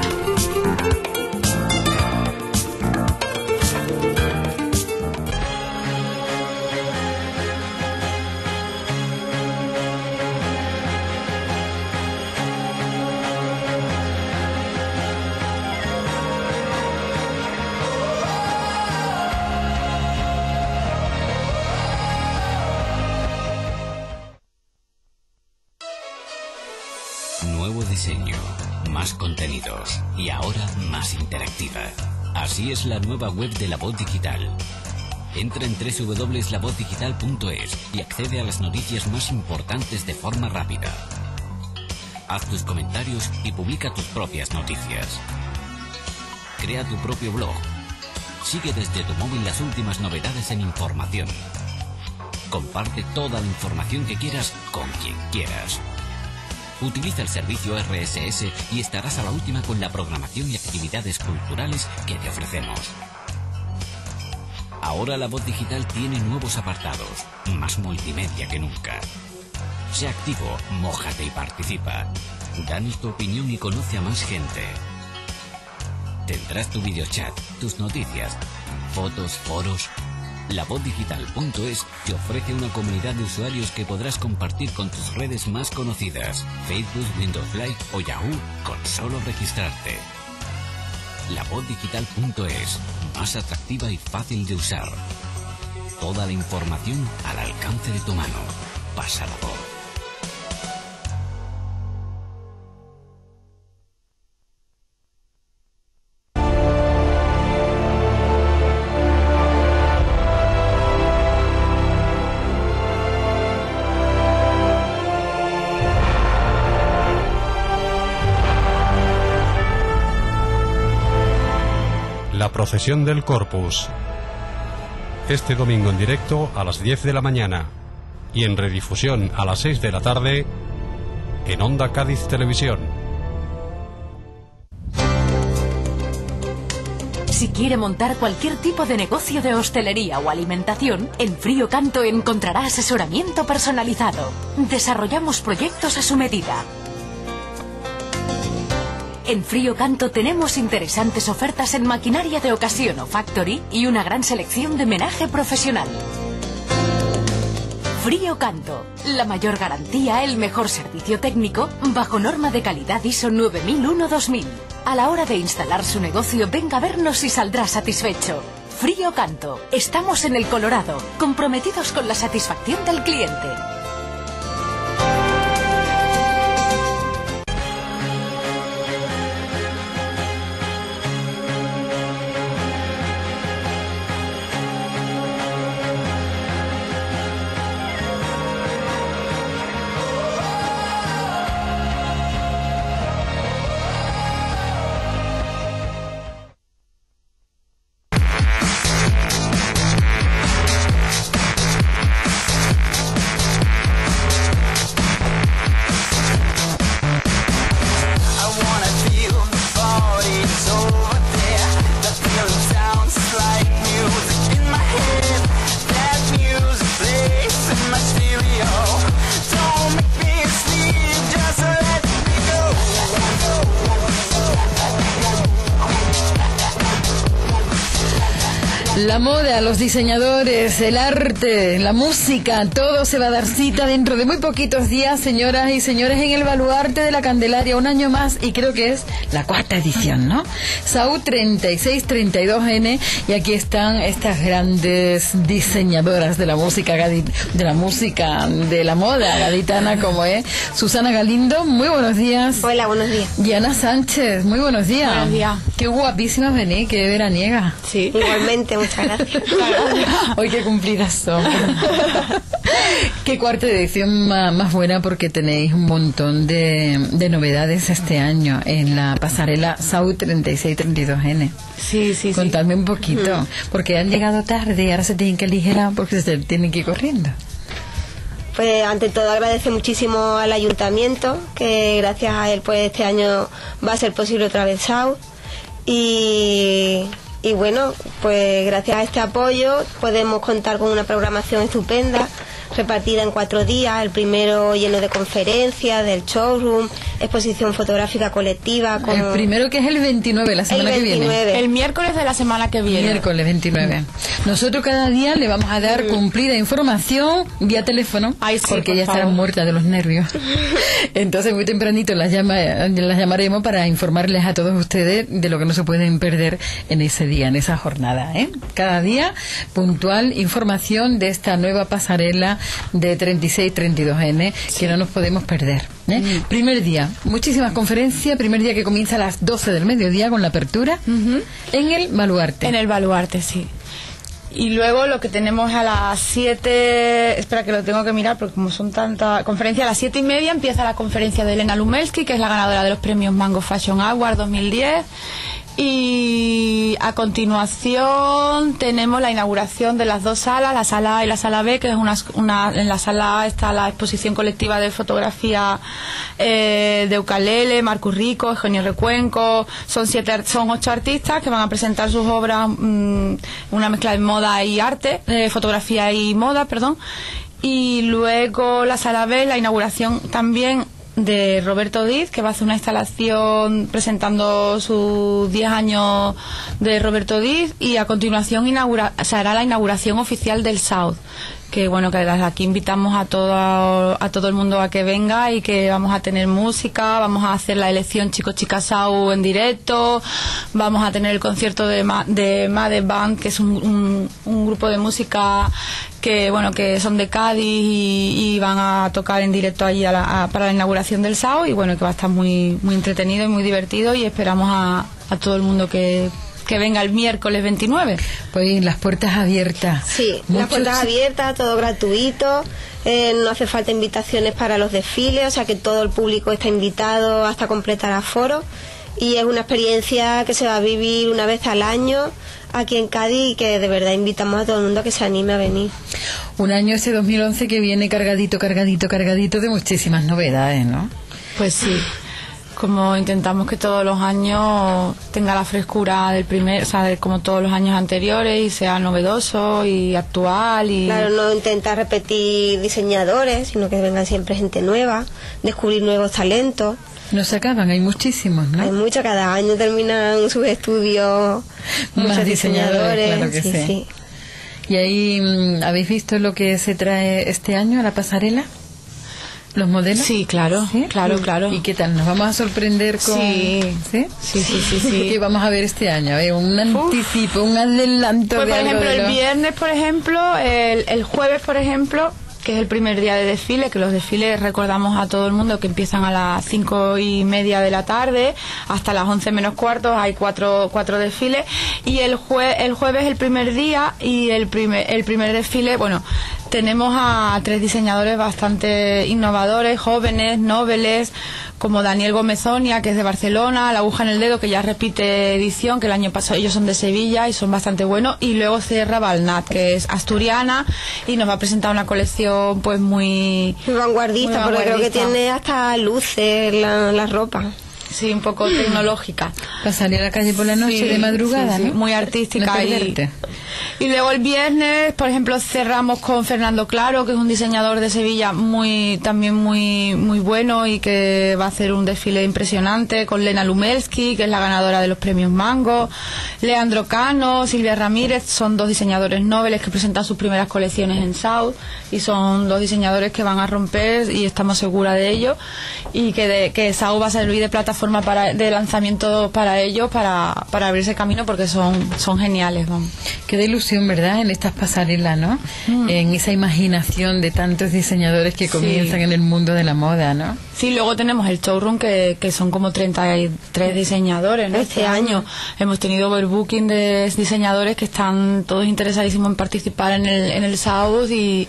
Diseño, más contenidos y ahora más interactiva. Así es la nueva web de La Voz Digital. Entra en doble u doble u doble u punto la voz digital punto es y accede a las noticias más importantes de forma rápida. Haz tus comentarios y publica tus propias noticias. Crea tu propio blog. Sigue desde tu móvil las últimas novedades en información. Comparte toda la información que quieras con quien quieras. Utiliza el servicio erre ese ese y estarás a la última con la programación y actividades culturales que te ofrecemos. Ahora La Voz Digital tiene nuevos apartados, más multimedia que nunca. Sé activo, mójate y participa. Danos tu opinión y conoce a más gente. Tendrás tu videochat, tus noticias, fotos, foros. La voz digital punto es te ofrece una comunidad de usuarios que podrás compartir con tus redes más conocidas, Facebook, Windows Live o Yahoo, con solo registrarte. La voz digital punto es, más atractiva y fácil de usar. Toda la información al alcance de tu mano. Pasa la voz. La procesión del Corpus. Este domingo en directo a las diez de la mañana y en redifusión a las seis de la tarde en Onda Cádiz Televisión. Si quiere montar cualquier tipo de negocio de hostelería o alimentación, en Frío Canto encontrará asesoramiento personalizado. Desarrollamos proyectos a su medida. En Frío Canto tenemos interesantes ofertas en maquinaria de ocasión o factory y una gran selección de menaje profesional. Frío Canto, la mayor garantía, el mejor servicio técnico, bajo norma de calidad I S O nueve mil uno dos mil. A la hora de instalar su negocio, venga a vernos y saldrá satisfecho. Frío Canto, estamos en el Colorado, comprometidos con la satisfacción del cliente. La moda, los diseñadores, el arte, la música, todo se va a dar cita dentro de muy poquitos días, señoras y señores, en el Baluarte de la Candelaria, un año más, y creo que es la cuarta edición, ¿no? S A U treinta y seis treinta y dos N, y aquí están estas grandes diseñadoras de la música gadit- de la música, de la moda gaditana, como es Susana Galindo. Muy buenos días. Hola, buenos días. Y Ana Sánchez, muy buenos días. Buenos días. Qué guapísimas venís, qué veraniega. Sí. Igualmente, muchas gracias. Hoy qué cumplidas son. Qué cuarta edición más, más buena, porque tenéis un montón de, de novedades este año en la pasarela S A U treinta y seis treinta y dos N. Sí, sí, Contadme sí. un poquito, porque han llegado tarde y ahora se tienen que aligerar porque se tienen que ir corriendo. Pues ante todo agradecer muchísimo al ayuntamiento, que gracias a él pues este año va a ser posible otra vez South. Y, y bueno, pues gracias a este apoyo podemos contar con una programación estupenda, repartida en cuatro días, el primero lleno de conferencias, del showroom, exposición fotográfica colectiva. Con... El primero, que es el veintinueve, la semana el veintinueve. que viene. El miércoles de la semana que viene. Miércoles veintinueve. Nosotros cada día le vamos a dar mm. cumplida información vía teléfono, Ay, sí, porque por ya favor. estarán muertas de los nervios. Entonces muy tempranito las, llama, las llamaremos para informarles a todos ustedes de lo que no se pueden perder en ese día, en esa jornada, ¿eh? Cada día puntual información de esta nueva pasarela de treinta y seis treinta y dos ene, sí. que no nos podemos perder, ¿eh? Mm. Primer día, muchísimas conferencias, primer día que comienza a las doce del mediodía con la apertura, uh-huh. en el Baluarte. En el Baluarte, sí. Y luego lo que tenemos a las siete, espera que lo tengo que mirar porque como son tantas conferencias, a las siete y media empieza la conferencia de Elena Lumelski, que es la ganadora de los premios Mango Fashion Award dos mil diez. Y a continuación tenemos la inauguración de las dos salas, la sala A y la sala B, que es una, una en la sala A está la exposición colectiva de fotografía eh, de ukelele, Marcus Rico, Eugenio Recuenco. Son siete, son ocho artistas que van a presentar sus obras, mmm, una mezcla de moda y arte, eh, fotografía y moda, perdón. Y luego la sala B, la inauguración también de Roberto Diz, que va a hacer una instalación presentando sus diez años de Roberto Diz, y a continuación inaugura, se hará la inauguración oficial del South, que bueno, que desde aquí invitamos a todo a todo el mundo a que venga, y que vamos a tener música, vamos a hacer la elección Chico Chica South en directo, vamos a tener el concierto de, Ma, de Made Band, que es un, un, un grupo de música que bueno, que son de Cádiz y, y van a tocar en directo allí a la, a, para la inauguración del South, y bueno, que va a estar muy muy entretenido y muy divertido, y esperamos a, a todo el mundo que que venga el miércoles veintinueve. Pues las puertas abiertas. Sí, Muchos... las puertas abiertas, todo gratuito, eh, no hace falta invitaciones para los desfiles, o sea que todo el público está invitado hasta completar aforo, y es una experiencia que se va a vivir una vez al año aquí en Cádiz, y que de verdad invitamos a todo el mundo a que se anime a venir. Un año ese dos mil once que viene cargadito, cargadito, cargadito de muchísimas novedades, ¿no? Pues sí. Como intentamos que todos los años tenga la frescura del primer, o sea, de, como todos los años anteriores, y sea novedoso y actual. Y claro, no intentar repetir diseñadores, sino que vengan siempre gente nueva, descubrir nuevos talentos. No se acaban, hay muchísimos, ¿no? Hay muchos, cada año terminan sus estudios más muchos diseñadores, diseñadores, claro que sí, sí. sí. ¿Y ahí habéis visto lo que se trae este año a la pasarela? ¿Los modelos? Sí, claro, ¿sí? claro, claro. ¿Y qué tal? ¿Nos vamos a sorprender con...? Sí, ¿sí? Sí, sí, sí, sí. ¿Qué vamos a ver este año? A ver, un anticipo, Uf. un adelanto pues, de por algo ejemplo, de lo... el viernes, por ejemplo, el, el jueves, por ejemplo, que es el primer día de desfile, que los desfiles recordamos a todo el mundo que empiezan a las cinco y media de la tarde hasta las once menos cuartos, hay cuatro, cuatro desfiles, y el, jue, el jueves el primer día, y el primer, el primer desfile, bueno, tenemos a tres diseñadores bastante innovadores, jóvenes, nobles, como Daniel Gomezonia, que es de Barcelona, La Aguja en el Dedo, que ya repite edición, que el año pasado ellos son de Sevilla y son bastante buenos, y luego cierra Valnat, que es asturiana, y nos va a presentar una colección pues muy, muy vanguardista, muy porque vanguardista. Creo que tiene hasta luces la, la ropa. Sí, un poco tecnológica. Para salir a la calle por la noche, sí, de madrugada, sí, sí, ¿no? Muy artística. No y, y luego el viernes, por ejemplo, cerramos con Fernando Claro, que es un diseñador de Sevilla muy también muy muy bueno, y que va a hacer un desfile impresionante, con Lena Lumelski, que es la ganadora de los premios Mango, Leandro Cano, Silvia Ramírez, son dos diseñadores nobles que presentan sus primeras colecciones en South, y son dos diseñadores que van a romper, y estamos seguras de ello, y que, de, que South va a servir de plataforma para, de lanzamiento para ellos, para, para abrirse camino, porque son, son geniales. Vamos. Qué de ilusión, ¿verdad?, en estas pasarelas, ¿no? Mm. En esa imaginación de tantos diseñadores que comienzan sí. en el mundo de la moda, ¿no? Sí, luego tenemos el showroom, que, que son como treinta y tres diseñadores, ¿no? Este, este año. año hemos tenido overbooking de diseñadores que están todos interesadísimos en participar en el, en el South, y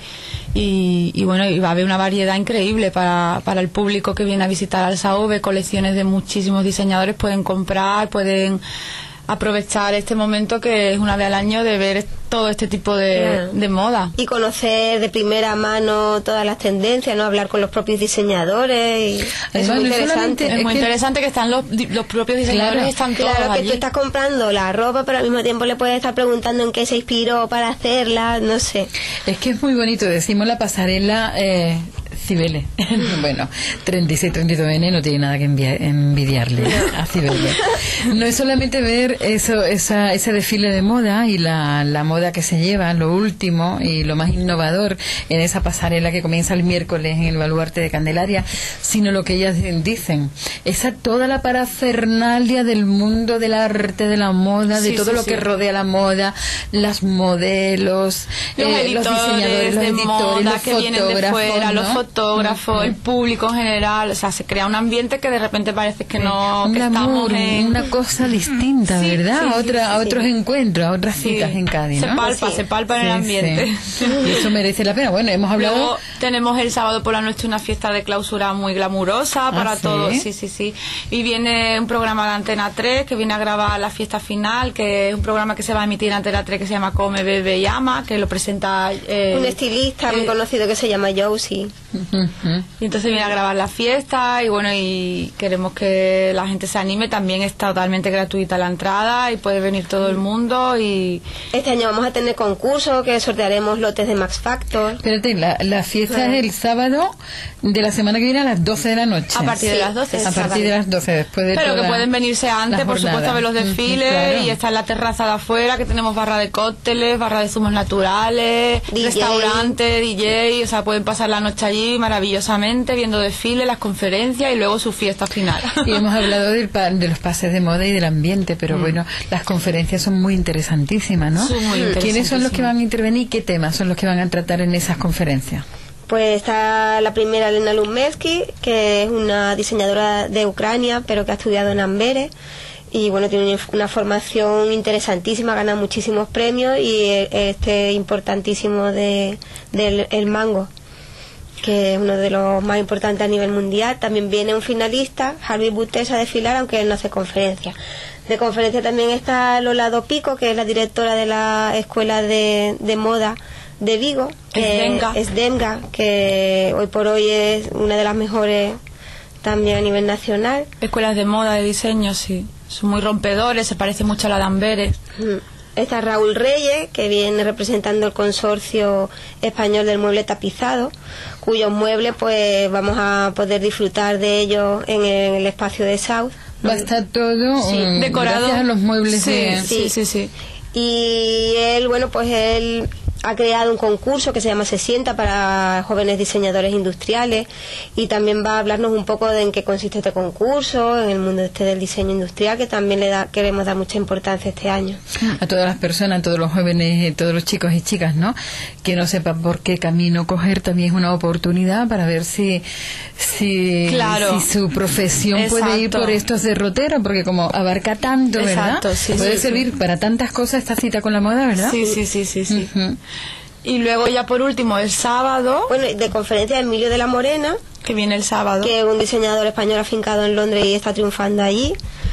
Y, y bueno, y va a haber una variedad increíble para, para el público que viene a visitar al South, ve colecciones de muchísimos diseñadores, pueden comprar, pueden aprovechar este momento, que es una vez al año, de ver todo este tipo de, Claro. de moda. Y conocer de primera mano todas las tendencias, no hablar con los propios diseñadores. Y es Además, muy no interesante. es muy interesante que están los, los propios diseñadores, Claro, están todos claro que allí. tú estás comprando la ropa, pero al mismo tiempo le puedes estar preguntando en qué se inspiró para hacerla, no sé. Es que es muy bonito, decimos la pasarela eh, Cibeles. Bueno, treinta y seis treinta y dos ene no tiene nada que envia- envidiarle a Cibeles. No es solamente ver eso, esa, ese desfile de moda y la, la moda que se lleva, lo último y lo más innovador en esa pasarela que comienza el miércoles en el Baluarte de Candelaria, sino lo que ellas dicen, esa toda la parafernalia del mundo del arte, de la moda, de Sí, todo sí, lo sí. que rodea la moda, las modelos, Los eh, editores, los diseñadores, los de editores, moda los que vienen de fotógrafos, fuera, los ¿no? fotógrafos, el público en general, o sea, se crea un ambiente que de repente parece que no, un que glamour, estamos en... una cosa distinta, Sí, ¿verdad? sí, a, sí, otra, sí, a otros sí. encuentros, a otras Sí. citas en Cádiz, Se ¿no? palpa, se palpa en el Sí, ambiente. sí. Y eso merece la pena. Bueno, hemos hablado... Luego tenemos el sábado por la noche una fiesta de clausura muy glamurosa para ¿sí? todos. Sí, sí, sí. Y viene un programa de Antena tres que viene a grabar la fiesta final, que es un programa que se va a emitir en Antena tres que se llama Come, Bebe y Ama, que lo presenta... eh, Un estilista muy conocido que se llama Josie. Y entonces viene a grabar la fiesta y bueno, y queremos que la gente se anime. También está totalmente gratuita la entrada y puede venir todo el mundo. Y Este año vamos a tener concurso que sortearemos lotes de Max Factor. Espérate, la, la fiesta es el sábado de la semana que viene a las doce de la noche. A partir de las doce, A partir de las doce, después de pero que toda pueden venirse antes, la por jornada. supuesto, a ver los Ujú, desfiles. claro. Y está en la terraza de afuera, que tenemos barra de cócteles, barra de zumos naturales, D J. restaurante, D J. O sea, pueden pasar la noche allí maravillosamente viendo desfiles, las conferencias y luego su fiesta final. Y hemos hablado del pa- de los pases de moda y del ambiente, pero Mm. bueno, las conferencias son muy interesantísimas, ¿no? Son muy ¿Quiénes son los que interesantísimas. van a intervenir? ¿Qué temas son los que van a tratar en esas conferencias? Pues está la primera Elena Lumelsky, que es una diseñadora de Ucrania, pero que ha estudiado en Amberes. Y bueno, tiene una- una formación interesantísima, gana muchísimos premios y e- este importantísimo de, del el mango, que es uno de los más importantes a nivel mundial. También viene un finalista, Harvey Buttes, a desfilar, aunque él no hace conferencia. De conferencia también está Lola Dopico, que es la directora de la Escuela de, de Moda de Vigo, que Esdenga. es Denga, que hoy por hoy es una de las mejores también a nivel nacional. Escuelas de moda, de diseño, sí. Son muy rompedores, se parece mucho a la de Amberes. Mm. Está Raúl Reyes, que viene representando el consorcio español del mueble tapizado, cuyos muebles pues vamos a poder disfrutar de ellos en el espacio de South. Va a estar todo Sí, mm, decorado. gracias a los muebles Sí, de... sí, sí, sí. Y él, bueno, pues él ha creado un concurso que se llama Se Sienta para jóvenes diseñadores industriales y también va a hablarnos un poco de en qué consiste este concurso, en el mundo este del diseño industrial, que también le da, queremos dar mucha importancia este año. A todas las personas, a todos los jóvenes, eh, todos los chicos y chicas, ¿no? Que no sepan por qué camino coger, también es una oportunidad para ver si si, Claro. si su profesión puede ir Exacto. por estos derroteros, porque como abarca tanto, ¿verdad? Exacto, sí, puede sí, servir sí. para tantas cosas esta cita con la moda, ¿verdad? Sí, sí, sí, sí, sí. Ujú. Y luego ya por último el sábado, Bueno, de conferencia Emilio de la Morena, que viene el sábado. que es un diseñador español afincado en Londres y está triunfando allí.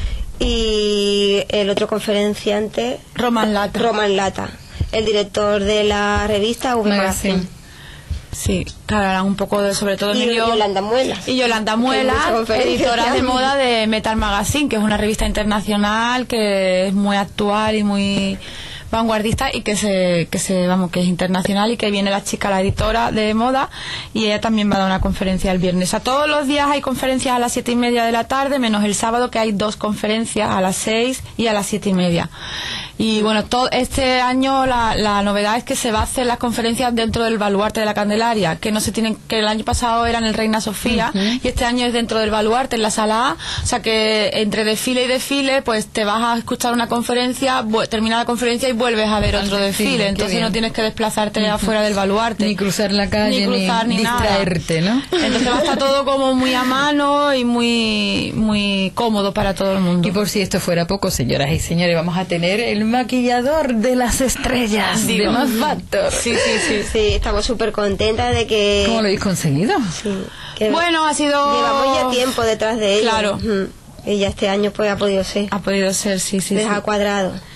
Y el otro conferenciante, Roman Lata. Roman Lata, el director de la revista V Magazine. Magazine. Sí, que hablarán un poco de, sobre todo Y Emilio. Yolanda Muela. Y Yolanda Que hay Muela, muchas conferencias editora de también. moda de Metal Magazine, que es una revista internacional que es muy actual y muy vanguardista y que se, que se, vamos, que es internacional y que viene la chica, la editora de moda, y ella también va a dar una conferencia el viernes. O sea, todos los días hay conferencias a las siete y media de la tarde, menos el sábado que hay dos conferencias a las seis y a las siete y media. Y bueno, todo este año la, la novedad es que se va a hacer las conferencias dentro del Baluarte de la Candelaria, que no se tienen, que el año pasado era en el Reina Sofía, Ujú. y este año es dentro del Baluarte, en la sala A. O sea que entre desfile y desfile, pues te vas a escuchar una conferencia, vu- termina la conferencia y vuelves a ver Al otro desfile, desfile. qué Entonces bien. no tienes que desplazarte afuera del Baluarte. Ni cruzar la calle, Ni cruzar, ni nada. distraerte, ¿no? Entonces va a estar todo como muy a mano y muy, muy cómodo para todo el mundo. Y por si esto fuera poco, señoras y señores, vamos a tener el maquillador de las estrellas, Digo. de Más Factor. Sí, sí, sí. Sí, estamos súper contentas de que... ¿Cómo lo habéis conseguido? Sí, que Bueno, ha sido... llevamos ya tiempo detrás de ella. Claro. Ujú. Y ya este año pues ha podido ser. Ha podido ser, sí, sí. Les sí. ha cuadrado.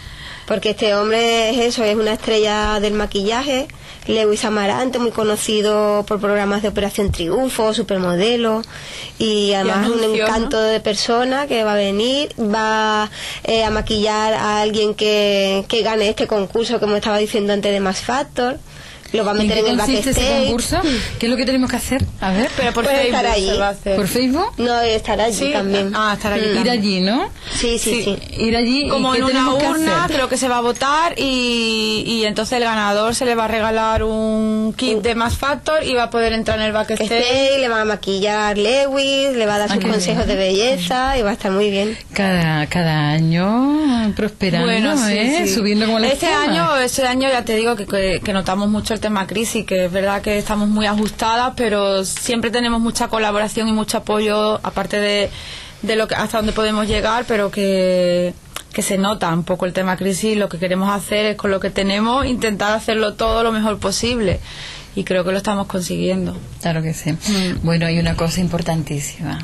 porque este hombre es eso, es una estrella del maquillaje. Lewis Amarante, muy conocido por programas de Operación Triunfo, Supermodelo, y además es un encanto, ¿no?, de persona que va a venir, va eh, a maquillar a alguien que, que gane este concurso, como estaba diciendo antes, de Max Factor. Lo va a meter en, en el backstage. ¿Ese concurso? ¿Qué es lo que tenemos que hacer? A ver. Pero por Puede Facebook estar allí. se va a hacer. ¿Por Facebook? No, estar allí ¿Sí? también. Ah, estar allí. Ir también. allí, ¿no? Sí, sí, sí. sí. Ir allí. Como ¿y en qué una tenemos que urna, hacer? creo que se va a votar y, y entonces el ganador se le va a regalar un kit de Max Factor y va a poder entrar en el backstage. Este, le va a maquillar Lewis, le va a dar Ah, sus qué consejos bien. de belleza y va a estar muy bien. Cada, cada año prosperando, Bueno, sí, ¿eh? sí. Subiendo como la este espuma. año este año ya te digo que, que, que notamos mucho el tema crisis, que es verdad que estamos muy ajustadas, pero siempre tenemos mucha colaboración y mucho apoyo, aparte de, de lo que hasta donde podemos llegar, pero que que se nota un poco el tema crisis. Lo que queremos hacer es, con lo que tenemos, intentar hacerlo todo lo mejor posible, y creo que lo estamos consiguiendo. Claro que sí. Mm. Bueno, hay una cosa importantísima.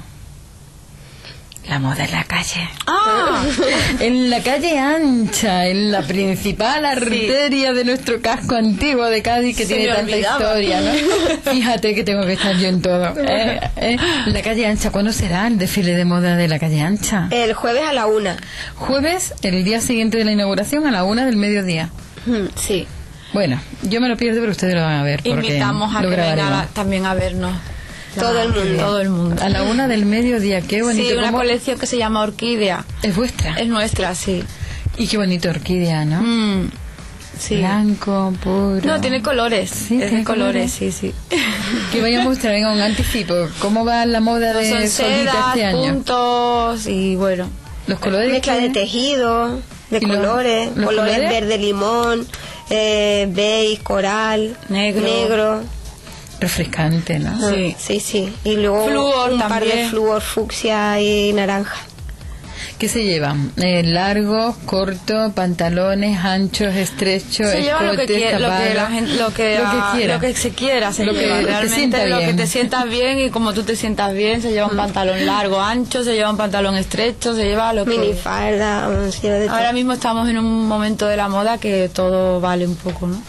La moda en la calle. ¡Ah! En la calle ancha, en la principal arteria de nuestro casco antiguo de Cádiz, que Se tiene me tanta olvidaba. historia, ¿no? Fíjate que tengo que estar yo en todo. Eh, eh, La calle ancha, ¿cuándo será el desfile de moda de la calle ancha? El jueves a la una. Jueves, el día siguiente de la inauguración, a la una del mediodía. Sí. Bueno, yo me lo pierdo, pero ustedes lo van a ver. Porque Invitamos a lo que grabaremos. venga también a vernos. Todo el mundo. Todo el mundo. A la una del mediodía, qué bonito. Sí, una ¿Cómo? colección que se llama Orquídea. ¿Es vuestra? Es nuestra, sí. Y qué bonito orquídea, ¿no? Mm, sí. Blanco, puro. No, tiene colores. Sí, es tiene de colores, colores. sí, sí. Que vaya a mostrar, venga, un anticipo. ¿Cómo va la moda de Son Solita sedas, este año? puntos y bueno. Los colores. Mezcla que- de tejido, de ¿Y los- colores, los colores colores? verde limón, eh, beige, coral, Negro. negro. Refrescante, ¿no? Sí. Sí, sí. Y luego Flúor un par de también. flúor fucsia y naranja. ¿Qué se llevan? Eh, largos, cortos, pantalones, anchos, estrechos, Se lleva lo que, escotes, quiera, lo que tapados, la gente, lo que, lo que ah, quiera. lo que se quiera se Lo que lleva. te Realmente sienta lo que bien. te sientas bien, y como tú te sientas bien, se lleva un pantalón largo, ancho, se lleva un pantalón estrecho, se lleva lo que... Minifalda, um, se lleva de todo. Ahora mismo estamos en un momento de la moda que todo vale un poco, ¿no?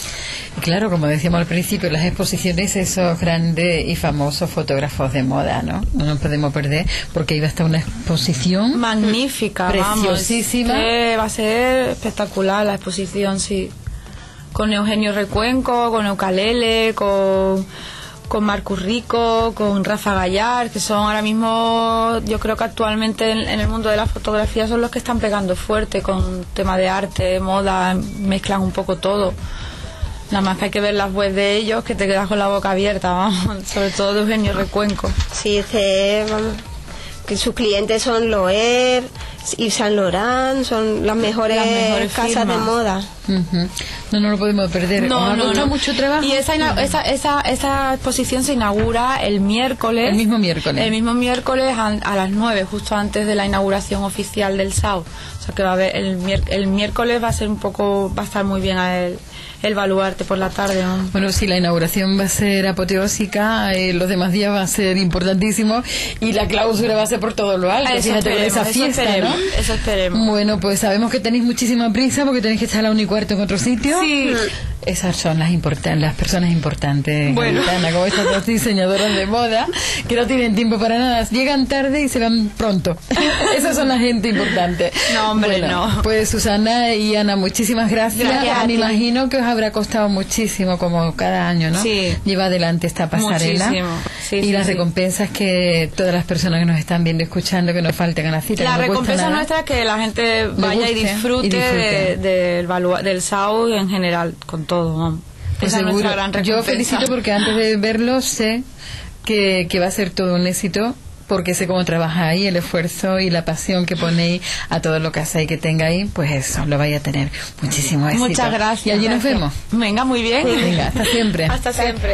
Y claro, como decíamos al principio, las exposiciones, esos grandes y famosos fotógrafos de moda, ¿no? No nos podemos perder, porque ahí va a estar una exposición Magnífica, preciosísima. vamos. Que va a ser espectacular la exposición, sí. Con Eugenio Recuenco, con Eucalele, con, con Marcus Rico, con Rafa Gallar, que son ahora mismo, yo creo que actualmente en, en el mundo de la fotografía son los que están pegando fuerte con tema de arte, moda, mezclan un poco todo. Nada más que hay que ver las webs de ellos, que te quedas con la boca abierta, vamos. Sobre todo de Eugenio Recuenco. Sí, este, vamos, que sus clientes son Loewe, Yves Saint Laurent, son las mejores, Las mejores casas firmas. de moda. Ujú. No, no lo podemos perder. ¿Os No, ha no, costado no. mucho trabajo? Y esa, ina- esa, esa, esa exposición se inaugura el miércoles. El mismo miércoles. El mismo miércoles a, a las nueve, justo antes de la inauguración oficial del S A U. O sea que va a haber el, mier- el miércoles va a ser un poco, va a estar muy bien a el, el baluarte por la tarde, ¿no? Bueno, sí, la inauguración va a ser apoteósica, eh, los demás días va a ser importantísimos y la clausura va a ser por todo lo alto. Eso Fíjate, con esperemos, esa eso fiesta, esperemos, ¿no? eso esperemos. Bueno, pues sabemos que tenéis muchísima prisa porque tenéis que estar a la una y cuarto en otro sitio. Sí. Esas son las importan las personas importantes, Bueno. Garitana, como estas dos diseñadoras de moda que no tienen tiempo para nada, llegan tarde y se van pronto. Esas son la gente importante. No, hombre, Bueno, no. Pues Susana y Ana, muchísimas gracias. Gracias a Me ti. imagino que os habrá costado muchísimo, como cada año, ¿no? Sí. Lleva adelante esta pasarela. Muchísimo. Sí, y sí, las sí. recompensas que todas las personas que nos están viendo y escuchando, que nos falten a la cita. La que no cuesta recompensa nada. nuestra es que la gente vaya y guste disfrute, y disfrute. de- del, valua- del S A U y en general, con todo, vamos. Pues Esa es seguro. nuestra gran Yo recompensa. felicito porque antes de verlo sé que, que va a ser todo un éxito, porque sé cómo trabajáis, el esfuerzo y la pasión que ponéis a todo lo que hacéis, que tengáis, pues eso, lo vais a tener muchísimo éxito. Muchas gracias. Y allí nos gracias. vemos. Venga, muy bien. Venga, hasta siempre. Hasta siempre.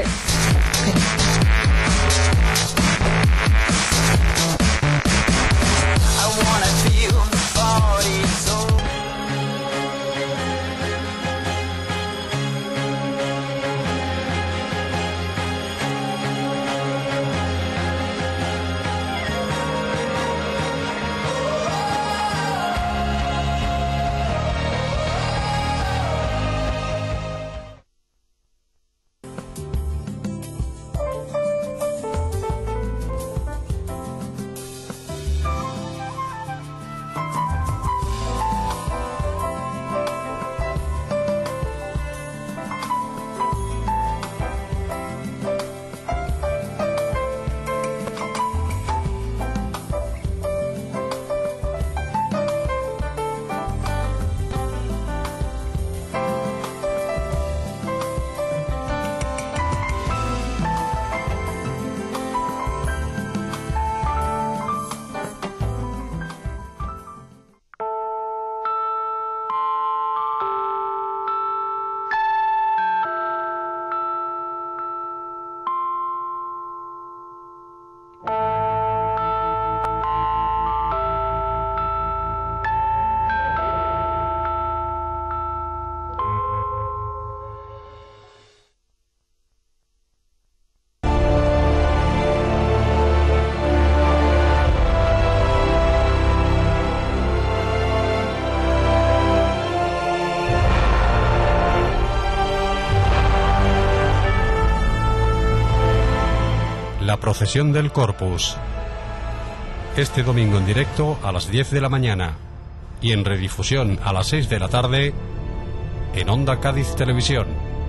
procesión del Corpus. Este domingo en directo a las diez de la mañana y en redifusión a las seis de la tarde en Onda Cádiz Televisión.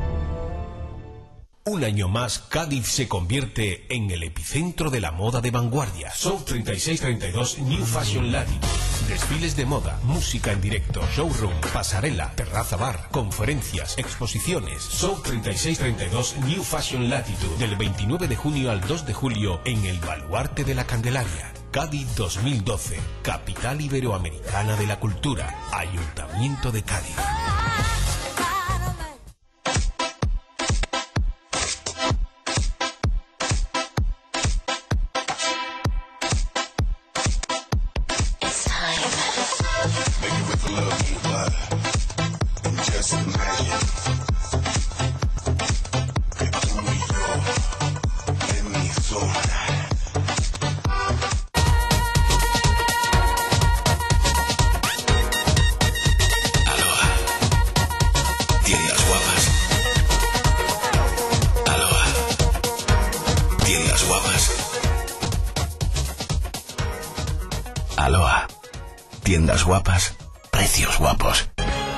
Un año más, Cádiz se convierte en el epicentro de la moda de vanguardia. South treinta y seis treinta y dos New Fashion Latitude. Desfiles de moda, música en directo, showroom, pasarela, terraza bar, conferencias, exposiciones. South treinta y seis treinta y dos New Fashion Latitude. Del veintinueve de junio al dos de julio en el Baluarte de la Candelaria. Cádiz dos mil doce. Capital Iberoamericana de la Cultura. Ayuntamiento de Cádiz. Aloha. Tiendas guapas, precios guapos.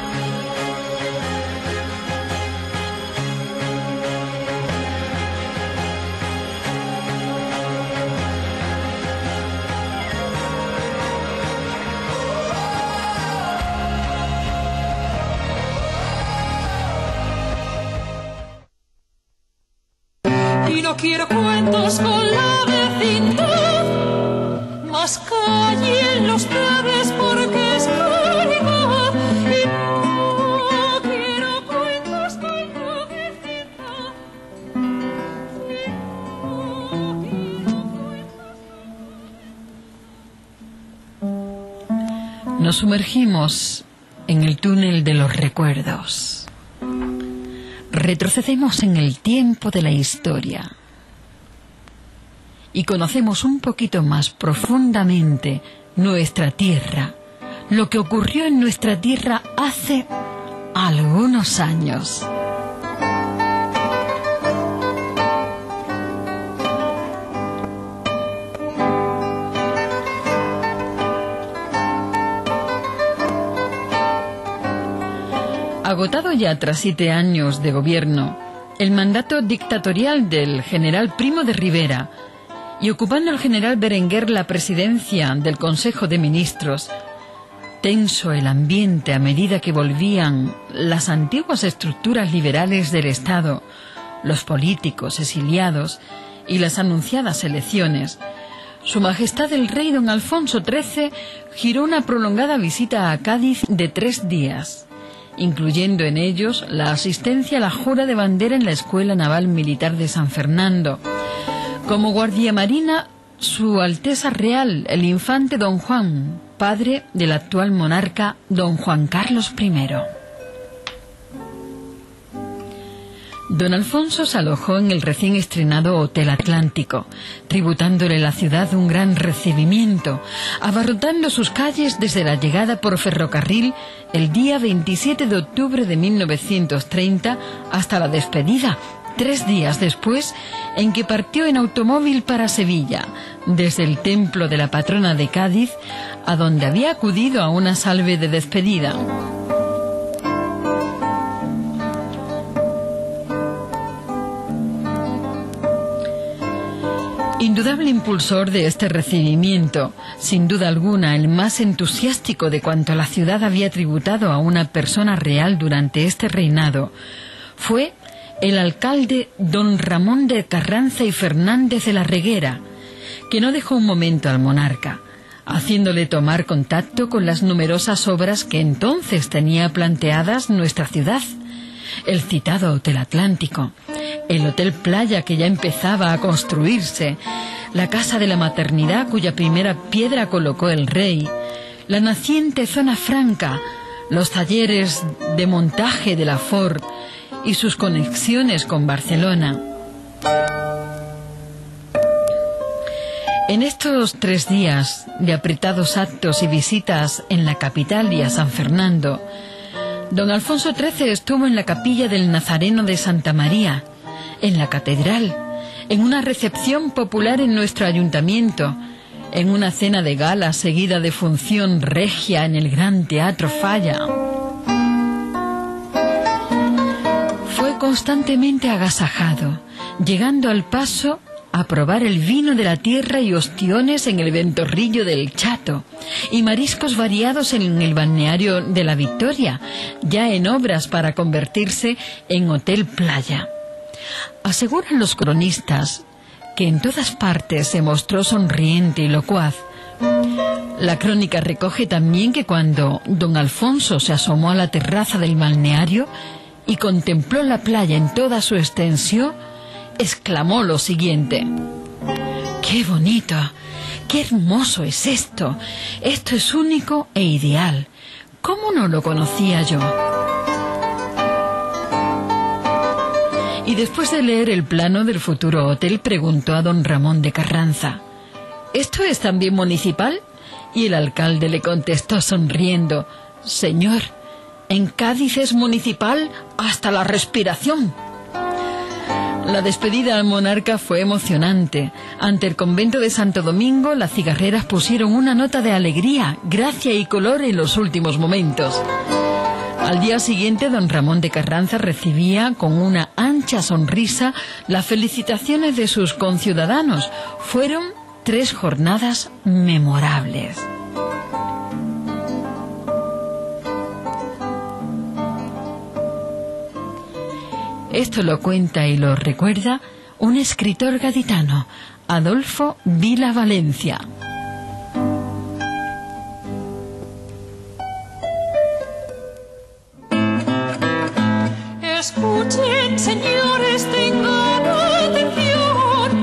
Y no quiero cuentos con la vecindad, más calle en los traves porque es caridad. Y no quiero cuentos con la vecindad. Nos sumergimos en el túnel de los recuerdos. Retrocedemos en el tiempo de la historia y conocemos un poquito más profundamente nuestra tierra, lo que ocurrió en nuestra tierra hace algunos años. Agotado ya tras siete años de gobierno, el mandato dictatorial del general Primo de Rivera y ocupando el general Berenguer la presidencia del Consejo de Ministros, tenso el ambiente a medida que volvían las antiguas estructuras liberales del Estado, los políticos exiliados y las anunciadas elecciones, Su Majestad el Rey Don Alfonso trece giró una prolongada visita a Cádiz de tres días, incluyendo en ellos la asistencia a la jura de bandera en la Escuela Naval Militar de San Fernando. Como guardia marina, Su Alteza Real, el infante Don Juan, padre del actual monarca Don Juan Carlos primero. Don Alfonso se alojó en el recién estrenado Hotel Atlántico, tributándole la ciudad un gran recibimiento, abarrotando sus calles desde la llegada por ferrocarril el día veintisiete de octubre de mil novecientos treinta hasta la despedida, tres días después, en que partió en automóvil para Sevilla, desde el templo de la patrona de Cádiz, a donde había acudido a una salve de despedida. Indudable impulsor de este recibimiento, sin duda alguna el más entusiástico de cuanto la ciudad había tributado a una persona real durante este reinado, fue el alcalde don Ramón de Carranza y Fernández de la Reguera, que no dejó un momento al monarca, haciéndole tomar contacto con las numerosas obras que entonces tenía planteadas nuestra ciudad. El citado Hotel Atlántico, el Hotel Playa que ya empezaba a construirse, la Casa de la Maternidad cuya primera piedra colocó el rey, la naciente Zona Franca, los talleres de montaje de la Ford y sus conexiones con Barcelona. En estos tres días de apretados actos y visitas en la capital y a San Fernando, don Alfonso trece estuvo en la capilla del Nazareno de Santa María, en la catedral, en una recepción popular en nuestro ayuntamiento, en una cena de gala seguida de función regia en el Gran Teatro Falla. Fue constantemente agasajado, llegando al paso a probar el vino de la tierra y ostiones en el Ventorrillo del Chato, y mariscos variados en el balneario de la Victoria, ya en obras para convertirse en hotel playa. Aseguran los cronistas que en todas partes se mostró sonriente y locuaz. La crónica recoge también que cuando don Alfonso se asomó a la terraza del balneario y contempló la playa en toda su extensión, exclamó lo siguiente: ¡qué bonito! ¡Qué hermoso es esto! Esto es único e ideal. ¿Cómo no lo conocía yo? Y después de leer el plano del futuro hotel, preguntó a don Ramón de Carranza: ¿esto es también municipal? Y el alcalde le contestó sonriendo: señor, en Cádiz es municipal hasta la respiración. La despedida al monarca fue emocionante. Ante el convento de Santo Domingo, las cigarreras pusieron una nota de alegría, gracia y color en los últimos momentos. Al día siguiente, don Ramón de Carranza recibía con una ancha sonrisa las felicitaciones de sus conciudadanos. Fueron tres jornadas memorables. Esto lo cuenta y lo recuerda un escritor gaditano, Adolfo Vila Valencia. Escuchen, señores, tengan atención.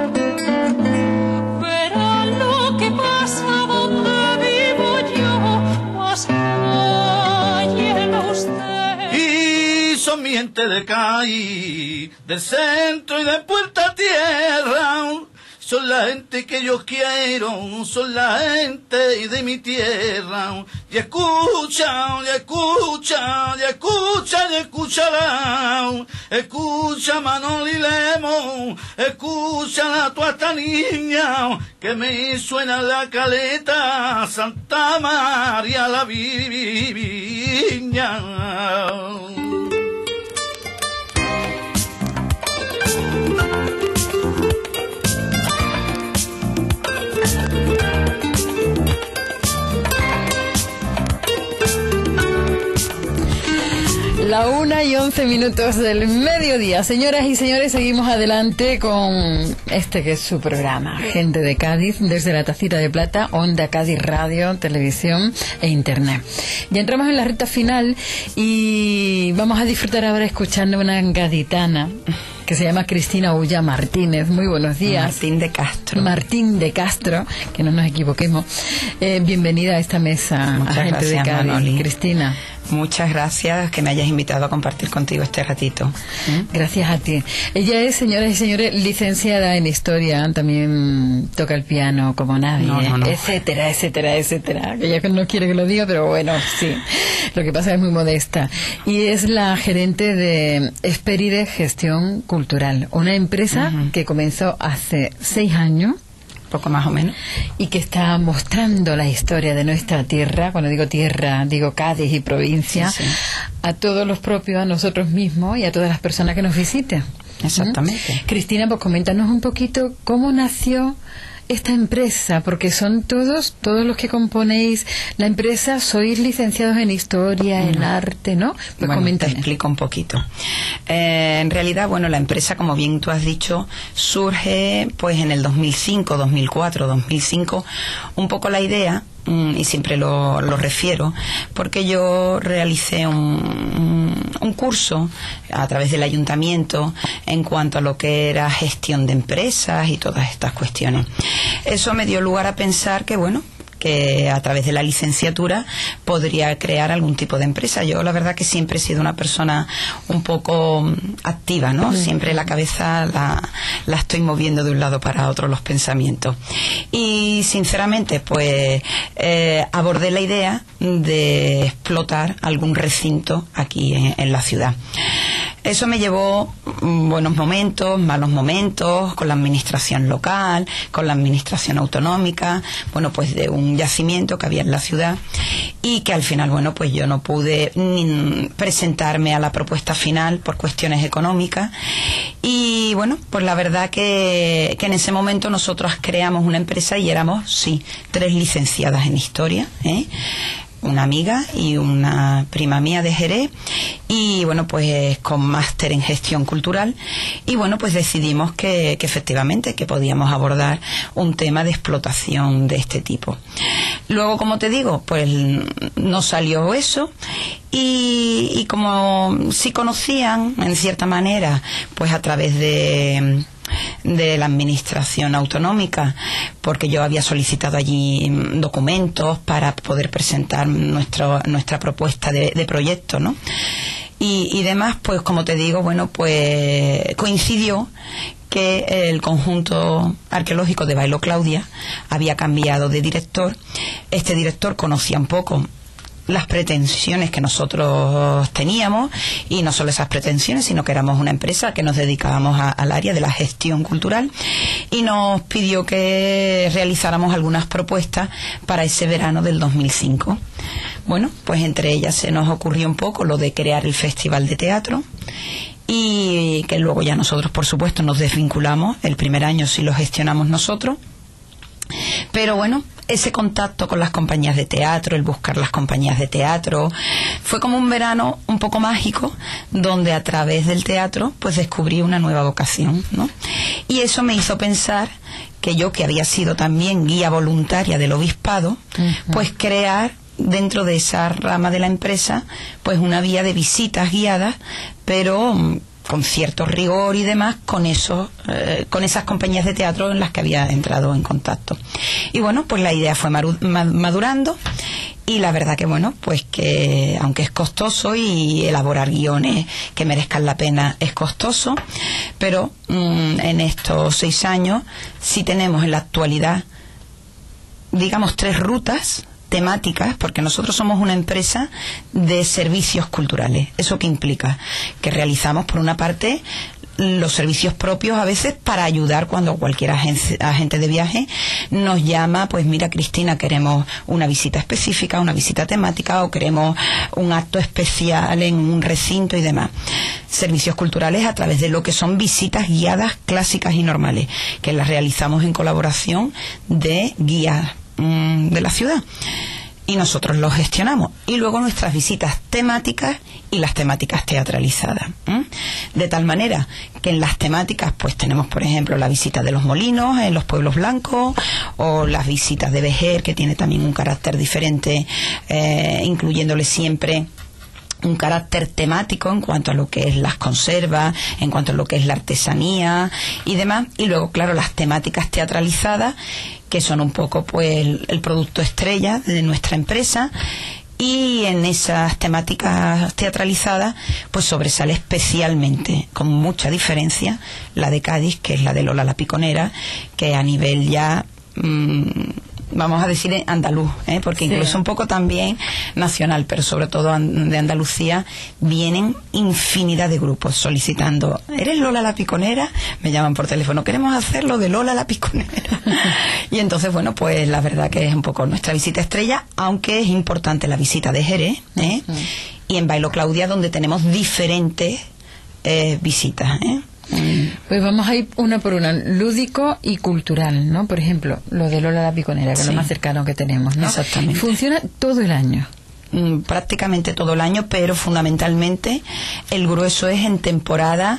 Verán lo que pasa donde vivo yo. Más cállelo usted. Y son mi gente de Cádiz, del centro y de Puerta Tierra. Son la gente que yo quiero, son la gente de mi tierra. Y escucha, y escucha, y escucha, y escucharán. Escucha Manoli Lemo, escucha a tu esta niña, que me suena la caleta, Santa María la Viña. La una y once minutos del mediodía. Señoras y señores, seguimos adelante con este que es su programa, Gente de Cádiz, desde la Tacita de Plata, Onda Cádiz Radio, Televisión e Internet. Ya entramos en la recta final y vamos a disfrutar ahora escuchando una gaditana que se llama Cristina Ulla Martínez. Muy buenos días. Martín de Castro. Martín de Castro, que no nos equivoquemos. Eh, bienvenida a esta mesa. Muchas a Gente gracias, de Cádiz. Manoli. Cristina. Muchas gracias que me hayas invitado a compartir contigo este ratito. ¿Mm? Gracias a ti. Ella es, señoras y señores, licenciada en Historia, también toca el piano como nadie, no, no, no. etcétera, etcétera, etcétera. Ella no quiere que lo diga, pero bueno, sí. Lo que pasa es muy modesta. Y es la gerente de Esperide Gestión Cultural, una empresa uh-huh. que comenzó hace seis años. Poco más o menos. Y que está mostrando la historia de nuestra tierra, cuando digo tierra, digo Cádiz y provincia, sí, sí. a todos los propios, a nosotros mismos y a todas las personas que nos visiten. Exactamente. ¿Mm? Cristina, pues coméntanos un poquito cómo nació esta empresa, porque son todos, todos los que componéis la empresa, sois licenciados en Historia, en Arte, ¿no? Pues bueno, coméntame. Te explico un poquito. Eh, en realidad, bueno, la empresa, como bien tú has dicho, surge pues en el dos mil cinco, dos mil cuatro, dos mil cinco, un poco la idea, y siempre lo, lo refiero, porque yo realicé un, un curso a través del ayuntamiento en cuanto a lo que era gestión de empresas y todas estas cuestiones. Eso me dio lugar a pensar que, bueno, que a través de la licenciatura podría crear algún tipo de empresa. Yo la verdad que siempre he sido una persona un poco activa, ¿no? Siempre la cabeza la, la estoy moviendo de un lado para otro, los pensamientos. Y sinceramente pues eh, abordé la idea de explotar algún recinto aquí en, en la ciudad. Eso me llevó buenos momentos, malos momentos, con la administración local, con la administración autonómica, bueno, pues de un yacimiento que había en la ciudad, y que al final, bueno, pues yo no pude ni presentarme a la propuesta final por cuestiones económicas. Y bueno, pues la verdad que, que en ese momento nosotros creamos una empresa y éramos, sí, tres licenciadas en historia, ¿eh? Una amiga y una prima mía de Jerez, y bueno, pues con máster en gestión cultural, y bueno, pues decidimos que, que efectivamente que podíamos abordar un tema de explotación de este tipo. Luego, como te digo, pues no salió eso, y, y como sí conocían en cierta manera, pues a través de de la administración autonómica, porque yo había solicitado allí documentos para poder presentar nuestro, nuestra propuesta de, de proyecto, ¿no? Y, y demás, pues como te digo, bueno, pues coincidió que el conjunto arqueológico de Bailo Claudia había cambiado de director. Este director conocía un poco las pretensiones que nosotros teníamos, y no solo esas pretensiones, sino que éramos una empresa que nos dedicábamos a, al área de la gestión cultural, y nos pidió que realizáramos algunas propuestas para ese verano del dos mil cinco. Bueno, pues entre ellas se nos ocurrió un poco lo de crear el Festival de Teatro, y que luego ya nosotros, por supuesto, nos desvinculamos. El primer año sí lo gestionamos nosotros, pero bueno, ese contacto con las compañías de teatro, el buscar las compañías de teatro, fue como un verano un poco mágico, donde a través del teatro pues descubrí una nueva vocación, ¿no? Y eso me hizo pensar que yo, que había sido también guía voluntaria del obispado, uh-huh. pues crear dentro de esa rama de la empresa pues una vía de visitas guiadas, pero con cierto rigor y demás, con esos, eh, con esas compañías de teatro en las que había entrado en contacto. Y bueno, pues la idea fue madurando, y la verdad que bueno, pues que aunque es costoso, y elaborar guiones que merezcan la pena es costoso, pero mmm, en estos seis años sí tenemos en la actualidad, digamos, tres rutas temáticas, porque nosotros somos una empresa de servicios culturales. ¿Eso qué implica? Que realizamos, por una parte, los servicios propios a veces para ayudar cuando cualquier agente, agente de viaje nos llama, pues mira, Cristina, queremos una visita específica, una visita temática, o queremos un acto especial en un recinto y demás. Servicios culturales a través de lo que son visitas guiadas clásicas y normales, que las realizamos en colaboración de guías mmm, de la ciudad, y nosotros los gestionamos. Y luego nuestras visitas temáticas y las temáticas teatralizadas, ¿eh? De tal manera que en las temáticas pues tenemos, por ejemplo, la visita de los molinos en los pueblos blancos, o las visitas de Vejer, que tiene también un carácter diferente, eh, incluyéndole siempre un carácter temático en cuanto a lo que es las conservas, en cuanto a lo que es la artesanía y demás. Y luego, claro, las temáticas teatralizadas, que son un poco pues el, el producto estrella de nuestra empresa. Y en esas temáticas teatralizadas pues sobresale especialmente, con mucha diferencia, la de Cádiz, que es la de Lola la Piconera, que a nivel ya mmm, vamos a decir andaluz, ¿eh? Porque sí, incluso un poco también nacional, pero sobre todo de Andalucía, vienen infinidad de grupos solicitando: ¿eres Lola la Piconera? Me llaman por teléfono, queremos hacerlo de Lola la Piconera. Y entonces, bueno, pues la verdad que es un poco nuestra visita estrella, aunque es importante la visita de Jerez, ¿eh? Uh-huh. Y en Bailo Claudia, donde tenemos diferentes eh, visitas, ¿eh? Pues vamos a ir una por una, lúdico y cultural, ¿no? Por ejemplo, lo de Lola la Piconera, que sí, es lo más cercano que tenemos, ¿no? Exactamente. Funciona todo el año. Mm, prácticamente todo el año, pero fundamentalmente el grueso es en temporada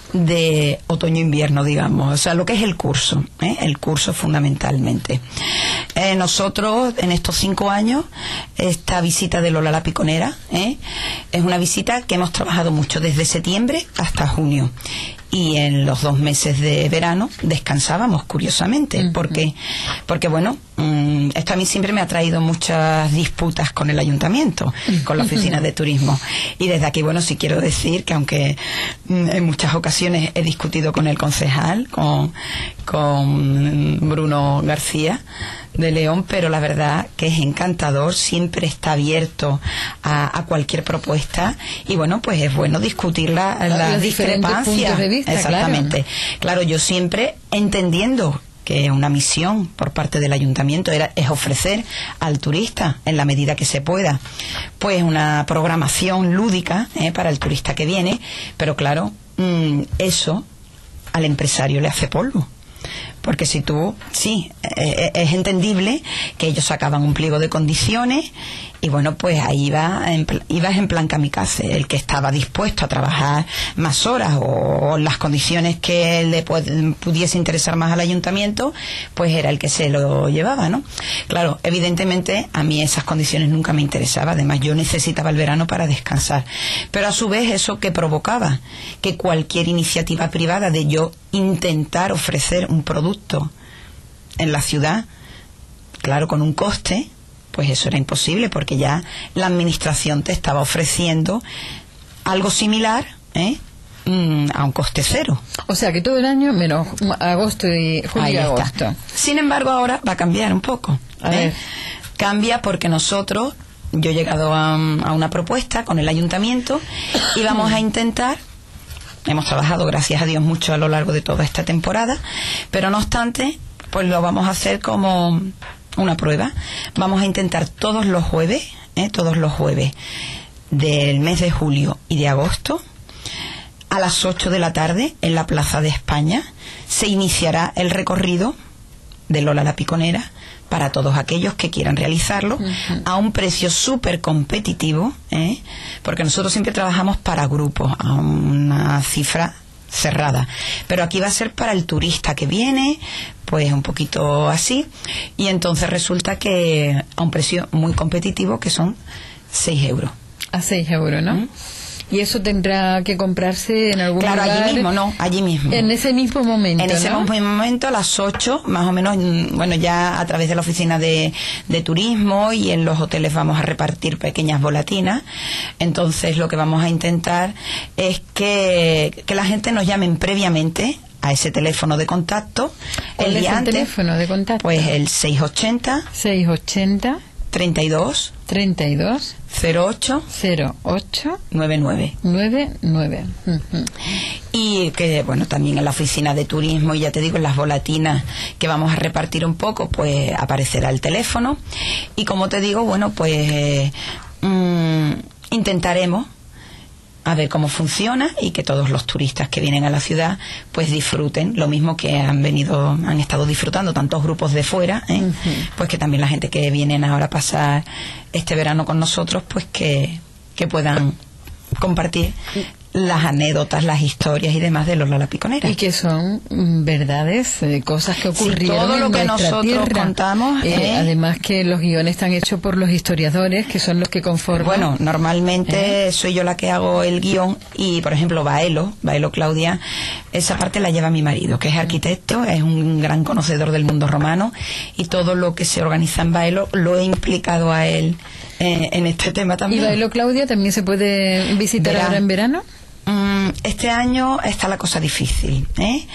de otoño-invierno, digamos, o sea, lo que es el curso, ¿eh? El curso fundamentalmente. Eh, nosotros, en estos cinco años, esta visita de Lola la Piconera, ¿eh? es una visita que hemos trabajado mucho desde septiembre hasta junio. Y en los dos meses de verano descansábamos, curiosamente. Uh-huh. porque Porque, bueno, mmm, esto a mí siempre me ha traído muchas disputas con el ayuntamiento, uh-huh, con la oficina de turismo. Y desde aquí, bueno, sí quiero decir que aunque mmm, en muchas ocasiones he discutido con el concejal, con, con Bruno García, de León, pero la verdad que es encantador, siempre está abierto a, a cualquier propuesta y bueno, pues es bueno discutir la, la Los diferentes discrepancia. puntos de vista, Exactamente. Claro. claro, yo siempre entendiendo que una misión por parte del ayuntamiento era, es ofrecer al turista, en la medida que se pueda, pues una programación lúdica eh, para el turista que viene, pero claro, mmm, eso al empresario le hace polvo. Porque si tú, sí, eh, es entendible que ellos sacaban un pliego de condiciones y bueno, pues ahí iba en, ibas en plan kamikaze. El que estaba dispuesto a trabajar más horas o, o las condiciones que le pudiese interesar más al ayuntamiento, pues era el que se lo llevaba, ¿no? Claro, evidentemente a mí esas condiciones nunca me interesaban. Además, yo necesitaba el verano para descansar. Pero a su vez eso que provocaba que cualquier iniciativa privada de yo intentar ofrecer un producto en la ciudad, claro, con un coste, pues eso era imposible porque ya la administración te estaba ofreciendo algo similar, ¿eh? Mm, a un coste cero. O sea que todo el año menos agosto y julio y agosto. Está. Sin embargo, ahora va a cambiar un poco. A ¿eh? ver. Cambia porque nosotros, yo he llegado a, a una propuesta con el ayuntamiento y vamos a intentar. Hemos trabajado, gracias a Dios, mucho a lo largo de toda esta temporada, pero no obstante, pues lo vamos a hacer como una prueba. Vamos a intentar todos los jueves, ¿eh? todos los jueves del mes de julio y de agosto, a las ocho de la tarde, en la Plaza de España, se iniciará el recorrido de Lola la Piconera para todos aquellos que quieran realizarlo, uh-huh. a un precio súper competitivo, ¿eh? porque nosotros siempre trabajamos para grupos, a una cifra cerrada, pero aquí va a ser para el turista que viene, pues un poquito así, y entonces resulta que a un precio muy competitivo, que son seis euros. A seis euros, ¿no? ¿Mm? Y eso tendrá que comprarse en algún claro, lugar. Claro, allí mismo, no, allí mismo. En ese mismo momento, En ese ¿no? mismo momento, a las ocho, más o menos, bueno, ya a través de la oficina de, de turismo y en los hoteles vamos a repartir pequeñas volatinas. Entonces, lo que vamos a intentar es que, que la gente nos llamen previamente a ese teléfono de contacto. ¿Cuál es el teléfono de contacto? Pues el seis ochenta. seis ochenta. treinta y dos. treinta y dos. cero ocho. cero ocho. noventa y nueve. noventa y nueve. Uh-huh. Y que, bueno, también en la oficina de turismo, y ya te digo, en las volatinas que vamos a repartir un poco, pues aparecerá el teléfono. Y como te digo, bueno, pues eh, mmm, intentaremos a ver cómo funciona y que todos los turistas que vienen a la ciudad pues disfruten lo mismo que han venido, han estado disfrutando tantos grupos de fuera, ¿eh? Uh-huh. Pues que también la gente que vienen ahora a pasar este verano con nosotros, pues que, que puedan compartir las anécdotas, las historias y demás de Lola la Piconera. Y que son verdades, eh, cosas que ocurrieron sí, todo lo en que nuestra nosotros tierra. contamos. Eh, ¿eh? Además que los guiones están hechos por los historiadores, que son los que conforman. Bueno, normalmente ¿Eh? soy yo la que hago el guión y, por ejemplo, Baelo, Baelo Claudia, esa parte la lleva mi marido, que es arquitecto, es un gran conocedor del mundo romano y todo lo que se organiza en Baelo lo he implicado a él eh, en este tema también. ¿Y Baelo Claudia también se puede visitar Verá. ahora en verano? Este año está la cosa difícil, ¿eh?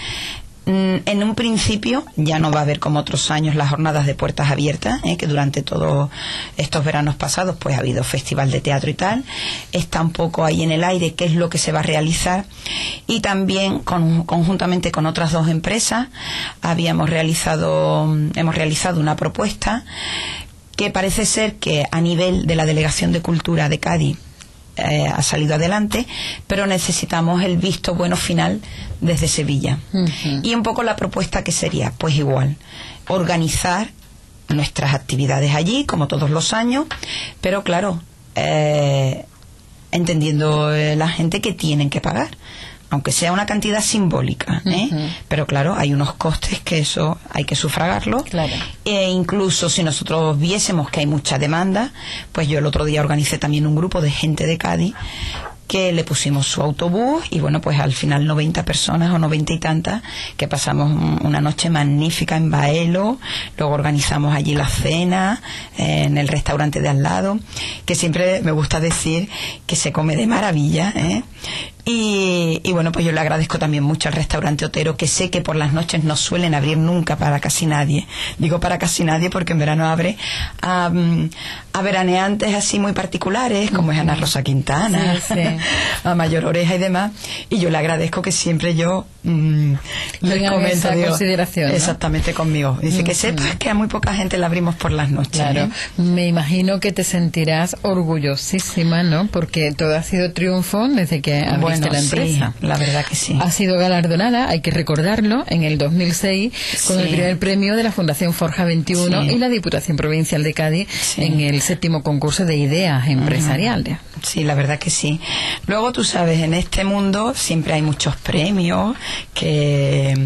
En un principio ya no va a haber como otros años las jornadas de puertas abiertas, ¿eh? que durante todos estos veranos pasados pues ha habido festival de teatro y tal. Está un poco ahí en el aire qué es lo que se va a realizar, y también con, conjuntamente con otras dos empresas habíamos realizado hemos realizado una propuesta que parece ser que a nivel de la Delegación de Cultura de Cádiz Eh, ha salido adelante, pero necesitamos el visto bueno final desde Sevilla. Uh-huh. Y un poco la propuesta que sería, pues igual, organizar nuestras actividades allí, como todos los años, pero claro, eh, entendiendo eh, la gente que tienen que pagar, aunque sea una cantidad simbólica, ¿eh? Uh-huh. Pero claro, hay unos costes que eso hay que sufragarlo. Claro. E incluso si nosotros viésemos que hay mucha demanda, pues yo el otro día organicé también un grupo de gente de Cádiz que le pusimos su autobús y bueno, pues al final noventa personas o noventa y tantas, que pasamos una noche magnífica en Baelo, luego organizamos allí la cena eh, en el restaurante de al lado, que siempre me gusta decir que se come de maravilla, ¿eh? Y, y bueno, pues yo le agradezco también mucho al restaurante Otero, que sé que por las noches no suelen abrir nunca para casi nadie. Digo para casi nadie porque en verano abre a, a veraneantes así muy particulares, como es Ana Rosa Quintana, sí, sí. a Mayor Oreja y demás. Y yo le agradezco que siempre yo mmm, les comento, digo, consideración, ¿no? Exactamente conmigo. Dice mm, que sepas que a muy poca gente la abrimos por las noches. Claro, ¿eh? Me imagino que te sentirás orgullosísima, ¿no? Porque todo ha sido triunfo desde que abriste bueno, la empresa. Sí, la verdad que sí. Ha sido galardonada, hay que recordarlo, en el dos mil seis con sí. el primer premio de la Fundación Forja veintiuno sí. y la Diputación Provincial de Cádiz sí. en el séptimo concurso de ideas empresariales. Uh-huh. Sí, la verdad que sí. Luego tú sabes, en este mundo siempre hay muchos premios que...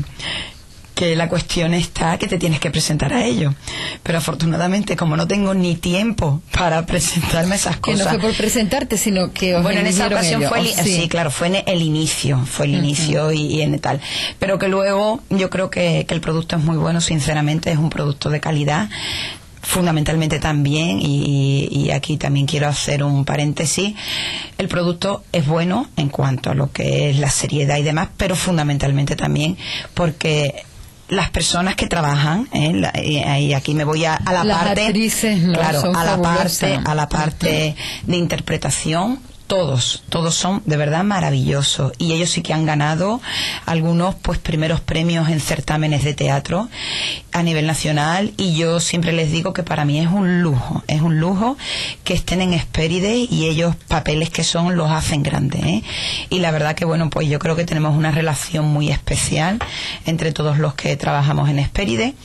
que la cuestión está que te tienes que presentar a ellos, pero afortunadamente como no tengo ni tiempo para presentarme esas cosas. Que no fue por presentarte, sino que os bueno, en esa ocasión ellos. fue el, oh, sí. sí, claro, fue en el inicio, fue el uh-huh. inicio y, y en tal, pero que luego yo creo que, que el producto es muy bueno, sinceramente es un producto de calidad. Fundamentalmente también, y, y aquí también quiero hacer un paréntesis, el producto es bueno en cuanto a lo que es la seriedad y demás, pero fundamentalmente también porque las personas que trabajan, ¿eh? la, y, y aquí me voy a, a la las parte, actrices, ¿no? claro, Son a la fabulosas. parte, a la parte de interpretación. Todos, todos son de verdad maravillosos y ellos sí que han ganado algunos pues primeros premios en certámenes de teatro a nivel nacional y yo siempre les digo que para mí es un lujo, es un lujo que estén en Hespéride y ellos papeles que son los hacen grandes, ¿eh? Y la verdad que bueno, pues yo creo que tenemos una relación muy especial entre todos los que trabajamos en Hespéride.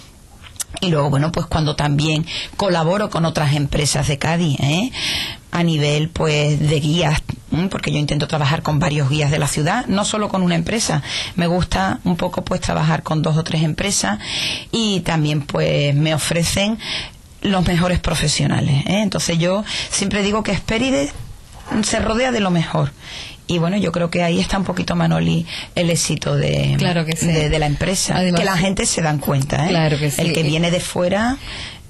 Y luego, bueno, pues cuando también colaboro con otras empresas de Cádiz, ¿eh? a nivel pues de guías, ¿eh? porque yo intento trabajar con varios guías de la ciudad, no solo con una empresa, me gusta un poco pues trabajar con dos o tres empresas y también pues me ofrecen los mejores profesionales, ¿eh? Entonces yo siempre digo que Hespéride se rodea de lo mejor. Y bueno, yo creo que ahí está un poquito, Manoli, el éxito de, claro que sí. de, de la empresa. Además, que la gente se dan cuenta, ¿eh? Claro que sí. El que viene de fuera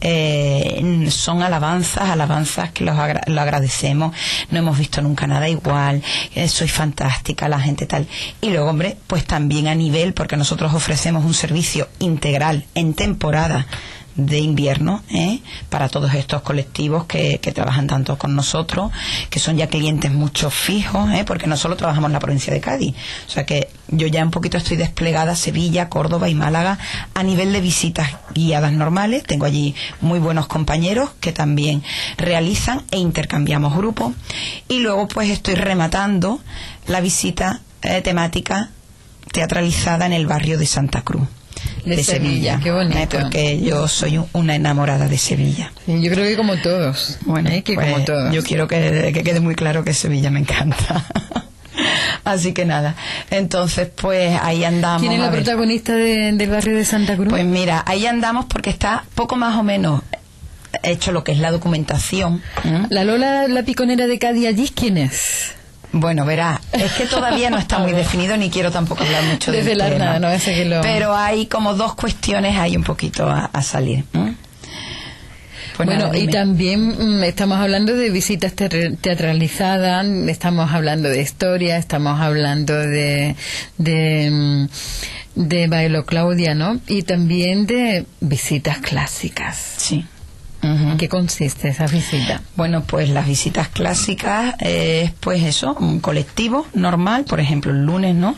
eh, son alabanzas, alabanzas que los agra lo agradecemos. No hemos visto nunca nada igual. Eh, soy fantástica, la gente tal. Y luego, hombre, pues también a nivel, porque nosotros ofrecemos un servicio integral en temporada de invierno, ¿eh? para todos estos colectivos que, que trabajan tanto con nosotros, que son ya clientes mucho fijos, ¿eh? porque no solo trabajamos en la provincia de Cádiz, o sea que yo ya un poquito estoy desplegada a Sevilla, Córdoba y Málaga a nivel de visitas guiadas normales. Tengo allí muy buenos compañeros que también realizan e intercambiamos grupos y luego pues estoy rematando la visita eh, temática teatralizada en el barrio de Santa Cruz de, de Sevilla, Sevilla. Qué bonito. ¿eh? Porque yo soy una enamorada de Sevilla. Sí, yo creo que como todos. Bueno, ¿eh? que pues, como todos. Yo quiero que, que quede muy claro que Sevilla me encanta. Así que nada, entonces pues ahí andamos. ¿Quién es la protagonista de, del barrio de Santa Cruz? Pues mira, ahí andamos porque está poco más o menos hecho lo que es la documentación. ¿Mm? La Lola, la piconera de Cádiz, ¿allí quién es? Bueno, verá, es que todavía no está muy definido ni quiero tampoco hablar mucho de del tema. Nada, no, ese que lo... Pero hay como dos cuestiones ahí un poquito a, a salir. ¿eh? Pues bueno, nada, y también estamos hablando de visitas teatralizadas, estamos hablando de historia, estamos hablando de de, de Bailo Claudia, ¿no? Y también de visitas clásicas. Sí. Uh-huh. ¿Qué consiste esa visita? Bueno, pues las visitas clásicas es pues eso, un colectivo normal, por ejemplo el lunes, ¿no?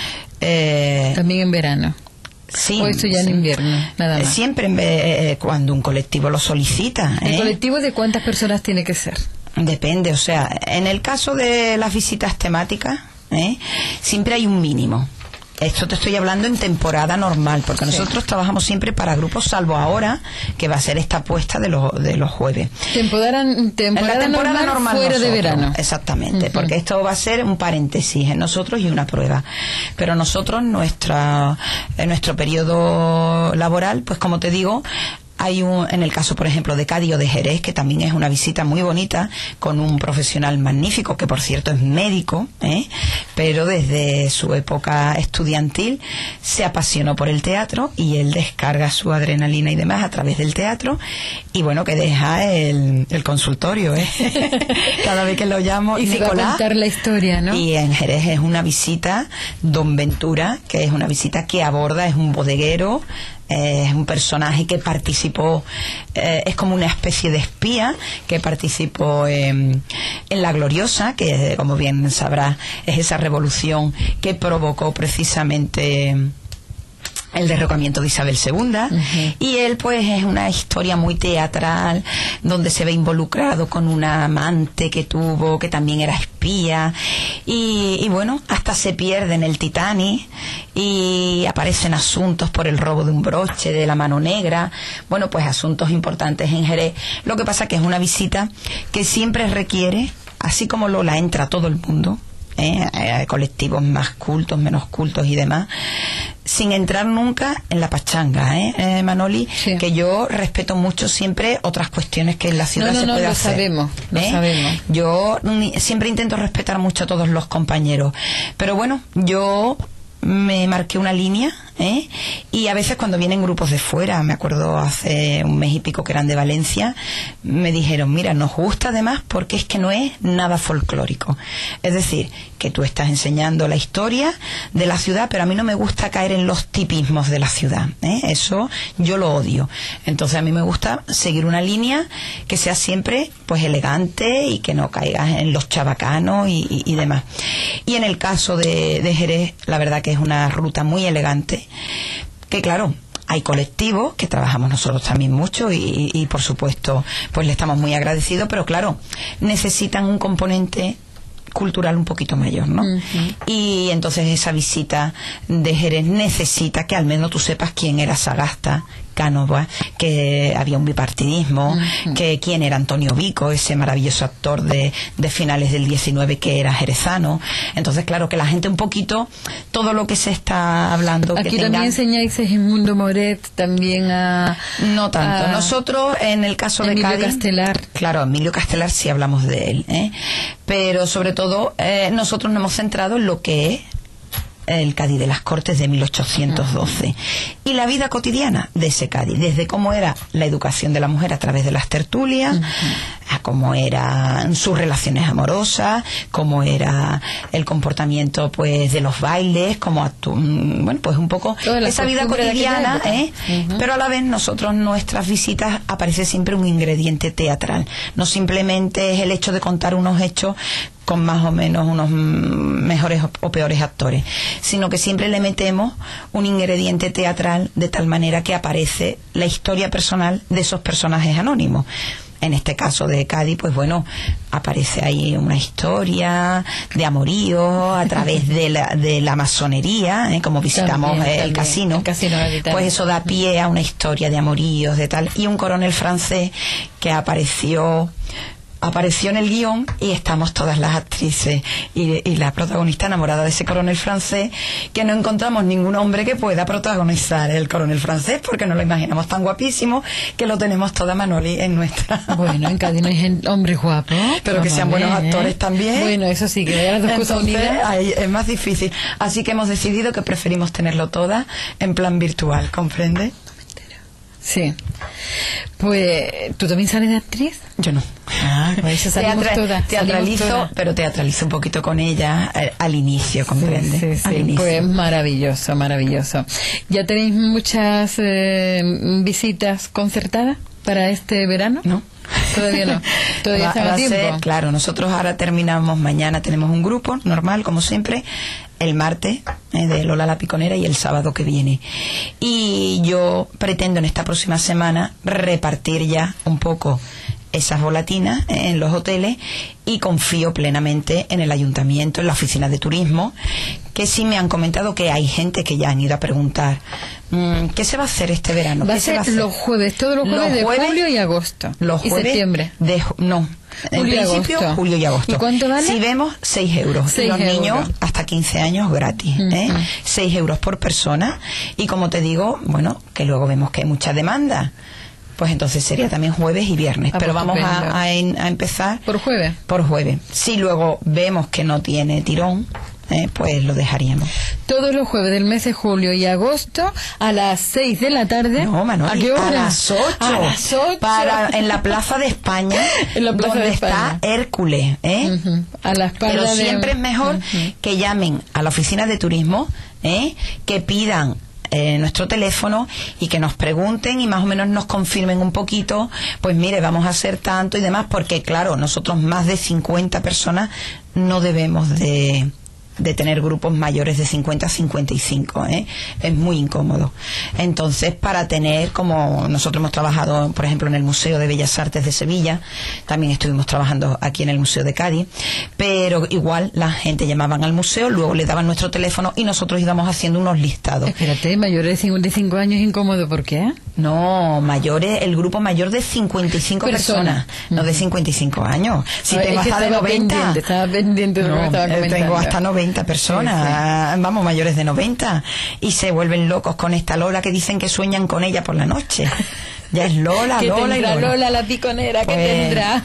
Eh, también en verano. Sí, o esto ya sí. en invierno, nada más. Siempre eh, cuando un colectivo lo solicita. ¿El ¿eh? colectivo de cuántas personas tiene que ser? Depende, o sea, en el caso de las visitas temáticas, ¿eh? siempre hay un mínimo. Esto te estoy hablando en temporada normal, porque sí. nosotros trabajamos siempre para grupos, salvo ahora, que va a ser esta apuesta de los, de los jueves. Temporada, temporada, en la temporada normal, normal fuera nosotros, de verano. Exactamente, uh-huh. porque esto va a ser un paréntesis en nosotros y una prueba. Pero nosotros, nuestra, en nuestro periodo laboral, pues como te digo, Hay un, en el caso, por ejemplo, de Cádiz o de Jerez, que también es una visita muy bonita, con un profesional magnífico, que por cierto es médico, ¿eh? pero desde su época estudiantil se apasionó por el teatro y él descarga su adrenalina y demás a través del teatro, y bueno, que deja el, el consultorio, ¿eh? cada vez que lo llamo, y Nicolás, se va a contar la historia, ¿no? Y en Jerez es una visita, Don Ventura, que es una visita que aborda, es un bodeguero, eh, es un personaje que participó, eh, es como una especie de espía que participó en, en La Gloriosa, que como bien sabrás es esa revolución que provocó precisamente el derrocamiento de Isabel segunda, uh-huh. y él pues es una historia muy teatral donde se ve involucrado con una amante que tuvo, que también era espía, y, y bueno, hasta se pierde en el Titanic y aparecen asuntos por el robo de un broche, de la mano negra, bueno, pues asuntos importantes en Jerez. Lo que pasa que es una visita que siempre requiere, así como Lola entra todo el mundo, ¿eh? Hay colectivos más cultos, menos cultos y demás, sin entrar nunca en la pachanga, ¿eh, eh Manoli? Sí. Que yo respeto mucho siempre otras cuestiones que en la ciudad no, no, se no, puede lo hacer. Sabemos, lo ¿eh? sabemos. Yo mm, siempre intento respetar mucho a todos los compañeros, pero bueno, yo me marqué una línea, ¿eh? Y a veces cuando vienen grupos de fuera, me acuerdo hace un mes y pico que eran de Valencia, me dijeron, mira, nos gusta además porque es que no es nada folclórico, es decir, que tú estás enseñando la historia de la ciudad, pero a mí no me gusta caer en los tipismos de la ciudad, ¿eh? Eso yo lo odio. Entonces a mí me gusta seguir una línea que sea siempre pues elegante y que no caigas en los chabacanos y, y, y demás. Y en el caso de, de Jerez, la verdad que es una ruta muy elegante, que claro, hay colectivos que trabajamos nosotros también mucho y, y, y por supuesto pues le estamos muy agradecidos, pero claro, necesitan un componente cultural un poquito mayor, ¿no? Uh-huh. Y entonces esa visita de Jerez necesita que al menos tú sepas quién era Sagasta Cánovas, que había un bipartidismo, uh-huh. que quién era Antonio Vico, ese maravilloso actor de, de finales del diecinueve que era jerezano. Entonces, claro, que la gente un poquito, todo lo que se está hablando... Aquí que también tengan... enseñáis a Edmundo Moret, también a... No tanto. a... Nosotros, en el caso Emilio de Cádiz... Castelar. Claro, Emilio Castelar sí hablamos de él, ¿eh? Pero sobre todo, eh, nosotros nos hemos centrado en lo que es el Cádiz de las Cortes de mil ochocientos doce uh-huh. y la vida cotidiana de ese Cádiz, desde cómo era la educación de la mujer a través de las tertulias, uh-huh. a cómo eran sus relaciones amorosas, cómo era el comportamiento pues de los bailes, cómo actu- bueno, pues un poco esa vida cotidiana, ¿eh? Uh-huh. Pero a la vez nosotros, nuestras visitas, aparece siempre un ingrediente teatral, no simplemente es el hecho de contar unos hechos con más o menos unos mejores o peores actores, sino que siempre le metemos un ingrediente teatral de tal manera que aparece la historia personal de esos personajes anónimos. En este caso de Cádiz, pues bueno, aparece ahí una historia de amorío a través de la, de la masonería, ¿eh? Como visitamos también, el, también, casino, el casino, pues eso da pie a una historia de amoríos, de tal, y un coronel francés que apareció apareció en el guión y estamos todas las actrices y, y la protagonista enamorada de ese coronel francés, que no encontramos ningún hombre que pueda protagonizar el coronel francés porque nos lo imaginamos tan guapísimo que lo tenemos toda Manoli en nuestra... Bueno, en Cádiz no hay hombres guapos, pero Vamos que sean buenos ver, actores ¿eh? también. Bueno, eso sí, que haya las dos cosas unidas. Ahí es más difícil, así que hemos decidido que preferimos tenerlo toda en plan virtual, ¿comprende? Sí. Pues, ¿tú también sales de actriz? Yo no. Ah, pues Teatra- todas, teatralizo, todas. pero teatralizo un poquito con ella al, al inicio, ¿comprende? Sí, sí, sí. Al inicio. Pues maravilloso, maravilloso. ¿Ya tenéis muchas eh, visitas concertadas para este verano? No. Todavía no. Todavía va, está va a tiempo. Ser, claro, nosotros ahora terminamos mañana, tenemos un grupo normal, como siempre, el martes eh, de Lola la Piconera y el sábado que viene. Y yo pretendo en esta próxima semana repartir ya un poco esas volatinas en los hoteles y confío plenamente en el ayuntamiento, en la oficina de turismo, que sí me han comentado que hay gente que ya han ido a preguntar mmm, ¿qué se va a hacer este verano? Va ¿Qué a se ser va a hacer? los jueves, todos los jueves, Los de jueves, julio y agosto. Los y jueves septiembre. De, no. En Julio y principio, agosto. julio y agosto. ¿Y cuánto vale? Si vemos, seis euros. seis y los euros. niños hasta quince años gratis. Uh-huh. ¿eh? seis euros por persona. Y como te digo, bueno, que luego vemos que hay mucha demanda. pues entonces sería también jueves y viernes. Ah, pero pues vamos estupendo. a, a, en- a empezar ¿Por jueves? por jueves. Si luego vemos que no tiene tirón, eh, pues lo dejaríamos. Todos los jueves del mes de julio y agosto a las seis de la tarde. No, Manoli, ¿A qué hora? a las ocho. A las ocho. Para, en la Plaza de España, En la Plaza donde de España. está Hércules. ¿eh? Ujú. A la espalda Pero de- siempre es mejor Ujú. que llamen a la oficina de turismo, ¿eh? que pidan eh, nuestro teléfono y que nos pregunten y más o menos nos confirmen un poquito, pues mire, vamos a hacer tanto y demás, porque claro, nosotros más de cincuenta personas no debemos de de tener grupos mayores de cincuenta a cincuenta y cinco, ¿eh? Es muy incómodo. Entonces, para tener, como nosotros hemos trabajado, por ejemplo, en el Museo de Bellas Artes de Sevilla, también estuvimos trabajando aquí en el Museo de Cádiz, pero igual la gente llamaban al museo, luego le daban nuestro teléfono y nosotros íbamos haciendo unos listados. Espérate, mayores de cincuenta y cinco años incómodo, ¿por qué? No, mayores, el grupo mayor de cincuenta y cinco Personas. personas, no de cincuenta y cinco años. Si No, tengo es que hasta de estaba noventa. pendiente, estaba pendiente de lo que No, estaba eh, comentando. tengo hasta noventa personas, vamos, mayores de noventa, y se vuelven locos con esta Lola que dicen que sueñan con ella por la noche. Ya es Lola, ¿Qué Lola y tendrá Lola. Lola la piconera? ¿Qué Pues, tendrá?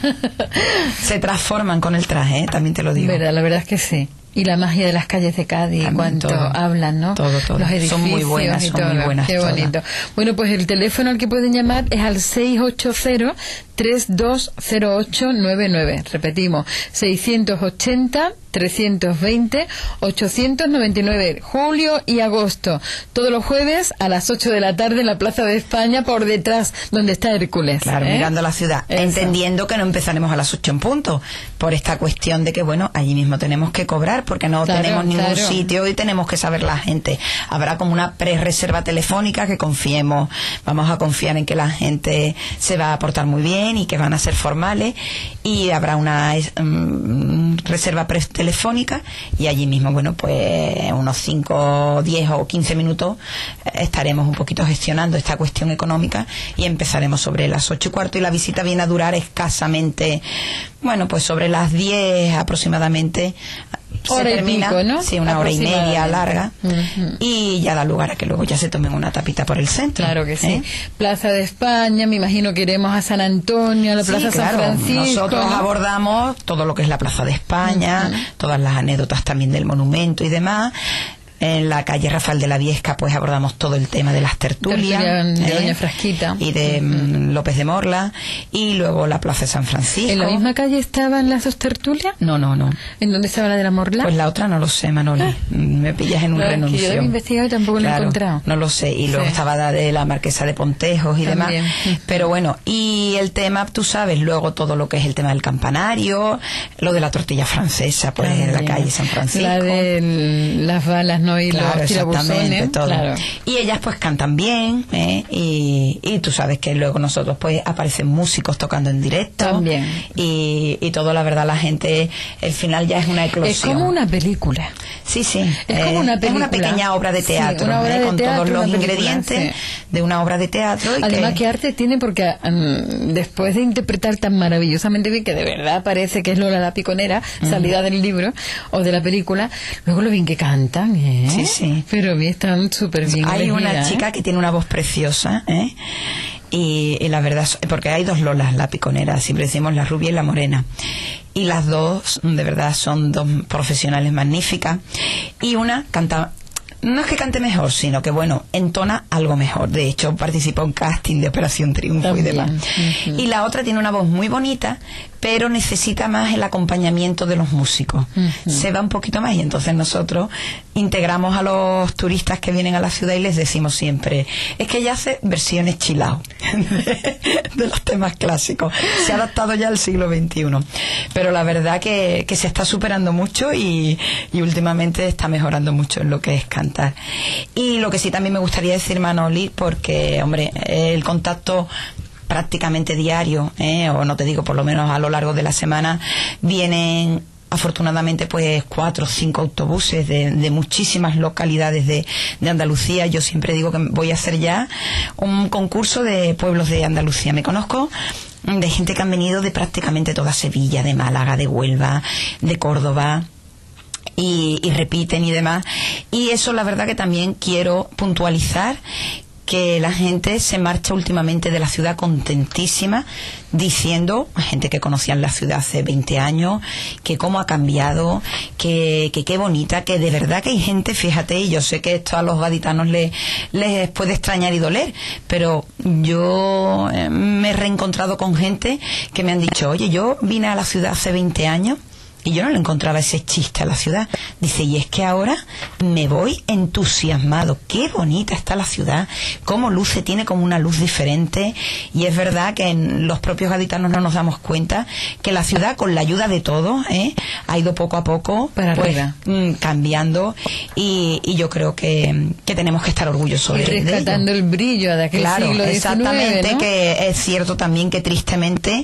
Se transforman con el traje, ¿eh? También te lo digo. Verdad, la verdad es que sí. Y la magia de las calles de Cádiz, También cuánto todo. hablan, ¿no? Todo, todo. Los edificios Son muy buenas, y son todo. muy buenas Qué todas. bonito. Bueno, pues el teléfono al que pueden llamar es al seis ocho cero, tres dos cero ocho nueve nueve. Repetimos, seiscientos ochenta, trescientos veinte, ochocientos noventa y nueve. Julio y agosto. Todos los jueves a las ocho de la tarde en la Plaza de España, por detrás, donde está Hércules. Claro, ¿eh? mirando la ciudad, Eso. entendiendo que no empezaremos a las ocho en punto, por esta cuestión de que, bueno, allí mismo tenemos que cobrar, porque no Claro, tenemos ningún claro. sitio y tenemos que saber la gente. Habrá como una pre-reserva telefónica que confiemos, vamos a confiar en que la gente se va a portar muy bien y que van a ser formales, y habrá una es- mm, reserva pre-telefónica, y allí mismo, bueno, pues unos cinco, diez o quince minutos eh, estaremos un poquito gestionando esta cuestión económica y empezaremos sobre las ocho y cuarto, y la visita viene a durar escasamente, bueno, pues sobre las diez aproximadamente. Se Hora y termina, pico, ¿no? sí, una hora y media Aproximadamente. larga, Ujú. y ya da lugar a que luego ya se tomen una tapita por el centro. Claro que sí. ¿eh? Plaza de España, me imagino que iremos a San Antonio, a la Sí, Plaza claro. San Francisco. Nosotros ¿no? abordamos todo lo que es la Plaza de España, todas las anécdotas también del monumento y demás. En la calle Rafael de la Viesca, pues abordamos todo el tema de las tertulias, Tertulia de ¿eh? Doña Frasquita. y de mm, López de Morla, y luego la Plaza de San Francisco. ¿En la misma calle estaban las dos tertulias? No, no, no. ¿En dónde estaba la de la Morla? Pues la otra no lo sé, Manoli. Mm, Me pillas en un No, es que renuncio. yo lo he investigado y tampoco lo he Claro, encontrado. No lo sé. Y luego Sí. estaba la de la Marquesa de Pontejos y También. demás. Pero bueno, y el tema, tú sabes, luego todo lo que es el tema del campanario, lo de la tortilla francesa, pues en la También. calle San Francisco. La de l- las balas, ¿no? Y Claro, los tirabuzones. exactamente, todo. Claro. Y ellas pues cantan bien, ¿eh? y, y tú sabes que luego nosotros pues aparecen músicos tocando en directo. También. Y, y todo, la verdad, la gente, el final ya es una eclosión. Es como una película. Sí, sí. Es como una película. pequeña obra de Sí, teatro, una obra ¿eh? de con teatro, todos los una película, ingredientes sí. de una obra de teatro. Y Además, que, ¿qué arte tiene? Porque mm, después de interpretar tan maravillosamente bien, que de verdad parece que es Lola la Piconera, salida del libro o de la película, luego lo bien que cantan, ¿eh? Sí, sí. Pero bien, están súper bien hay una elegidas, ¿eh? chica que tiene una voz preciosa, ¿eh? Y, y la verdad, porque hay dos Lolas, la Piconera, siempre decimos la rubia y la morena. Y las dos, de verdad, son dos profesionales magníficas. Y una canta, no es que cante mejor, sino que, bueno, entona algo mejor. De hecho, participó en casting de Operación Triunfo También. y demás. Ujú. Y la otra tiene una voz muy bonita, pero necesita más el acompañamiento de los músicos. Ujú. Se va un poquito más, y entonces nosotros integramos a los turistas que vienen a la ciudad y les decimos siempre, es que ella hace versiones chill out de, de los temas clásicos. Se ha adaptado ya al siglo veintiuno. Pero la verdad que, que se está superando mucho y, y últimamente está mejorando mucho en lo que es cantar. Y lo que sí también me gustaría decir, Manoli, porque, hombre, el contacto prácticamente diario, ¿eh? o no te digo, por lo menos a lo largo de la semana, vienen afortunadamente pues cuatro o cinco autobuses de, de muchísimas localidades de, de Andalucía. Yo siempre digo que voy a hacer ya un concurso de pueblos de Andalucía. Me conozco de gente que han venido de prácticamente toda Sevilla, de Málaga, de Huelva, de Córdoba, y, y repiten y demás. Y eso, la verdad, que también quiero puntualizar que la gente se marcha últimamente de la ciudad contentísima, diciendo, gente que conocía la ciudad hace veinte años, que cómo ha cambiado, que que qué bonita, que de verdad que hay gente, fíjate, y yo sé que esto a los gaditanos les, les puede extrañar y doler, pero yo eh, me he reencontrado con gente que me han dicho, oye, yo vine a la ciudad hace veinte años y yo no le encontraba ese chiste a la ciudad. Dice, y es que ahora me voy entusiasmado. Qué bonita está la ciudad, cómo luce, tiene como una luz diferente. Y es verdad que en los propios gaditanos no nos damos cuenta que la ciudad, con la ayuda de todos, ¿eh? ha ido poco a poco para pues, arriba, mm, cambiando. Y, y yo creo que, que tenemos que estar orgullosos y de, rescatando de el brillo de aquel claro, siglo exactamente, diecinueve, ¿no? Que es cierto también que tristemente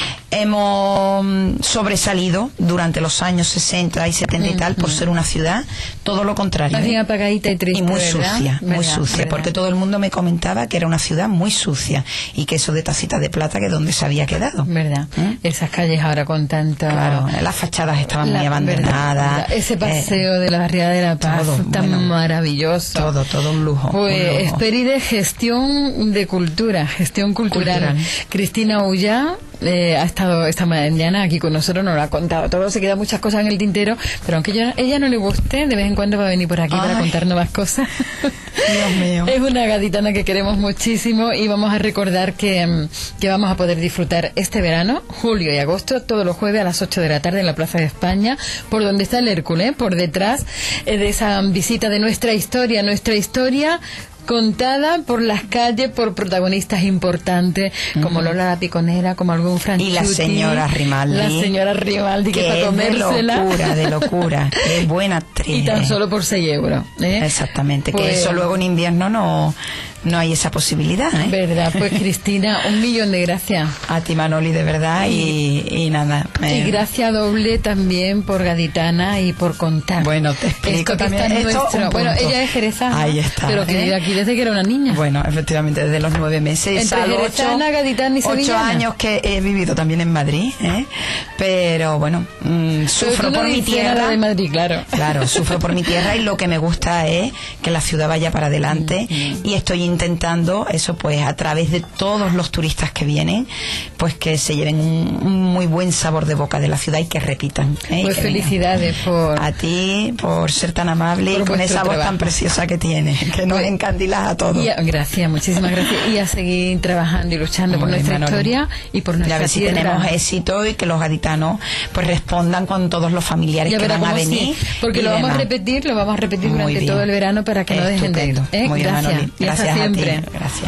hemos sobresalido durante los años sesenta y setenta y tal mm, por mm. ser una ciudad todo lo contrario, más bien apagadita y triste, y muy ¿verdad? sucia, muy ¿verdad? sucia, ¿verdad? porque todo el mundo me comentaba que era una ciudad muy sucia y que eso de Tacita de Plata que donde se había quedado, ¿verdad? ¿Eh? Esas calles ahora con tanta, claro, las fachadas estaban la, muy abandonadas, ¿verdad? Ese paseo eh, de la barriada de la Paz todo, tan bueno, maravilloso, todo, todo un lujo, pues un lujo. Esperi de gestión de cultura, gestión cultural, cultural. Cristina Ullá Eh, ha estado esta mañana aquí con nosotros, nos lo ha contado todo, se quedan muchas cosas en el tintero, pero aunque ella, ella no le guste, de vez en cuando va a venir por aquí Ay. para contar nuevas cosas. Dios mío. Es una gaditana que queremos muchísimo y vamos a recordar que, que vamos a poder disfrutar este verano, julio y agosto, todos los jueves a las ocho de la tarde en la Plaza de España, por donde está el Hércules, por detrás eh, de esa visita de nuestra historia, nuestra historia contada por las calles, por protagonistas importantes, como uh-huh. Lola la Piconera, como algún Franchuti. Y la señora Rimaldi. La señora Rimaldi, que, que para comérsela. De locura, de locura. Es buena actriz. Y tan solo por seis euros. ¿eh? Exactamente, pues, que eso luego en invierno no... no hay esa posibilidad, ¿eh? Verdad, pues Cristina, un millón de gracias. A ti, Manoli, de verdad, y, y nada. Eh. Y gracias doble también por gaditana y por contar. Bueno, te explico esto también. Esto nuestro. Bueno, ella es jerezana. Ahí está. Pero que ¿eh? vive aquí desde que era una niña. Bueno, efectivamente, desde los nueve meses. Entre jerezana, gaditana y sevillana. Ocho años que he vivido también en Madrid, ¿eh? Pero bueno, mmm, sufro por mi tierra. De Madrid, claro. Claro, sufro por mi tierra y lo que me gusta es que la ciudad vaya para adelante mm-hmm. y estoy intentando eso, pues a través de todos los turistas que vienen, pues que se lleven un, un muy buen sabor de boca de la ciudad y que repitan, ¿eh? Pues que felicidades vengan. por a ti por ser tan amable por y con esa voz tan preciosa que tienes, que nos pues, encandilas a todos. A, gracias, muchísimas gracias, y a seguir trabajando y luchando muy por nuestra Manolo. Historia y por nuestra ya ver tierra. Si tenemos éxito y que los gaditanos pues respondan con todos los familiares ya que van a venir, sí, porque lo vamos demás. a repetir, lo vamos a repetir muy durante bien. Todo el verano para que Estupendo. No dejen de ir. ¿eh? Muy gracias, bien, y gracias hasta a siempre. Ti. Gracias.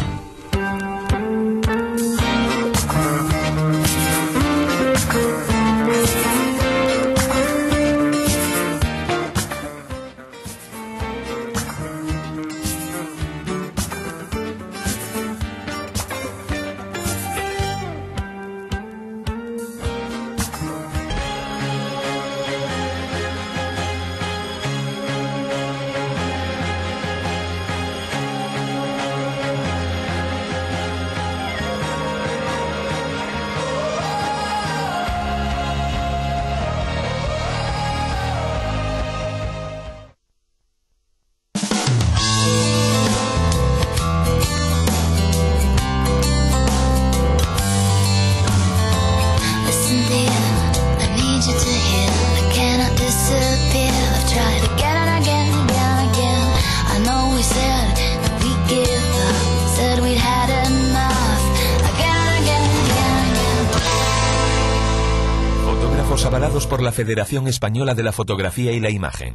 Avalados por la Federación Española de la Fotografía y la Imagen.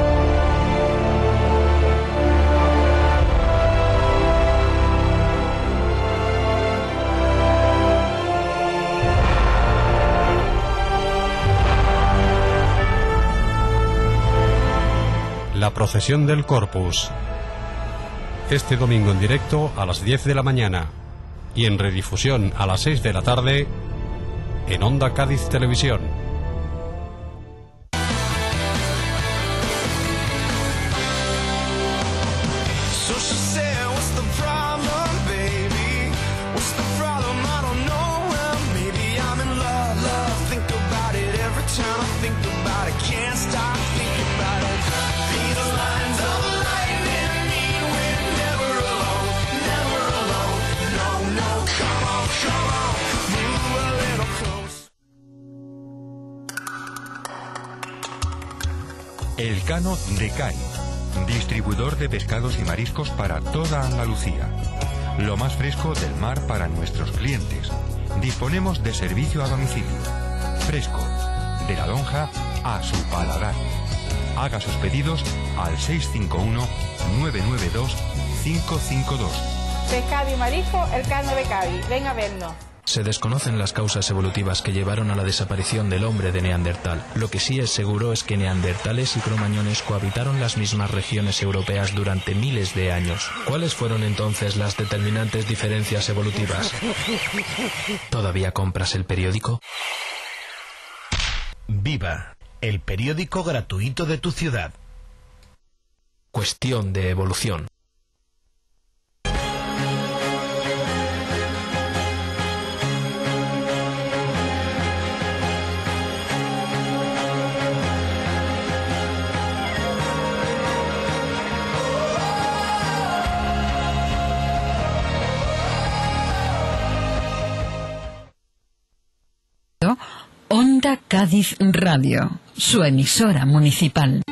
La procesión del Corpus. Este domingo en directo a las diez de la mañana y en redifusión a las seis de la tarde en Onda Cádiz Televisión. These lines of lightning mean we're never alone. Elcano de Cádiz, distribuidor de pescados y mariscos para toda Andalucía. Lo más fresco del mar para nuestros clientes. Disponemos de servicio a domicilio. Fresco, de la lonja a su paladar. Haga sus pedidos al seis cinco uno, nueve nueve dos, cinco cinco dos. Pescado y marisco, Elcano de Cádiz. Ven a vernos. Se desconocen las causas evolutivas que llevaron a la desaparición del hombre de Neandertal. Lo que sí es seguro es que neandertales y cromañones cohabitaron las mismas regiones europeas durante miles de años. ¿Cuáles fueron entonces las determinantes diferencias evolutivas? ¿Todavía compras el periódico? Viva, el periódico gratuito de tu ciudad. Cuestión de evolución. Onda Cádiz Radio, su emisora municipal.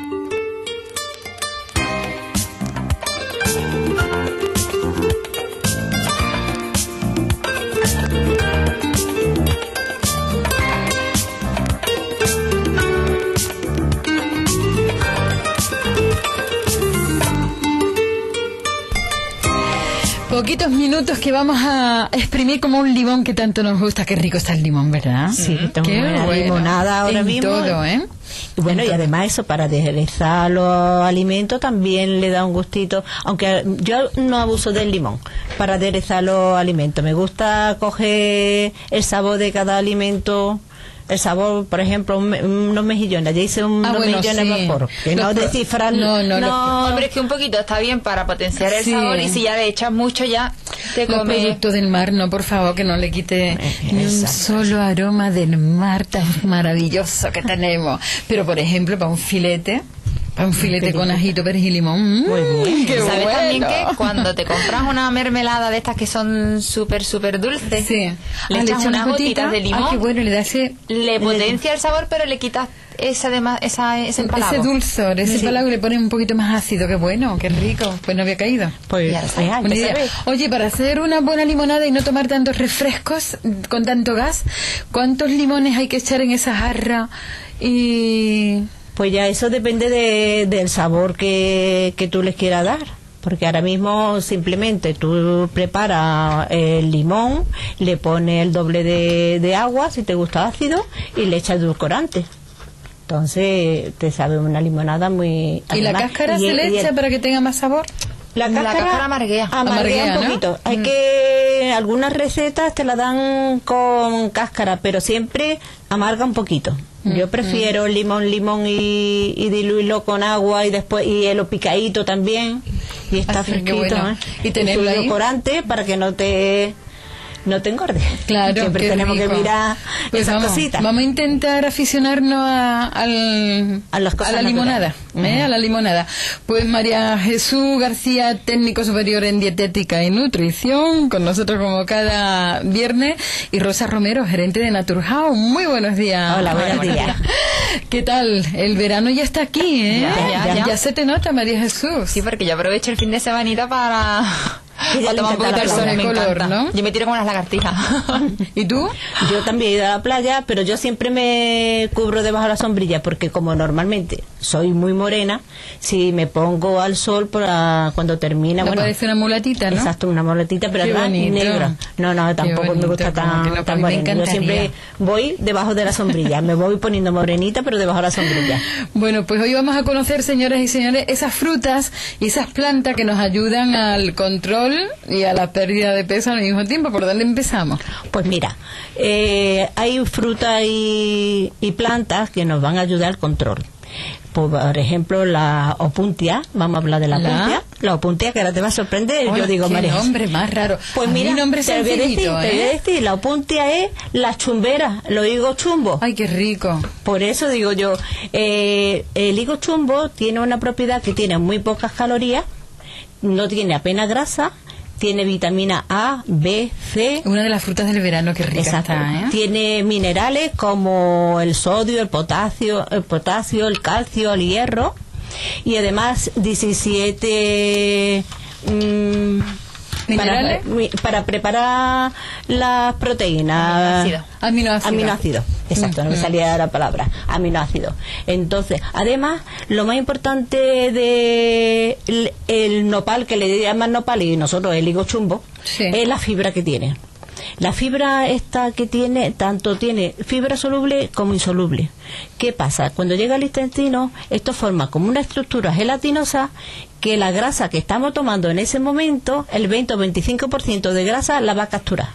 Poquitos minutos que vamos a exprimir como un limón que tanto nos gusta. Qué rico está el limón, ¿verdad? Sí, tengo Qué una bueno. limonada ahora En mismo. todo, ¿eh? Y bueno, y además eso, para aderezar los alimentos también le da un gustito, aunque yo no abuso del limón para aderezar los alimentos. Me gusta coger el sabor de cada alimento. El sabor, por ejemplo, un, unos mejillones. Ya hice un, Ah, unos bueno, mejillones sí. al vapor. Que no Los pro- descifrar. No, no, no. Hombre, es que un poquito está bien para potenciar el Sí. sabor, y si ya le echas mucho ya te Los comes. productos del mar, no, por favor, que no le quite ni un solo aroma del mar tan maravilloso que tenemos. Pero, por ejemplo, para un filete, para un filete con ajito, perejil y limón. ¡mmm! ¡Qué ¿Sabes bueno! también que cuando te compras una mermelada de estas que son súper, súper dulces, Sí. le Ah, le echas echas unas una gotitas gotita. de limón, Ah, qué bueno, le da ese... le potencia el sabor, pero le quitas esa dema- esa, ese empalago. Ese dulzor, ese Sí. empalago, y le ponen un poquito más ácido. Qué bueno, qué rico. Pues no había caído. Pues, Ya lo sabes, Buena ya idea. sabes. Oye, para hacer una buena limonada y no tomar tantos refrescos con tanto gas, ¿cuántos limones hay que echar en esa jarra? Y... Pues ya eso depende de, del sabor que, que tú les quieras dar. Porque ahora mismo simplemente tú preparas el limón, le pones el doble de, de agua, si te gusta ácido, y le echas edulcorante. Entonces te sabe una limonada muy... ¿Y la además, cáscara y se el- le y el- echa para que tenga más sabor? La cáscara, cáscara amarguea. amarguea Amarguea, un ¿no? poquito. Hay Mm. que... Algunas recetas te la dan con cáscara, pero siempre amarga un poquito. Yo prefiero limón, limón y, y diluirlo con agua y después y el picadito también. Y está Así que fresquito. bueno. ¿eh? Y tenerlo su ahí. edulcorante para que no te no te engorde. Claro, Siempre qué tenemos rico. que mirar Pues esas vamos, cositas. vamos a intentar aficionarnos a, al- A las cosas a la limonada, naturales. ¿eh? Ujú. A la limonada. Pues María Jesús García, técnico superior en dietética y nutrición, con nosotros como cada viernes, y Rosa Romero, gerente de Naturhaus. Muy buenos días. Hola, buenos María. días. ¿Qué tal? El verano ya está aquí, ¿eh? Ya, ya, ya. se te nota, María Jesús. Sí, porque yo aprovecho el fin de semanita para... Que ya para le tomar un encanta poquito la el sol, playa. me color, encanta. ¿no? Yo me tiro con las lagartijas. ¿Y tú? Yo también he ido a la playa, pero yo siempre me cubro debajo de la sombrilla, porque como normalmente soy muy morena, si me pongo al sol para cuando termina, No bueno, parece una mulatita, ¿no? exacto, una muletita, pero Qué además bonito. negra. No, no, tampoco bonito, me gusta como tan, que no, pues a tan mí me morena. Yo encantaría. siempre voy debajo de la sombrilla, me voy poniendo morenita, pero debajo de la sombrilla. Bueno, pues hoy vamos a conocer, señoras y señores, esas frutas y esas plantas que nos ayudan al control y a la pérdida de peso al mismo tiempo. ¿Por dónde empezamos? Pues mira, eh, hay frutas y, y plantas que nos van a ayudar al control. Por, por ejemplo, la opuntia, vamos a hablar de la ¿La? opuntia, la opuntia que ahora te va a sorprender, Hola, yo digo, qué María. nombre más raro. Pues A mí mira, nombre te voy a decir, sencillito, te voy a ¿eh? decir, la opuntia es la chumbera, lo higo chumbo. Ay, qué rico. Por eso digo yo, eh, el higo chumbo tiene una propiedad que tiene muy pocas calorías, no tiene apenas grasa tiene vitamina A, B, C. Una de las frutas del verano que rica Exacto. está, ¿eh? Tiene minerales como el sodio, el potasio, el potasio, el calcio, el hierro, y además diecisiete mmm, ¿minerales? Para, para preparar las proteínas. Aminoácidos. Aminoácidos. Aminoácidos. Exacto, no me salía la palabra. Aminoácidos. Entonces, además, lo más importante de el, el nopal, que le llaman nopal y nosotros el higo chumbo, sí, es la fibra que tiene. La fibra esta que tiene, tanto tiene fibra soluble como insoluble. ¿Qué pasa? Cuando llega al intestino, esto forma como una estructura gelatinosa que la grasa que estamos tomando en ese momento, el veinte o veinticinco por ciento de grasa la va a capturar.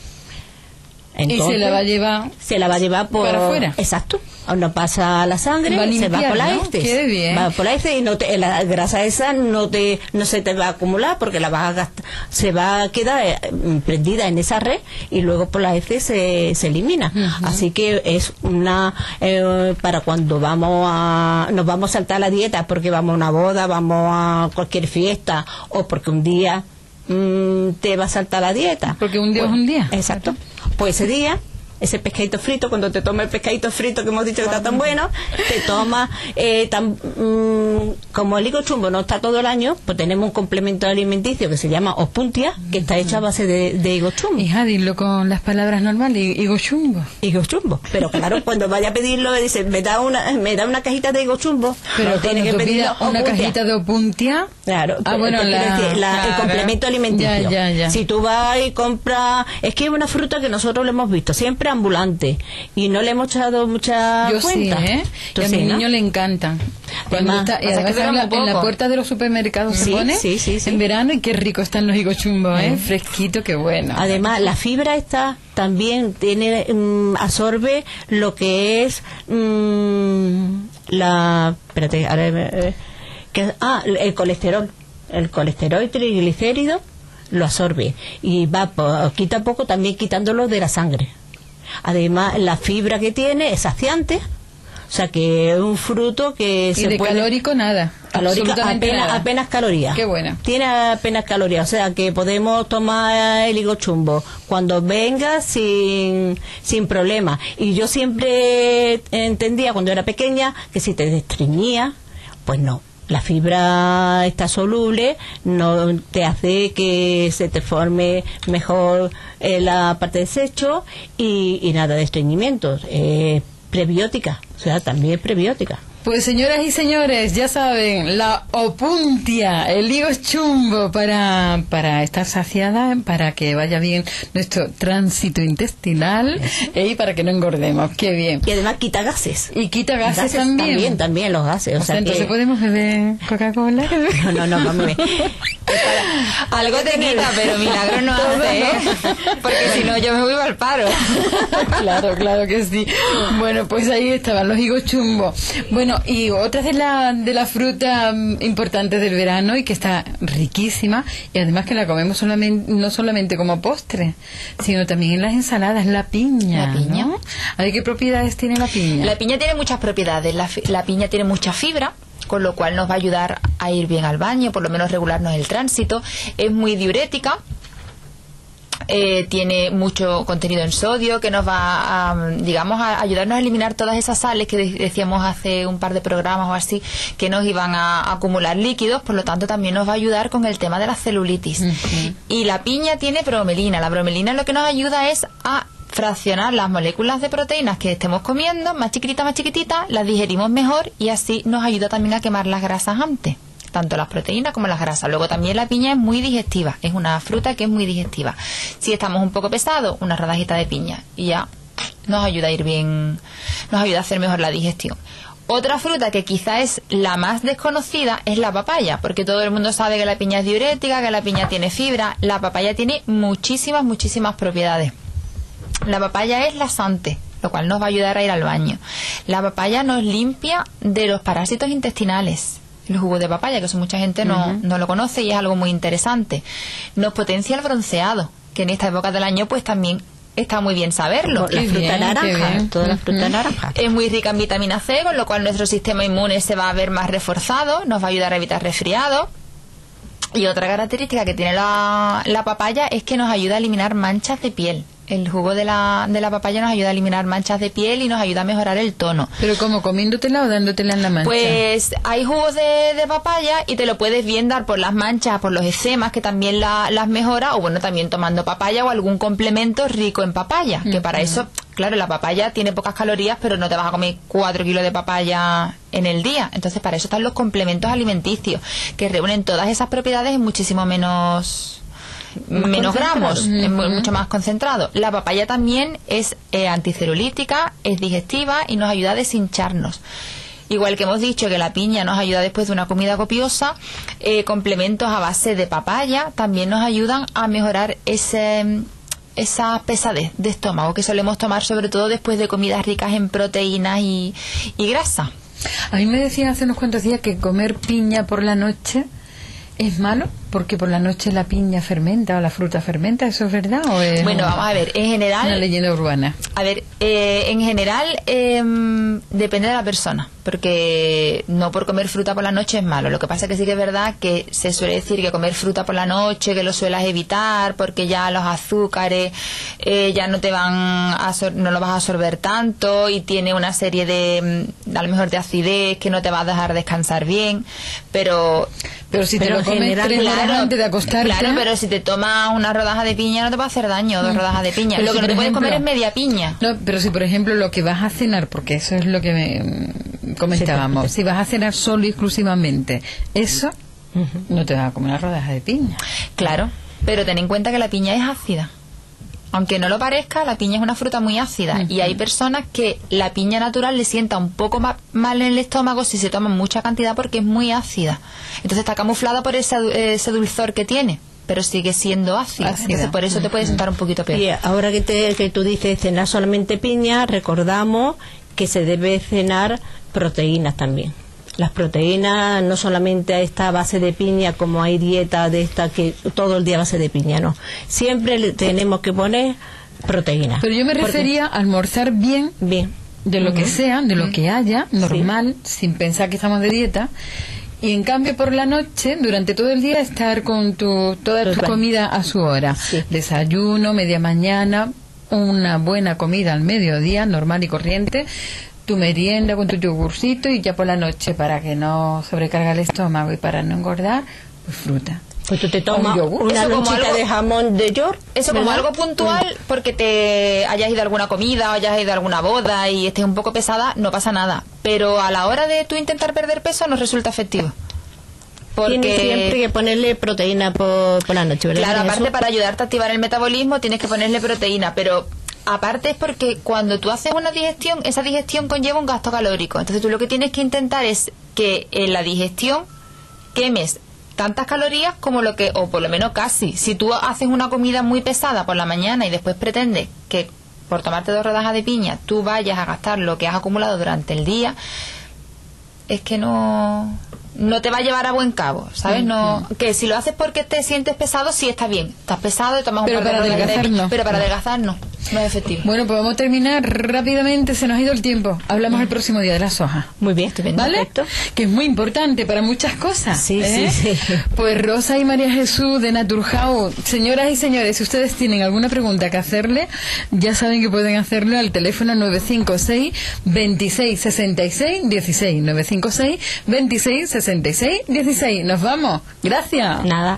Entonces, y se la va a llevar se la va a llevar por para afuera. Exacto. No pasa la sangre, va limpiar, se va por la ¿no? heces. Qué bien. Va por la heces y no te, la grasa esa no te no se te va a acumular porque la vas a gastar, se va a quedar eh, prendida en esa red y luego por la heces se, se elimina. Uh-huh. Así que es una eh, para cuando vamos a nos vamos a saltar la dieta porque vamos a una boda, vamos a cualquier fiesta o porque un día mmm, te va a saltar la dieta. Porque un día pues, es un día. Exacto. Pues ese día, ese pescadito frito, cuando te tomas el pescadito frito que hemos dicho que está tan bueno, te tomas, eh, tan, mmm, como el higo chumbo no está todo el año, pues tenemos un complemento alimenticio que se llama ospuntia, que está hecho a base de, de higo chumbo. Hija, dilo con las palabras normales, higo chumbo. Higo chumbo. Pero claro, cuando vaya a pedirlo, me dice, me da una, me da una cajita de higo chumbo. Pero tiene que pedir una opuntia. Cajita de opuntia. Claro. Ah, bueno, la, decir, la, claro. el complemento alimenticio. Ya, ya, ya. Si tú vas y compras, es que es una fruta que nosotros le hemos visto siempre ambulante y no le hemos echado mucha Yo cuenta. Sí, ¿eh? Y a mi niño le encantan. Cuando además, está, y además en la, en la puerta de los supermercados sí, se pone sí, sí, sí. en verano y qué rico están los higos chumbos, ¿eh? Fresquito, qué bueno. Además, la fibra esta también tiene mmm, absorbe lo que es mmm, la espérate, ahora eh, que, ah, el colesterol, el colesterol triglicérido lo absorbe y va poquito a poco también quitándolo de la sangre. Además, la fibra que tiene es saciante, o sea que es un fruto que y se de puede... calórico nada. Calórico, apenas, apenas calorías. Qué buena. Tiene apenas calorías, o sea que podemos tomar el higo chumbo cuando venga sin, sin problema. Y yo siempre entendía cuando era pequeña que si te destreñía, pues no. La fibra está soluble, no te hace que se te forme mejor eh, la parte de desecho y, y nada de estreñimientos. Eh, prebiótica, o sea, también prebiótica. Pues señoras y señores, ya saben, la opuntia, el higo chumbo para, para estar saciada, para que vaya bien nuestro tránsito intestinal eh, y para que no engordemos. Qué bien. Y además quita gases. Y quita gases, gases también. También, también los gases. O, o sea, sea entonces que... podemos beber Coca-Cola. No, no, no, vamos a ver. Algo te quita, pero milagro no hace, ¿eh? Porque si no yo me voy al paro. Claro, claro que sí. Bueno, pues ahí estaban los higos chumbo. Bueno, y otra de la de la fruta importante del verano y que está riquísima y además que la comemos solamente no solamente como postre, sino también en las ensaladas, la piña. La piña. ¿No? A ver, ¿qué propiedades tiene la piña? La piña tiene muchas propiedades. La, la piña tiene mucha fibra, con lo cual nos va a ayudar a ir bien al baño, por lo menos regularnos el tránsito. Es muy diurética. Eh, tiene mucho contenido en sodio que nos va a, digamos, a ayudarnos a eliminar todas esas sales que de- decíamos hace un par de programas o así que nos iban a, a acumular líquidos, por lo tanto también nos va a ayudar con el tema de la celulitis. Uh-huh. Y la piña tiene bromelina. La bromelina lo que nos ayuda es a fraccionar las moléculas de proteínas que estemos comiendo, más chiquititas, más chiquititas, las digerimos mejor y así nos ayuda también a quemar las grasas antes, tanto las proteínas como las grasas. Luego también la piña es muy digestiva, es una fruta que es muy digestiva. Si estamos un poco pesados, una rodajita de piña y ya nos ayuda a ir bien, nos ayuda a hacer mejor la digestión. Otra fruta que quizá es la más desconocida es la papaya, porque todo el mundo sabe que la piña es diurética, que la piña tiene fibra. La papaya tiene muchísimas, muchísimas propiedades. La papaya es laxante, lo cual nos va a ayudar a ir al baño. La papaya nos limpia de los parásitos intestinales. El jugo de papaya, que eso mucha gente no, uh-huh. no lo conoce y es algo muy interesante. Nos potencia el bronceado, que en esta época del año pues también está muy bien saberlo. La fruta bien, naranja, toda la fruta uh-huh. naranja. Es muy rica en vitamina C, con lo cual nuestro sistema inmune se va a ver más reforzado, nos va a ayudar a evitar resfriados. Y otra característica que tiene la, la papaya es que nos ayuda a eliminar manchas de piel. El jugo de la, de la papaya nos ayuda a eliminar manchas de piel y nos ayuda a mejorar el tono. ¿Pero cómo? ¿Comiéndotela o dándotela en la mancha? Pues hay jugos de, de papaya y te lo puedes bien dar por las manchas, por los eczemas, que también la, las mejora, o bueno, también tomando papaya o algún complemento rico en papaya, que para eso, claro, la papaya tiene pocas calorías, pero no te vas a comer cuatro kilos de papaya en el día. Entonces, para eso están los complementos alimenticios, que reúnen todas esas propiedades en muchísimo menos... menos gramos, es mucho más concentrado. La papaya también es eh, anticelulítica, es digestiva y nos ayuda a deshincharnos. Igual que hemos dicho que la piña nos ayuda después de una comida copiosa, eh, complementos a base de papaya también nos ayudan a mejorar ese, esa pesadez de estómago que solemos tomar sobre todo después de comidas ricas en proteínas y, y grasa. A mí me decían hace unos cuantos días que comer piña por la noche es malo, porque por la noche la piña fermenta o la fruta fermenta. ¿Eso es verdad o es bueno, vamos a ver, en general una leyenda urbana? A ver, eh, en general eh, depende de la persona, porque no por comer fruta por la noche es malo. Lo que pasa es que sí que es verdad que se suele decir que comer fruta por la noche, que lo suelas evitar porque ya los azúcares eh, ya no te van a no lo vas a absorber tanto y tiene una serie de, a lo mejor de acidez que no te va a dejar descansar bien, pero pero si te pero lo comes tres horas antes de acostarte. Claro, pero si te tomas una rodaja de piña no te va a hacer daño, dos rodajas de piña. Pero lo si que no te puedes comer es media piña. No, pero si por ejemplo lo que vas a cenar, porque eso es lo que me comentábamos, si vas a cenar solo y exclusivamente eso, uh-huh. no te vas a comer una rodaja de piña. Claro, pero ten en cuenta que la piña es ácida. Aunque no lo parezca, la piña es una fruta muy ácida. Uh-huh. Y hay personas que la piña natural le sienta un poco ma- mal en el estómago si se toman mucha cantidad porque es muy ácida. Entonces está camuflada por ese, ese dulzor que tiene, pero sigue siendo ácida. ácida. Entonces por eso uh-huh. te puede sentar un poquito peor. Y ahora que, te, que tú dices cenar solamente piña, recordamos que se debe cenar proteínas también. Las proteínas no solamente a esta base de piña, como hay dieta de esta que todo el día base de piña, no. Siempre le tenemos que poner proteínas. Pero yo me refería a almorzar bien, bien, de lo uh-huh. que sea, de lo uh-huh. que haya, normal, sí. sin pensar que estamos de dieta. Y en cambio por la noche, durante todo el día, estar con tu toda tu comida a su hora. Sí. Desayuno, media mañana, una buena comida al mediodía, normal y corriente, tu merienda con tu yogurcito y ya por la noche, para que no sobrecarga el estómago y para no engordar, pues fruta. Pues tú te tomas un una lonchita algo, de jamón de York. Eso como ¿verdad? Algo puntual, porque te hayas ido a alguna comida o hayas ido a alguna boda y estés un poco pesada, no pasa nada. Pero a la hora de tú intentar perder peso no resulta efectivo. Porque tienes siempre que ponerle proteína por, por la noche, ¿verdad? Claro, aparte para ayudarte a activar el metabolismo tienes que ponerle proteína, pero aparte es porque cuando tú haces una digestión, esa digestión conlleva un gasto calórico. Entonces tú lo que tienes que intentar es que en la digestión quemes tantas calorías como lo que, o por lo menos casi. Si tú haces una comida muy pesada por la mañana y después pretendes que por tomarte dos rodajas de piña tú vayas a gastar lo que has acumulado durante el día, es que no... no te va a llevar a buen cabo, ¿sabes? No, que si lo haces porque te sientes pesado, sí está bien. Estás pesado y tomas un par de adelgazar no. Pero para adelgazar no, no es efectivo. Bueno, pues vamos a terminar rápidamente, se nos ha ido el tiempo. Hablamos el próximo día de la soja. Muy bien, estupendo. ¿Vale? Perfecto. Que es muy importante para muchas cosas. Sí, ¿eh? sí, sí. Pues Rosa y María Jesús de Naturhaus, señoras y señores, si ustedes tienen alguna pregunta que hacerle, ya saben que pueden hacerlo al teléfono nueve cinco seis, veintiséis, sesenta y seis, dieciséis. nueve cinco seis, veintiséis, sesenta y seis, dieciséis. Nos vamos. Gracias. Nada.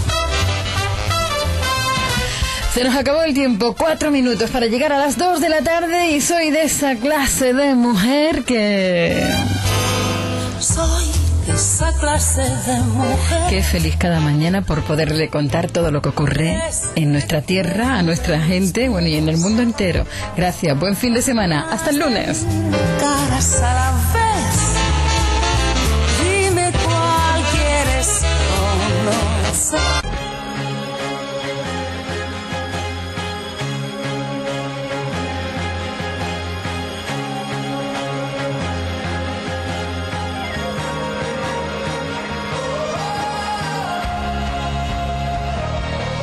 Se nos acabó el tiempo. Cuatro minutos para llegar a las dos de la tarde y soy de esa clase de mujer que... Soy de esa clase de mujer. Qué feliz cada mañana por poderle contar todo lo que ocurre en nuestra tierra, a nuestra gente, bueno, y en el mundo entero. Gracias. Buen fin de semana. Hasta el lunes. Caras a la